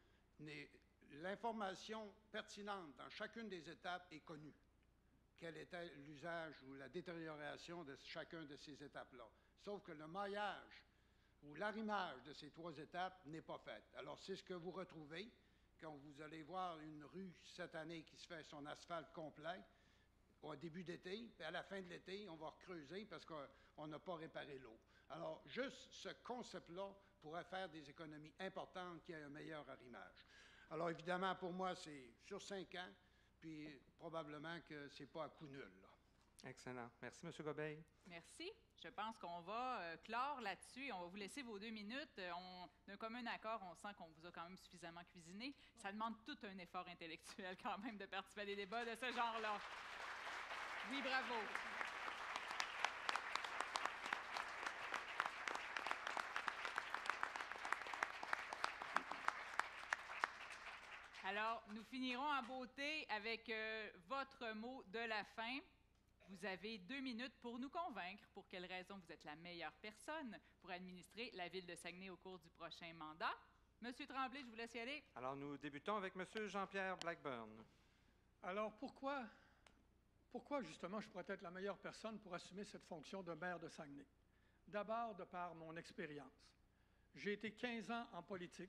l'information pertinente dans chacune des étapes est connue. Quel était l'usage ou la détérioration de chacune de ces étapes-là. Sauf que le maillage ou l'arrimage de ces 3 étapes n'est pas fait. Alors, c'est ce que vous retrouvez quand vous allez voir une rue cette année qui se fait son asphalte complet au début d'été, puis à la fin de l'été, on va recreuser parce qu'on n'a pas réparé l'eau. Alors, juste ce concept-là pourrait faire des économies importantes qui aient un meilleur arrimage. Alors, évidemment, pour moi, c'est sur 5 ans, puis probablement que ce n'est pas à coût nul, là. Excellent. Merci, M. Gobeil. Merci. Je pense qu'on va clore là-dessus. On va vous laisser vos 2 minutes. D'un commun accord, on sent qu'on vous a quand même suffisamment cuisiné. Ça demande tout un effort intellectuel quand même de participer à des débats de ce genre-là. Oui, bravo. Alors, nous finirons en beauté avec votre mot de la fin. Vous avez 2 minutes pour nous convaincre pour quelles raisons vous êtes la meilleure personne pour administrer la ville de Saguenay au cours du prochain mandat. Monsieur Tremblay, je vous laisse y aller. Alors, nous débutons avec M. Jean-Pierre Blackburn. Alors, pourquoi justement je pourrais être la meilleure personne pour assumer cette fonction de maire de Saguenay? D'abord, de par mon expérience. J'ai été 15 ans en politique,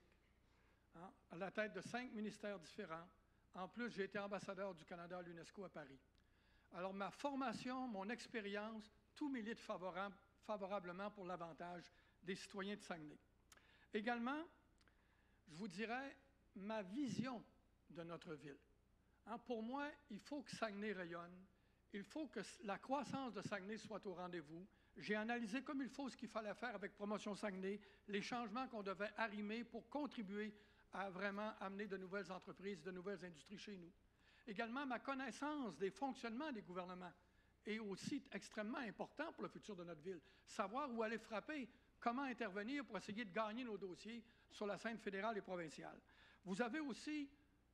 à la tête de 5 ministères différents. En plus, j'ai été ambassadeur du Canada à l'UNESCO à Paris. Alors, ma formation, mon expérience, tout milite favorablement pour l'avantage des citoyens de Saguenay. Également, je vous dirais ma vision de notre ville. Pour moi, il faut que Saguenay rayonne. Il faut que la croissance de Saguenay soit au rendez-vous. J'ai analysé comme il faut ce qu'il fallait faire avec Promotion Saguenay, les changements qu'on devait arrimer pour contribuer à vraiment amener de nouvelles entreprises, de nouvelles industries chez nous. Également, ma connaissance des fonctionnements des gouvernements est aussi extrêmement important pour le futur de notre ville. Savoir où aller frapper, comment intervenir pour essayer de gagner nos dossiers sur la scène fédérale et provinciale. Vous avez aussi,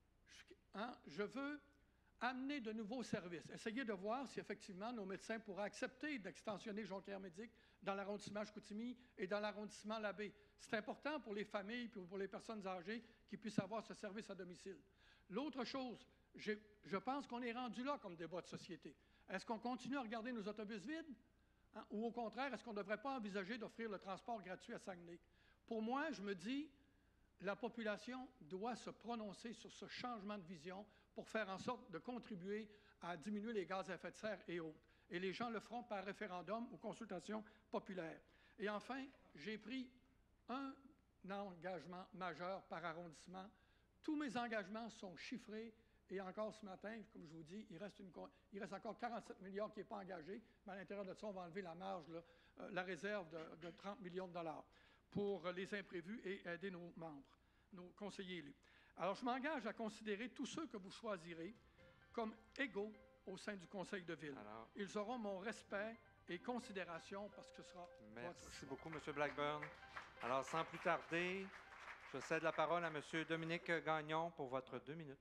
je veux amener de nouveaux services, essayer de voir si effectivement nos médecins pourraient accepter d'extensionner Jonquière Médic dans l'arrondissement Chicoutimi et dans l'arrondissement Labbé. C'est important pour les familles et pour les personnes âgées qui puissent avoir ce service à domicile. L'autre chose, je pense qu'on est rendu là comme débat de société. Est-ce qu'on continue à regarder nos autobus vides? Ou au contraire, est-ce qu'on ne devrait pas envisager d'offrir le transport gratuit à Saguenay? Pour moi, je me dis, la population doit se prononcer sur ce changement de vision pour faire en sorte de contribuer à diminuer les gaz à effet de serre et autres. Et les gens le feront par référendum ou consultation populaire. Et enfin, j'ai pris un engagement majeur par arrondissement. Tous mes engagements sont chiffrés. Et encore ce matin, comme je vous dis, il reste encore 47 millions qui n'est pas engagé, mais à l'intérieur de ça, on va enlever la marge, la réserve de 30 millions de dollars pour les imprévus et aider nos membres, nos conseillers élus. Alors, je m'engage à considérer tous ceux que vous choisirez comme égaux au sein du conseil de ville. Alors, ils auront mon respect et considération parce que ce sera votre choix. Merci beaucoup, M. Blackburn. Alors, sans plus tarder, je cède la parole à M. Dominique Gagnon pour votre 2 minutes.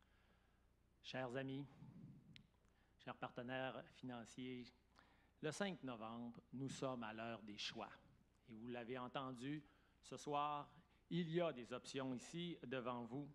Chers amis, chers partenaires financiers, le 5 novembre, nous sommes à l'heure des choix. Et vous l'avez entendu, ce soir, il y a des options ici devant vous.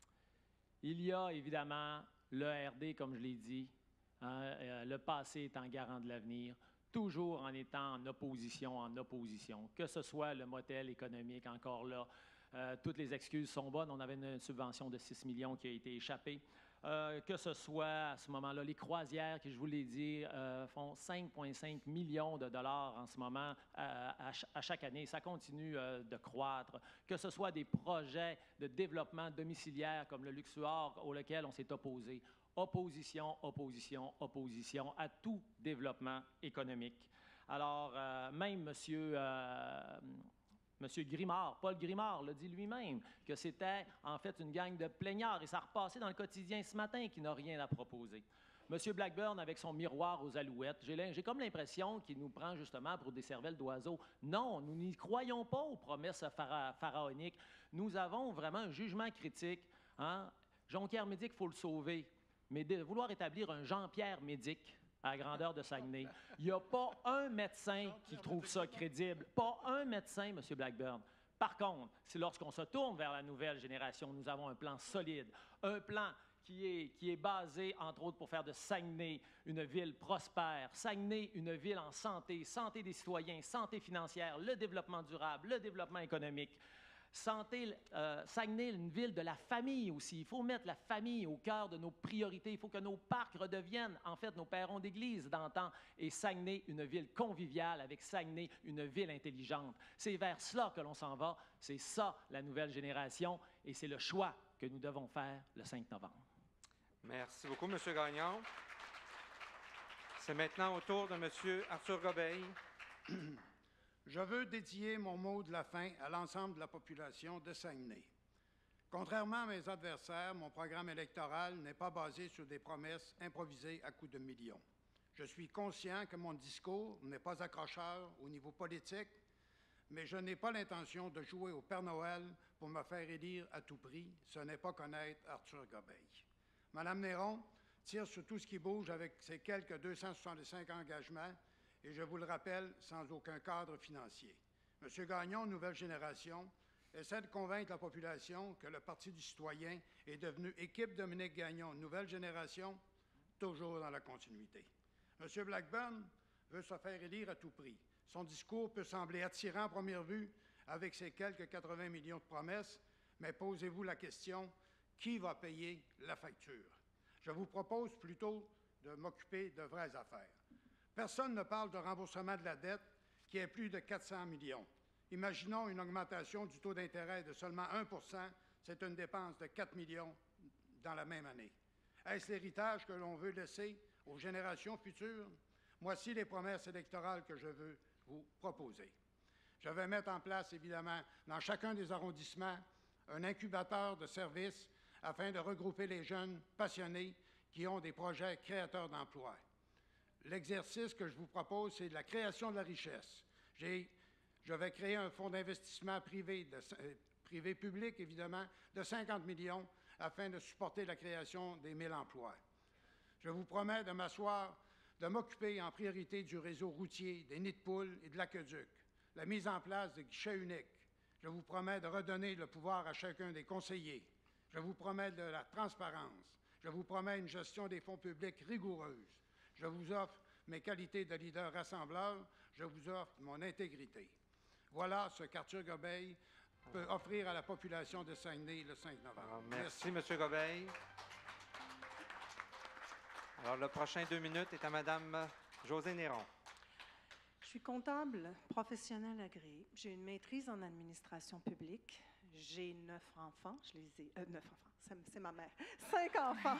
Il y a évidemment l'ERD, comme je l'ai dit, le passé étant garant de l'avenir, toujours en étant en opposition, que ce soit le modèle économique encore là. Toutes les excuses sont bonnes. On avait une subvention de 6 millions qui a été échappée. Que ce soit à ce moment-là, les croisières, qui je vous l'ai dit, font 5,5 millions de dollars en ce moment à chaque année. Ça continue de croître. Que ce soit des projets de développement domiciliaire comme le Luxuor, auquel on s'est opposé. Opposition à tout développement économique. Alors, même Monsieur Grimard, Paul Grimard, l'a dit lui-même, que c'était en fait une gang de plaignards. Et ça a repassé dans le quotidien ce matin qui n'a rien à proposer. Monsieur Blackburn, avec son miroir aux alouettes, j'ai comme l'impression qu'il nous prend justement pour des cervelles d'oiseaux. Non, nous n'y croyons pas aux promesses pharaoniques. Nous avons vraiment un jugement critique. Jonquière Médic, il faut le sauver. Mais de vouloir établir un Jean-Pierre Médic à la grandeur de Saguenay, il n'y a pas un médecin qui trouve ça crédible. Pas un médecin, M. Blackburn. Par contre, c'est lorsqu'on se tourne vers la nouvelle génération, nous avons un plan solide, un plan qui est basé, entre autres, pour faire de Saguenay une ville prospère, Saguenay une ville en santé, santé des citoyens, santé financière, le développement durable, le développement économique. Saguenay, une ville de la famille aussi. Il faut mettre la famille au cœur de nos priorités. Il faut que nos parcs redeviennent, en fait, nos perrons d'église d'antan. Et Saguenay, une ville conviviale, avec Saguenay, une ville intelligente. C'est vers cela que l'on s'en va. C'est ça, la nouvelle génération. Et c'est le choix que nous devons faire le 5 novembre. Merci beaucoup, M. Gagnon. C'est maintenant au tour de M. Arthur Gobeil. Je veux dédier mon mot de la fin à l'ensemble de la population de Saguenay. Contrairement à mes adversaires, mon programme électoral n'est pas basé sur des promesses improvisées à coups de millions. Je suis conscient que mon discours n'est pas accrocheur au niveau politique, mais je n'ai pas l'intention de jouer au Père Noël pour me faire élire à tout prix. Ce n'est pas connaître Arthur Gobeil. Mme Néron tire sur tout ce qui bouge avec ses quelques 265 engagements et, je vous le rappelle, sans aucun cadre financier. M. Gagnon, Nouvelle Génération, essaie de convaincre la population que le Parti du citoyen est devenu équipe Dominique Gagnon, Nouvelle Génération, toujours dans la continuité. M. Blackburn veut se faire élire à tout prix. Son discours peut sembler attirant à première vue avec ses quelques 80 millions de promesses, mais posez-vous la question, qui va payer la facture? Je vous propose plutôt de m'occuper de vraies affaires. Personne ne parle de remboursement de la dette qui est plus de 400 millions. Imaginons une augmentation du taux d'intérêt de seulement 1 %, c'est une dépense de 4 millions dans la même année. Est-ce l'héritage que l'on veut laisser aux générations futures? Voici les promesses électorales que je veux vous proposer. Je vais mettre en place, évidemment, dans chacun des arrondissements, un incubateur de services afin de regrouper les jeunes passionnés qui ont des projets créateurs d'emplois. L'exercice que je vous propose, c'est de la création de la richesse. Je vais créer un fonds d'investissement privé-public, évidemment, de 50 millions afin de supporter la création des 1000 emplois. Je vous promets de m'occuper en priorité du réseau routier, des nids de poules et de l'aqueduc, la mise en place de guichets uniques. Je vous promets de redonner le pouvoir à chacun des conseillers. Je vous promets de la transparence. Je vous promets une gestion des fonds publics rigoureuse. Je vous offre mes qualités de leader rassembleur. Je vous offre mon intégrité. Voilà ce qu'Arthur Gobeil peut offrir à la population de Saguenay le 5 novembre. Alors, merci, M. Gobeil. Alors, le prochain 2 minutes est à Mme Josée Néron. Je suis comptable professionnelle agréée. J'ai une maîtrise en administration publique. J'ai 9 enfants. Je les ai... 9 enfants, c'est ma mère. 5 enfants.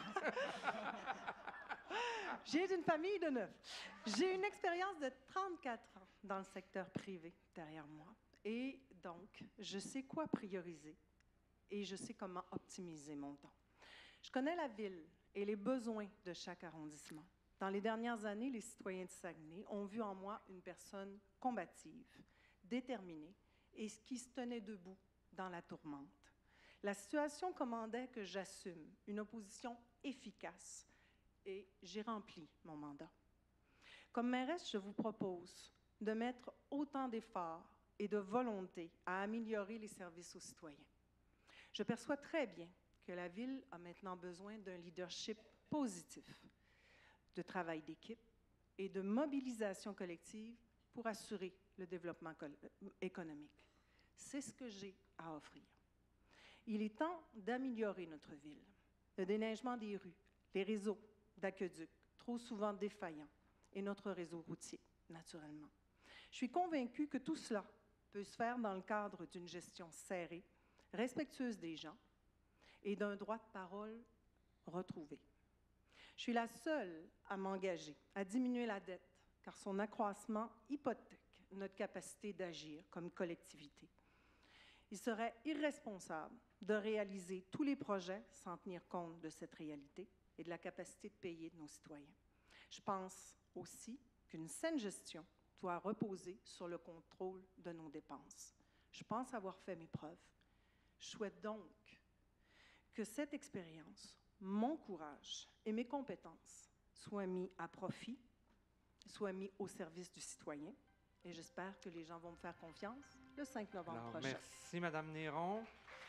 J'ai une famille de 9. J'ai une expérience de 34 ans dans le secteur privé derrière moi. Et donc, je sais quoi prioriser et je sais comment optimiser mon temps. Je connais la ville et les besoins de chaque arrondissement. Dans les dernières années, les citoyens de Saguenay ont vu en moi une personne combative, déterminée et qui se tenait debout dans la tourmente. La situation commandait que j'assume une opposition efficace et j'ai rempli mon mandat. Comme mairesse, je vous propose de mettre autant d'efforts et de volonté à améliorer les services aux citoyens. Je perçois très bien que la Ville a maintenant besoin d'un leadership positif, de travail d'équipe et de mobilisation collective pour assurer le développement économique. C'est ce que j'ai à offrir. Il est temps d'améliorer notre ville. Le déneigement des rues, les réseaux d'aqueducs, trop souvent défaillants, et notre réseau routier, naturellement. Je suis convaincue que tout cela peut se faire dans le cadre d'une gestion serrée, respectueuse des gens et d'un droit de parole retrouvé. Je suis la seule à m'engager à diminuer la dette, car son accroissement hypothèque notre capacité d'agir comme collectivité. Il serait irresponsable de réaliser tous les projets sans tenir compte de cette réalité et de la capacité de payer de nos citoyens. Je pense aussi qu'une saine gestion doit reposer sur le contrôle de nos dépenses. Je pense avoir fait mes preuves. Je souhaite donc que cette expérience, mon courage et mes compétences soient mis à profit, soient mis au service du citoyen. Et j'espère que les gens vont me faire confiance le 5 novembre prochain. Merci, Mme Néron.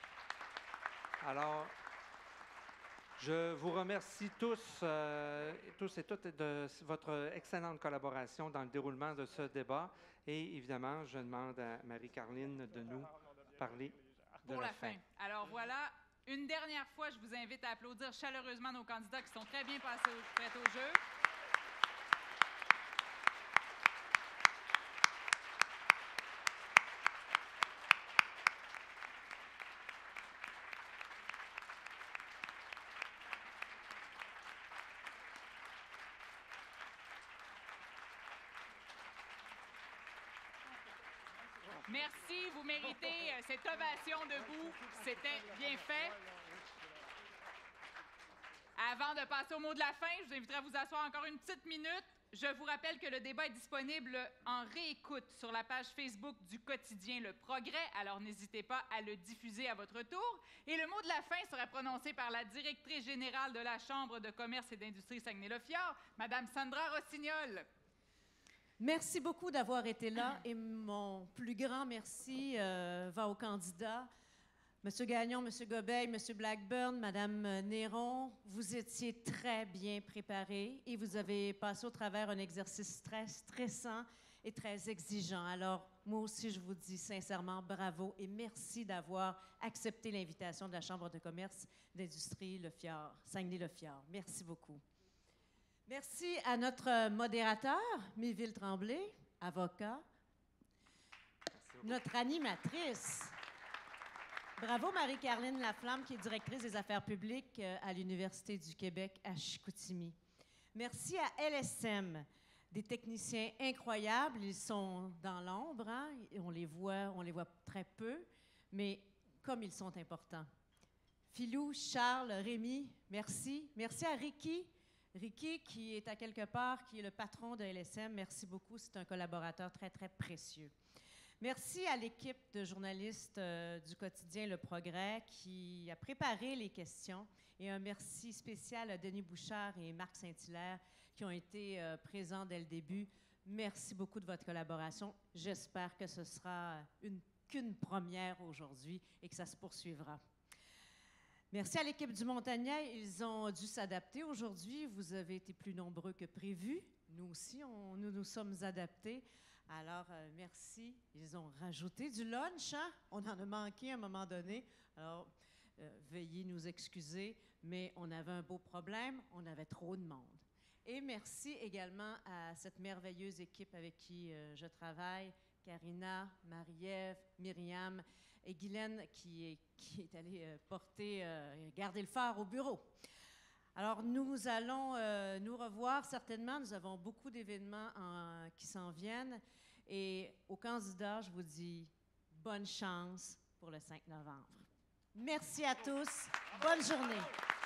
Alors, je vous remercie tous et toutes de votre excellente collaboration dans le déroulement de ce débat. Et évidemment, je demande à Marie-Carline de nous parler de pour la fin. Alors voilà, une dernière fois, je vous invite à applaudir chaleureusement nos candidats qui sont très bien prêts au jeu. Merci, vous méritez cette ovation debout. C'était bien fait. Avant de passer au mot de la fin, je vous inviterai à vous asseoir encore une petite minute. Je vous rappelle que le débat est disponible en réécoute sur la page Facebook du quotidien Le Progrès, alors n'hésitez pas à le diffuser à votre tour. Et le mot de la fin sera prononcé par la directrice générale de la Chambre de commerce et d'industrie Saguenay-le-Fjord, Mme Sandra Rossignol. Merci beaucoup d'avoir été là et mon plus grand merci va aux candidats. Monsieur Gagnon, Monsieur Gobeil, Monsieur Blackburn, Madame Néron, vous étiez très bien préparés et vous avez passé au travers un exercice très stressant et très exigeant. Alors, moi aussi, je vous dis sincèrement bravo et merci d'avoir accepté l'invitation de la Chambre de commerce d'industrie Le Fjord, Saguenay-Le Fjord. Merci beaucoup. Merci à notre modérateur, Méville Tremblay, avocat, notre animatrice. Bravo Marie-Carline Laflamme, qui est directrice des affaires publiques à l'Université du Québec à Chicoutimi. Merci à LSM, des techniciens incroyables. Ils sont dans l'ombre, hein? On les voit très peu, mais comme ils sont importants. Philou, Charles, Rémi, merci. Merci à Ricky. Ricky, qui est à quelque part, qui est le patron de LSM. Merci beaucoup. C'est un collaborateur très, très précieux. Merci à l'équipe de journalistes du quotidien Le Progrès qui a préparé les questions et un merci spécial à Denis Bouchard et Marc Saint-Hilaire qui ont été présents dès le début. Merci beaucoup de votre collaboration. J'espère que ce sera qu'une première aujourd'hui et que ça se poursuivra. Merci à l'équipe du Montagnet. Ils ont dû s'adapter aujourd'hui. Vous avez été plus nombreux que prévu. Nous aussi, nous nous sommes adaptés. Alors, merci. Ils ont rajouté du lunch, hein? On en a manqué à un moment donné. Alors, veuillez nous excuser, mais on avait un beau problème. On avait trop de monde. Et merci également à cette merveilleuse équipe avec qui je travaille, Karina, Marie-Ève, Myriam et Guylaine qui est allée garder le phare au bureau. Alors, nous allons nous revoir certainement. Nous avons beaucoup d'événements qui s'en viennent. Et aux candidats, je vous dis bonne chance pour le 5 novembre. Merci à tous. Bonne journée.